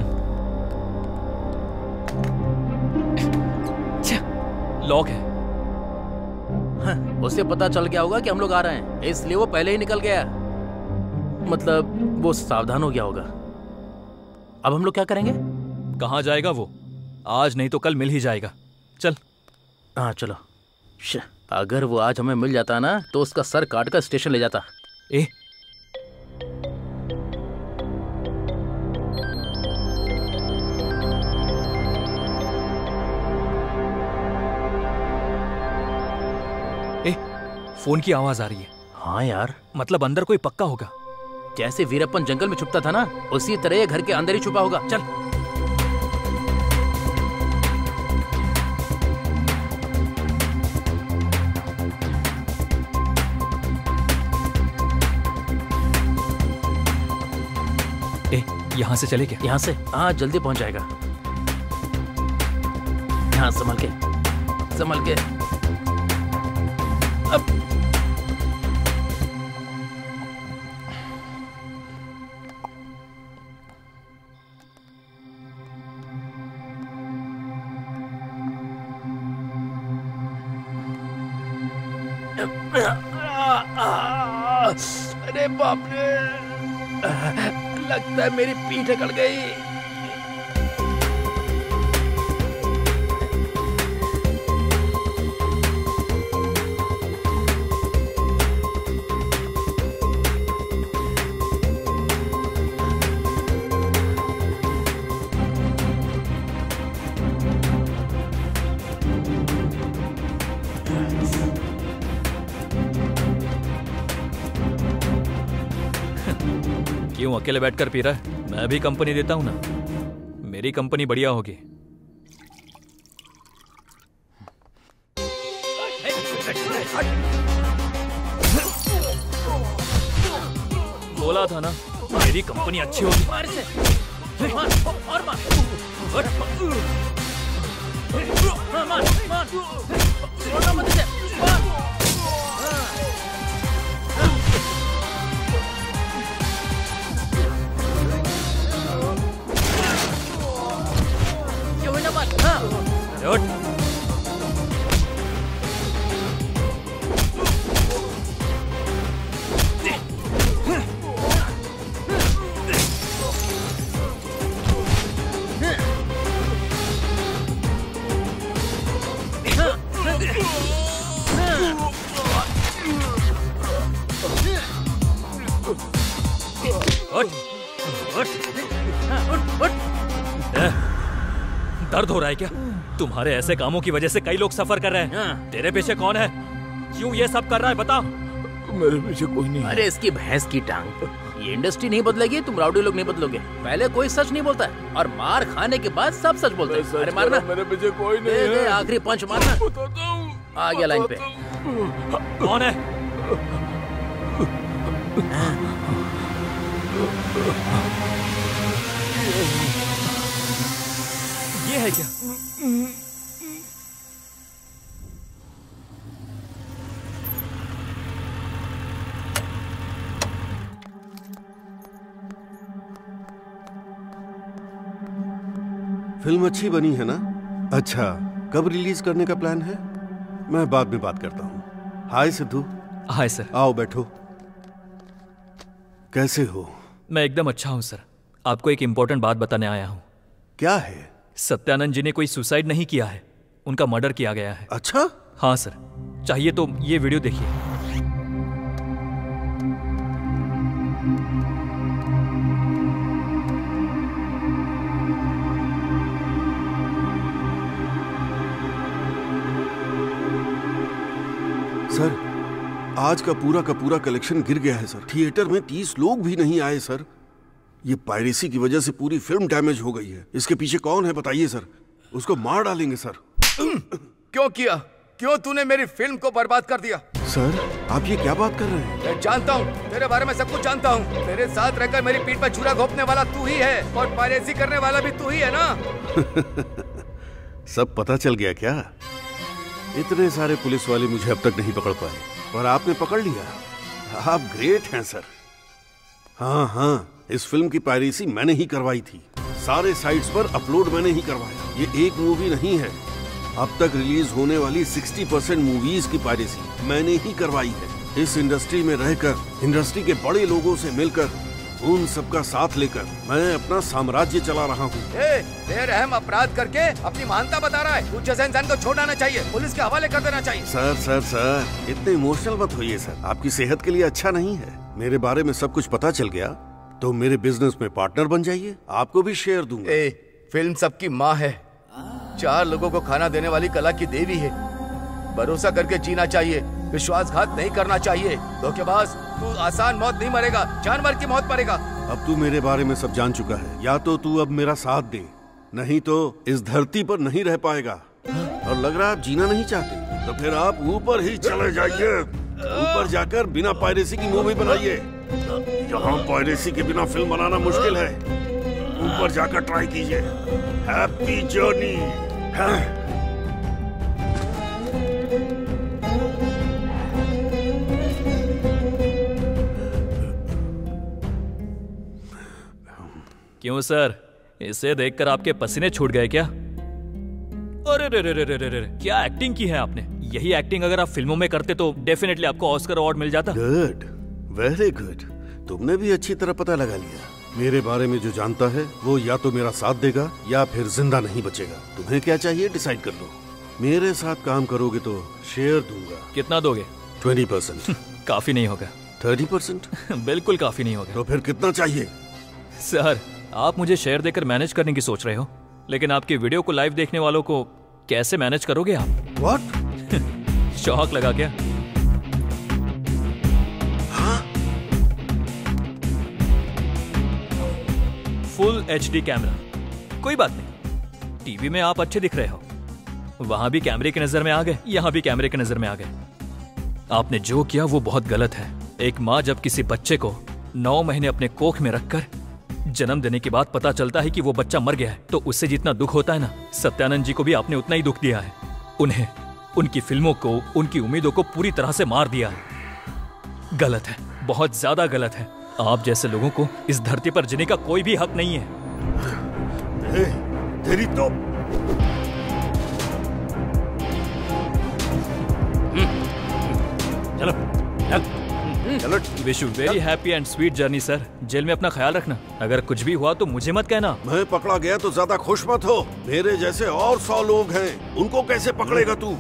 लॉक है। हाँ, उसे पता चल गया होगा कि हम लोग आ रहे हैं, इसलिए वो पहले ही निकल गया। मतलब वो सावधान हो गया होगा। अब हम लोग क्या करेंगे? कहाँ जाएगा वो? आज नहीं तो कल मिल ही जाएगा। चल। हाँ चलो। अगर वो आज हमें मिल जाता ना तो उसका सर काट कर स्टेशन ले जाता। ए फोन की आवाज आ रही है। हाँ यार, मतलब अंदर कोई पक्का होगा। जैसे वीरप्पन जंगल में छुपता था ना, उसी तरह ये घर के अंदर ही छुपा होगा। चल। यहाँ से चले क्या? यहाँ से? हाँ जल्दी पहुंच जाएगा। हाँ संभल के, संभल के। अब अरे बाप रे, लगता है मेरी पीठ अकड़ गई। क्यों अकेले बैठकर पी रहा है? मैं भी कंपनी देता हूं ना, मेरी कंपनी बढ़िया होगी। बोला था ना मेरी कंपनी अच्छी होगी। मार से, मार और मार, मार मार, छोड़ना मत इसे, मार। दर्द हो रहा है क्या? तुम्हारे ऐसे कामों की वजह से कई लोग सफर कर रहे हैं। तेरे पीछे कौन है? क्यों ये सब कर रहा है बता? मेरे पीछे कोई नहीं। अरे इसकी भैंस की टांग, ये इंडस्ट्री नहीं बदलेगी, तुम राउडी लोग नहीं बदलोगे। पहले कोई सच नहीं बोलता है और मार खाने के बाद सब सच बोलते हैं। अरे मारना, मेरे पीछे कोई नहीं है। आखिरी पंच मारना। आ गया लाइन पे। कौन है? ये है क्या? फिल्म अच्छी बनी है ना? अच्छा, कब रिलीज करने का प्लान है? मैं बाद में बात करता हूँ। हाय सिद्धू। Hi sir. आओ बैठो। कैसे हो? मैं एकदम अच्छा हूँ सर। आपको एक इम्पोर्टेंट बात बताने आया हूँ। क्या है? सत्यानंद जी ने कोई सुसाइड नहीं किया है, उनका मर्डर किया गया है। अच्छा? हाँ सर, चाहिए तो ये वीडियो देखिए। सर, आज का पूरा कलेक्शन गिर गया है सर। थिएटर में 30 लोग भी नहीं आए सर। ये पायरेसी की वजह से पूरी फिल्म डैमेज हो गई है। इसके पीछे कौन है बताइए सर? उसको मार डालेंगे सर। क्यों किया? क्यों तूने मेरी फिल्म को बर्बाद कर दिया? सर, आप ये क्या बात कर रहे हैं? मैं जानता हूँ, तेरे बारे में सब कुछ जानता हूँ। तेरे साथ रहकर मेरी पीठ पर छुरा घोंपने वाला तू ही है और पायरेसी करने वाला भी तू ही है ना? सब पता चल गया क्या? इतने सारे पुलिस वाले मुझे अब तक नहीं पकड़ पाए, पर आपने पकड़ लिया। आप ग्रेट हैं सर। हाँ, इस फिल्म की पायरेसी मैंने ही करवाई थी। सारे साइट्स पर अपलोड मैंने ही करवाया। ये एक मूवी नहीं है, अब तक रिलीज होने वाली 60% मूवीज की पायरेसी मैंने ही करवाई है। इस इंडस्ट्री में रहकर, इंडस्ट्री के बड़े लोगों से मिलकर, उन सबका साथ लेकर मैं अपना साम्राज्य चला रहा हूँ। बेरहम अपराध करके अपनी महानता बता रहा है। कुछ जैसे इंसान को छोड़ना चाहिए, पुलिस के हवाले कर देना चाहिए। सर, इतने इमोशनल मत होइए सर। आपकी सेहत के लिए अच्छा नहीं है। मेरे बारे में सब कुछ पता चल गया तो मेरे बिजनेस में पार्टनर बन जाइए, आपको भी शेयर दूंगा। फिल्म सबकी माँ है, 4 लोगों को खाना देने वाली कला की देवी है। भरोसा करके जीना चाहिए, विश्वासघात नहीं करना चाहिए। धोखेबाज, तू आसान मौत नहीं मरेगा, जानवर की मौत मरेगा। अब तू मेरे बारे में सब जान चुका है। या तो तू अब मेरा साथ दे, नहीं तो इस धरती पर नहीं रह पाएगा। और लग रहा है आप जीना नहीं चाहते, तो फिर आप ऊपर ही चले जाइए। ऊपर जाकर बिना पायरेसी की मूवी बनाइए। यहाँ पायरेसी के बिना फिल्म बनाना मुश्किल है। ऊपर जाकर ट्राई कीजिए। Happy journey. क्यों सर, इसे देखकर आपके पसीने छूट गए क्या? अरे रे रे रे रे रे, क्या एक्टिंग की है आपने। यही एक्टिंग अगर आप फिल्मों में करते तो डेफिनेटली आपको ऑस्कर अवार्ड मिल जाता। Good, very good. तुमने भी अच्छी तरह पता लगा लिया। मेरे बारे में जो जानता है वो या तो मेरा साथ देगा या फिर जिंदा नहीं बचेगा। तुम्हें क्या चाहिए डिसाइड कर लो। मेरे साथ काम करोगे तो शेयर दूंगा। कितना दोगे? 20%। काफी नहीं होगा। 30%? बिल्कुल काफी नहीं होगा। तो फिर कितना चाहिए? सर, आप मुझे शेयर देकर मैनेज करने की सोच रहे हो, लेकिन आपकी वीडियो को लाइव देखने वालों को कैसे मैनेज करोगे आप? What? शौक लगा क्या? Full HD camera. कोई बात नहीं, टीवी में आप अच्छे दिख रहे हो, वहां भी कैमरे की नजर में आ गए, यहां भी कैमरे की नजर में आ गए। आपने जो किया वो बहुत गलत है। एक माँ जब किसी बच्चे को 9 महीने अपने कोख में रखकर जन्म देने के बाद पता चलता है कि वो बच्चा मर गया है, तो उससे जितना दुख होता है ना, सत्यानंद जी को भी आपने उतना ही दुख दिया है। उन्हें, उनकी फिल्मों को, उनकी उम्मीदों को पूरी तरह से मार दिया है। गलत है, बहुत ज्यादा गलत है। आप जैसे लोगों को इस धरती पर जीने का कोई भी हक नहीं है। तेरी तो चलो, wish you very happy and sweet journey sir. Jail में अपना ख्याल रखना। अगर कुछ भी हुआ तो मुझे मत कहना। मैं पकड़ा गया तो ज्यादा खुश मत हो। मेरे जैसे और 100 लोग हैं, उनको कैसे पकड़ेगा तू?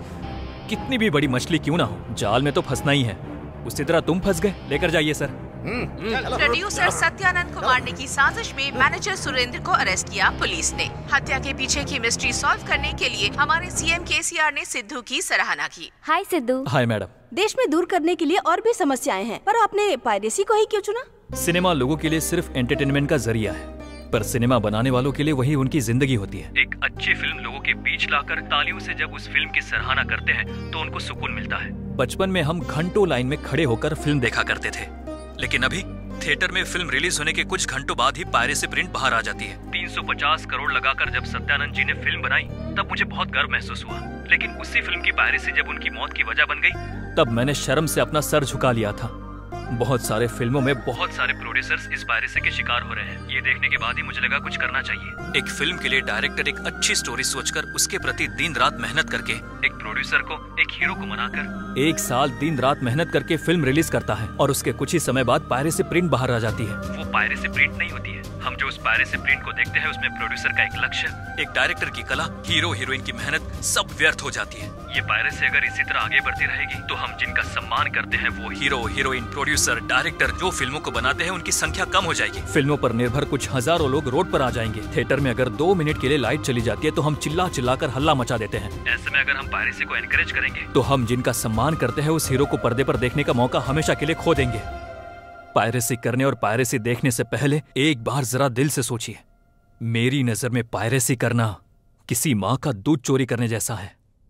कितनी भी बड़ी मछली क्यों ना हो, जाल में तो फंसना ही है। उसी तरह तुम फंस गए। लेकर जाइए सर। प्रोड्यूसर सत्यानंद को मारने की साजिश में मैनेजर सुरेंद्र को अरेस्ट किया पुलिस ने। हत्या के पीछे की मिस्ट्री सॉल्व करने के लिए हमारे सीएम केसीआर ने सिद्धू की सराहना की। हाय सिद्धू। Hi madam. देश में दूर करने के लिए और भी समस्याएं हैं, पर आपने पायरेसी को ही क्यों चुना? सिनेमा लोगों के लिए सिर्फ एंटरटेनमेंट का जरिया है, पर सिनेमा बनाने वालों के लिए वही उनकी जिंदगी होती है। एक अच्छी फिल्म लोगों के बीच लाकर तालियों से जब उस फिल्म की सराहना करते हैं तो उनको सुकून मिलता है। बचपन में हम घंटों लाइन में खड़े होकर फिल्म देखा करते थे, लेकिन अभी थिएटर में फिल्म रिलीज होने के कुछ घंटों बाद ही पायरेसी प्रिंट बाहर आ जाती है। 350 करोड़ लगाकर जब सत्यानंद जी ने फिल्म बनाई तब मुझे बहुत गर्व महसूस हुआ, लेकिन उसी फिल्म की पायरेसी जब उनकी मौत की वजह बन गई तब मैंने शर्म से अपना सर झुका लिया था। बहुत सारे फिल्मों में बहुत सारे प्रोड्यूसर्स इस पायरेसी के शिकार हो रहे हैं। ये देखने के बाद ही मुझे लगा कुछ करना चाहिए। एक फिल्म के लिए डायरेक्टर एक अच्छी स्टोरी सोचकर उसके प्रति दिन रात मेहनत करके, एक प्रोड्यूसर को, एक हीरो को मनाकर 1 साल दिन रात मेहनत करके फिल्म रिलीज करता है और उसके कुछ ही समय बाद पायरेसी प्रिंट बाहर आ जाती है। वो पायरेसी प्रिंट नहीं होती है। हम जो उस पायरेसी प्रिंट को देखते हैं उसमें प्रोड्यूसर का एक लक्ष्य, एक डायरेक्टर की कला, हीरो हीरोइन की मेहनत सब व्यर्थ हो जाती है। ये पायरेसी अगर इसी तरह आगे बढ़ती रहेगी तो हम जिनका सम्मान करते हैं वो हीरो हीरोइन, प्रोड्यूसर, डायरेक्टर जो फिल्मों को बनाते हैं उनकी संख्या कम हो जाएगी। फिल्मों पर निर्भर कुछ हजारों लोग रोड पर आ जाएंगे। थिएटर में अगर 2 मिनट के लिए लाइट चली जाती है तो हम चिल्ला चिल्लाकर हल्ला मचा देते हैं। ऐसे में अगर हम पायरेसी को एनकरेज करेंगे तो हम जिनका सम्मान करते हैं उस हीरो को पर्दे पर देखने का मौका हमेशा के लिए खो देंगे। पायरेसी करने और पायरेसी देखने से पहले एक बार जरा दिल से सोचिए, मेरी नजर में पायरेसी करना किसी माँ का दूध चोरी करने जैसा है।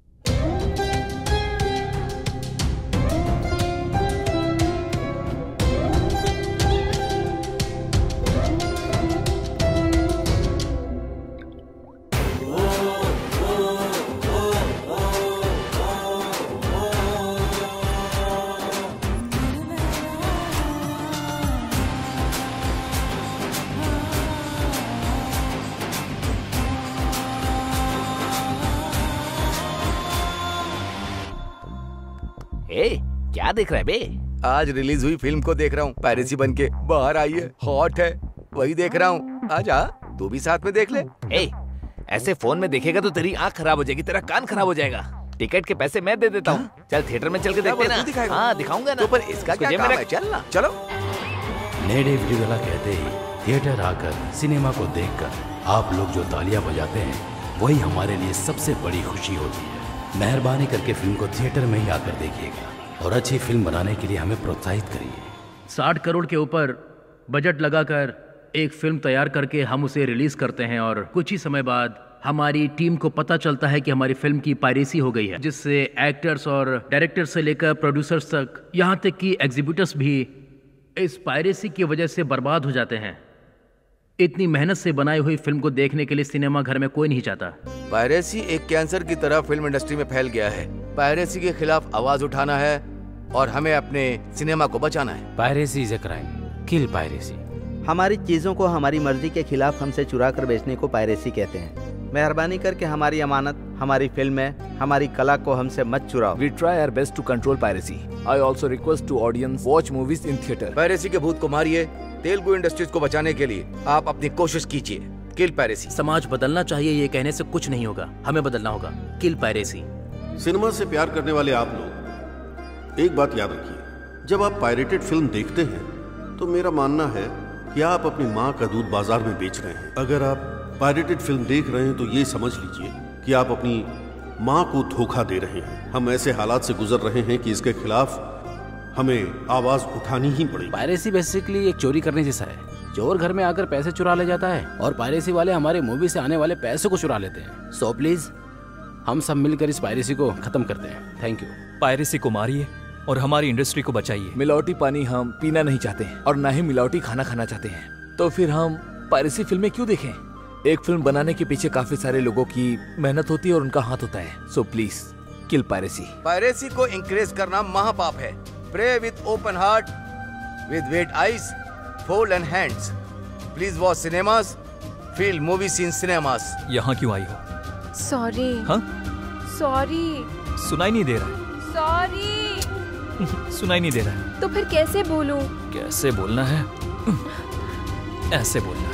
क्या देख रहा है बे? आज रिलीज हुई फिल्म को देख रहा हूँ। पायरेसी बन के बाहर आई है, हॉट है, वही देख रहा हूँ। आजा, तू भी साथ में देख ले। ऐसे फोन में देखेगा तो तेरी आँख खराब हो जाएगी, तेरा कान खराब हो जाएगा। टिकट के पैसे मैं दे देता हूँ। चल थिएटर में चल के देखते ना। हाँ दिखाऊंगा ना। तो पर इसका क्या काम है? चल ना, चलो। नेडे विडियोला कहते ही थिएटर आकर सिनेमा को देखकर आप लोग जो तालियां बजाते हैं वही हमारे लिए सबसे बड़ी खुशी होती है। मेहरबानी करके फिल्म को थिएटर में ही आकर देखिएगा और अच्छी फिल्म बनाने के लिए हमें प्रोत्साहित करिए। 60 करोड़ के ऊपर बजट लगाकर एक फिल्म तैयार करके हम उसे रिलीज करते हैं और कुछ ही समय बाद हमारी टीम को पता चलता है कि हमारी फिल्म की पायरेसी हो गई है, जिससे एक्टर्स और डायरेक्टर्स से लेकर प्रोड्यूसर्स तक, यहाँ तक कि एग्जीबिटर्स भी इस पायरेसी की वजह से बर्बाद हो जाते हैं। इतनी मेहनत से बनाई हुई फिल्म को देखने के लिए सिनेमा घर में कोई नहीं चाहता। पायरेसी एक कैंसर की तरह फिल्म इंडस्ट्री में फैल गया है। पायरेसी के खिलाफ आवाज उठाना है और हमें अपने सिनेमा को बचाना है। Piracy is a crime, kill piracy. हमारी चीजों को हमारी मर्जी के खिलाफ हमसे चुरा कर बेचने को पायरेसी कहते हैं। मेहरबानी करके हमारी अमानत, हमारी फिल्में, हमारी कला को हमसे मत चुराओ। We try our best to control piracy. I also request to audience watch movies in theater. Piracy के भूत को मारिए। तेलुगु इंडस्ट्रीज को बचाने के लिए आप अपनी कोशिश कीजिए। Kill piracy. समाज बदलना चाहिए ये कहने से कुछ नहीं होगा, हमें बदलना होगा। किल पायरेसी। सिनेमा से प्यार करने वाले आप लोग एक बात याद रखिए, जब आप पायरेटेड फिल्म देखते हैं तो मेरा मानना है कि आप अपनी माँ का दूध बाजार में बेच रहे हैं। अगर आप पायरेटेड फिल्म देख रहे हैं तो ये समझ लीजिए कि आप अपनी माँ को धोखा दे रहे हैं। हम ऐसे हालात से गुजर रहे हैं कि इसके खिलाफ हमें आवाज उठानी ही पड़ेगी। पायरेसी बेसिकली एक चोरी करने जैसा है। चोर घर में आकर पैसे चुरा ले जाता है और पायरेसी वाले हमारे मूवी से आने वाले पैसे को चुरा लेते हैं। सो प्लीज हम सब मिलकर इस पायरेसी को खत्म करते हैं। Thank you. पायरेसी को मारिए और हमारी इंडस्ट्री को बचाइए। मिलावटी पानी हम पीना नहीं चाहते हैं और ना ही मिलावटी खाना खाना चाहते हैं, तो फिर हम पायरेसी फिल्में क्यों देखें? एक फिल्म बनाने के पीछे काफी सारे लोगों की मेहनत होती है और उनका हाथ होता है। So please kill piracy. Piracy को इंकरेज करना महापाप है। Pray with open heart, with wet eyes, fold hands. Please watch cinemas, feel movies in cinemas. यहाँ क्यों आई हो? सॉरी। हाँ? सॉरी। सुनाई नहीं दे रहा है। सॉरी। सुनाई नहीं दे रहा है तो फिर कैसे बोलूं? कैसे बोलना है? ऐसे बोलना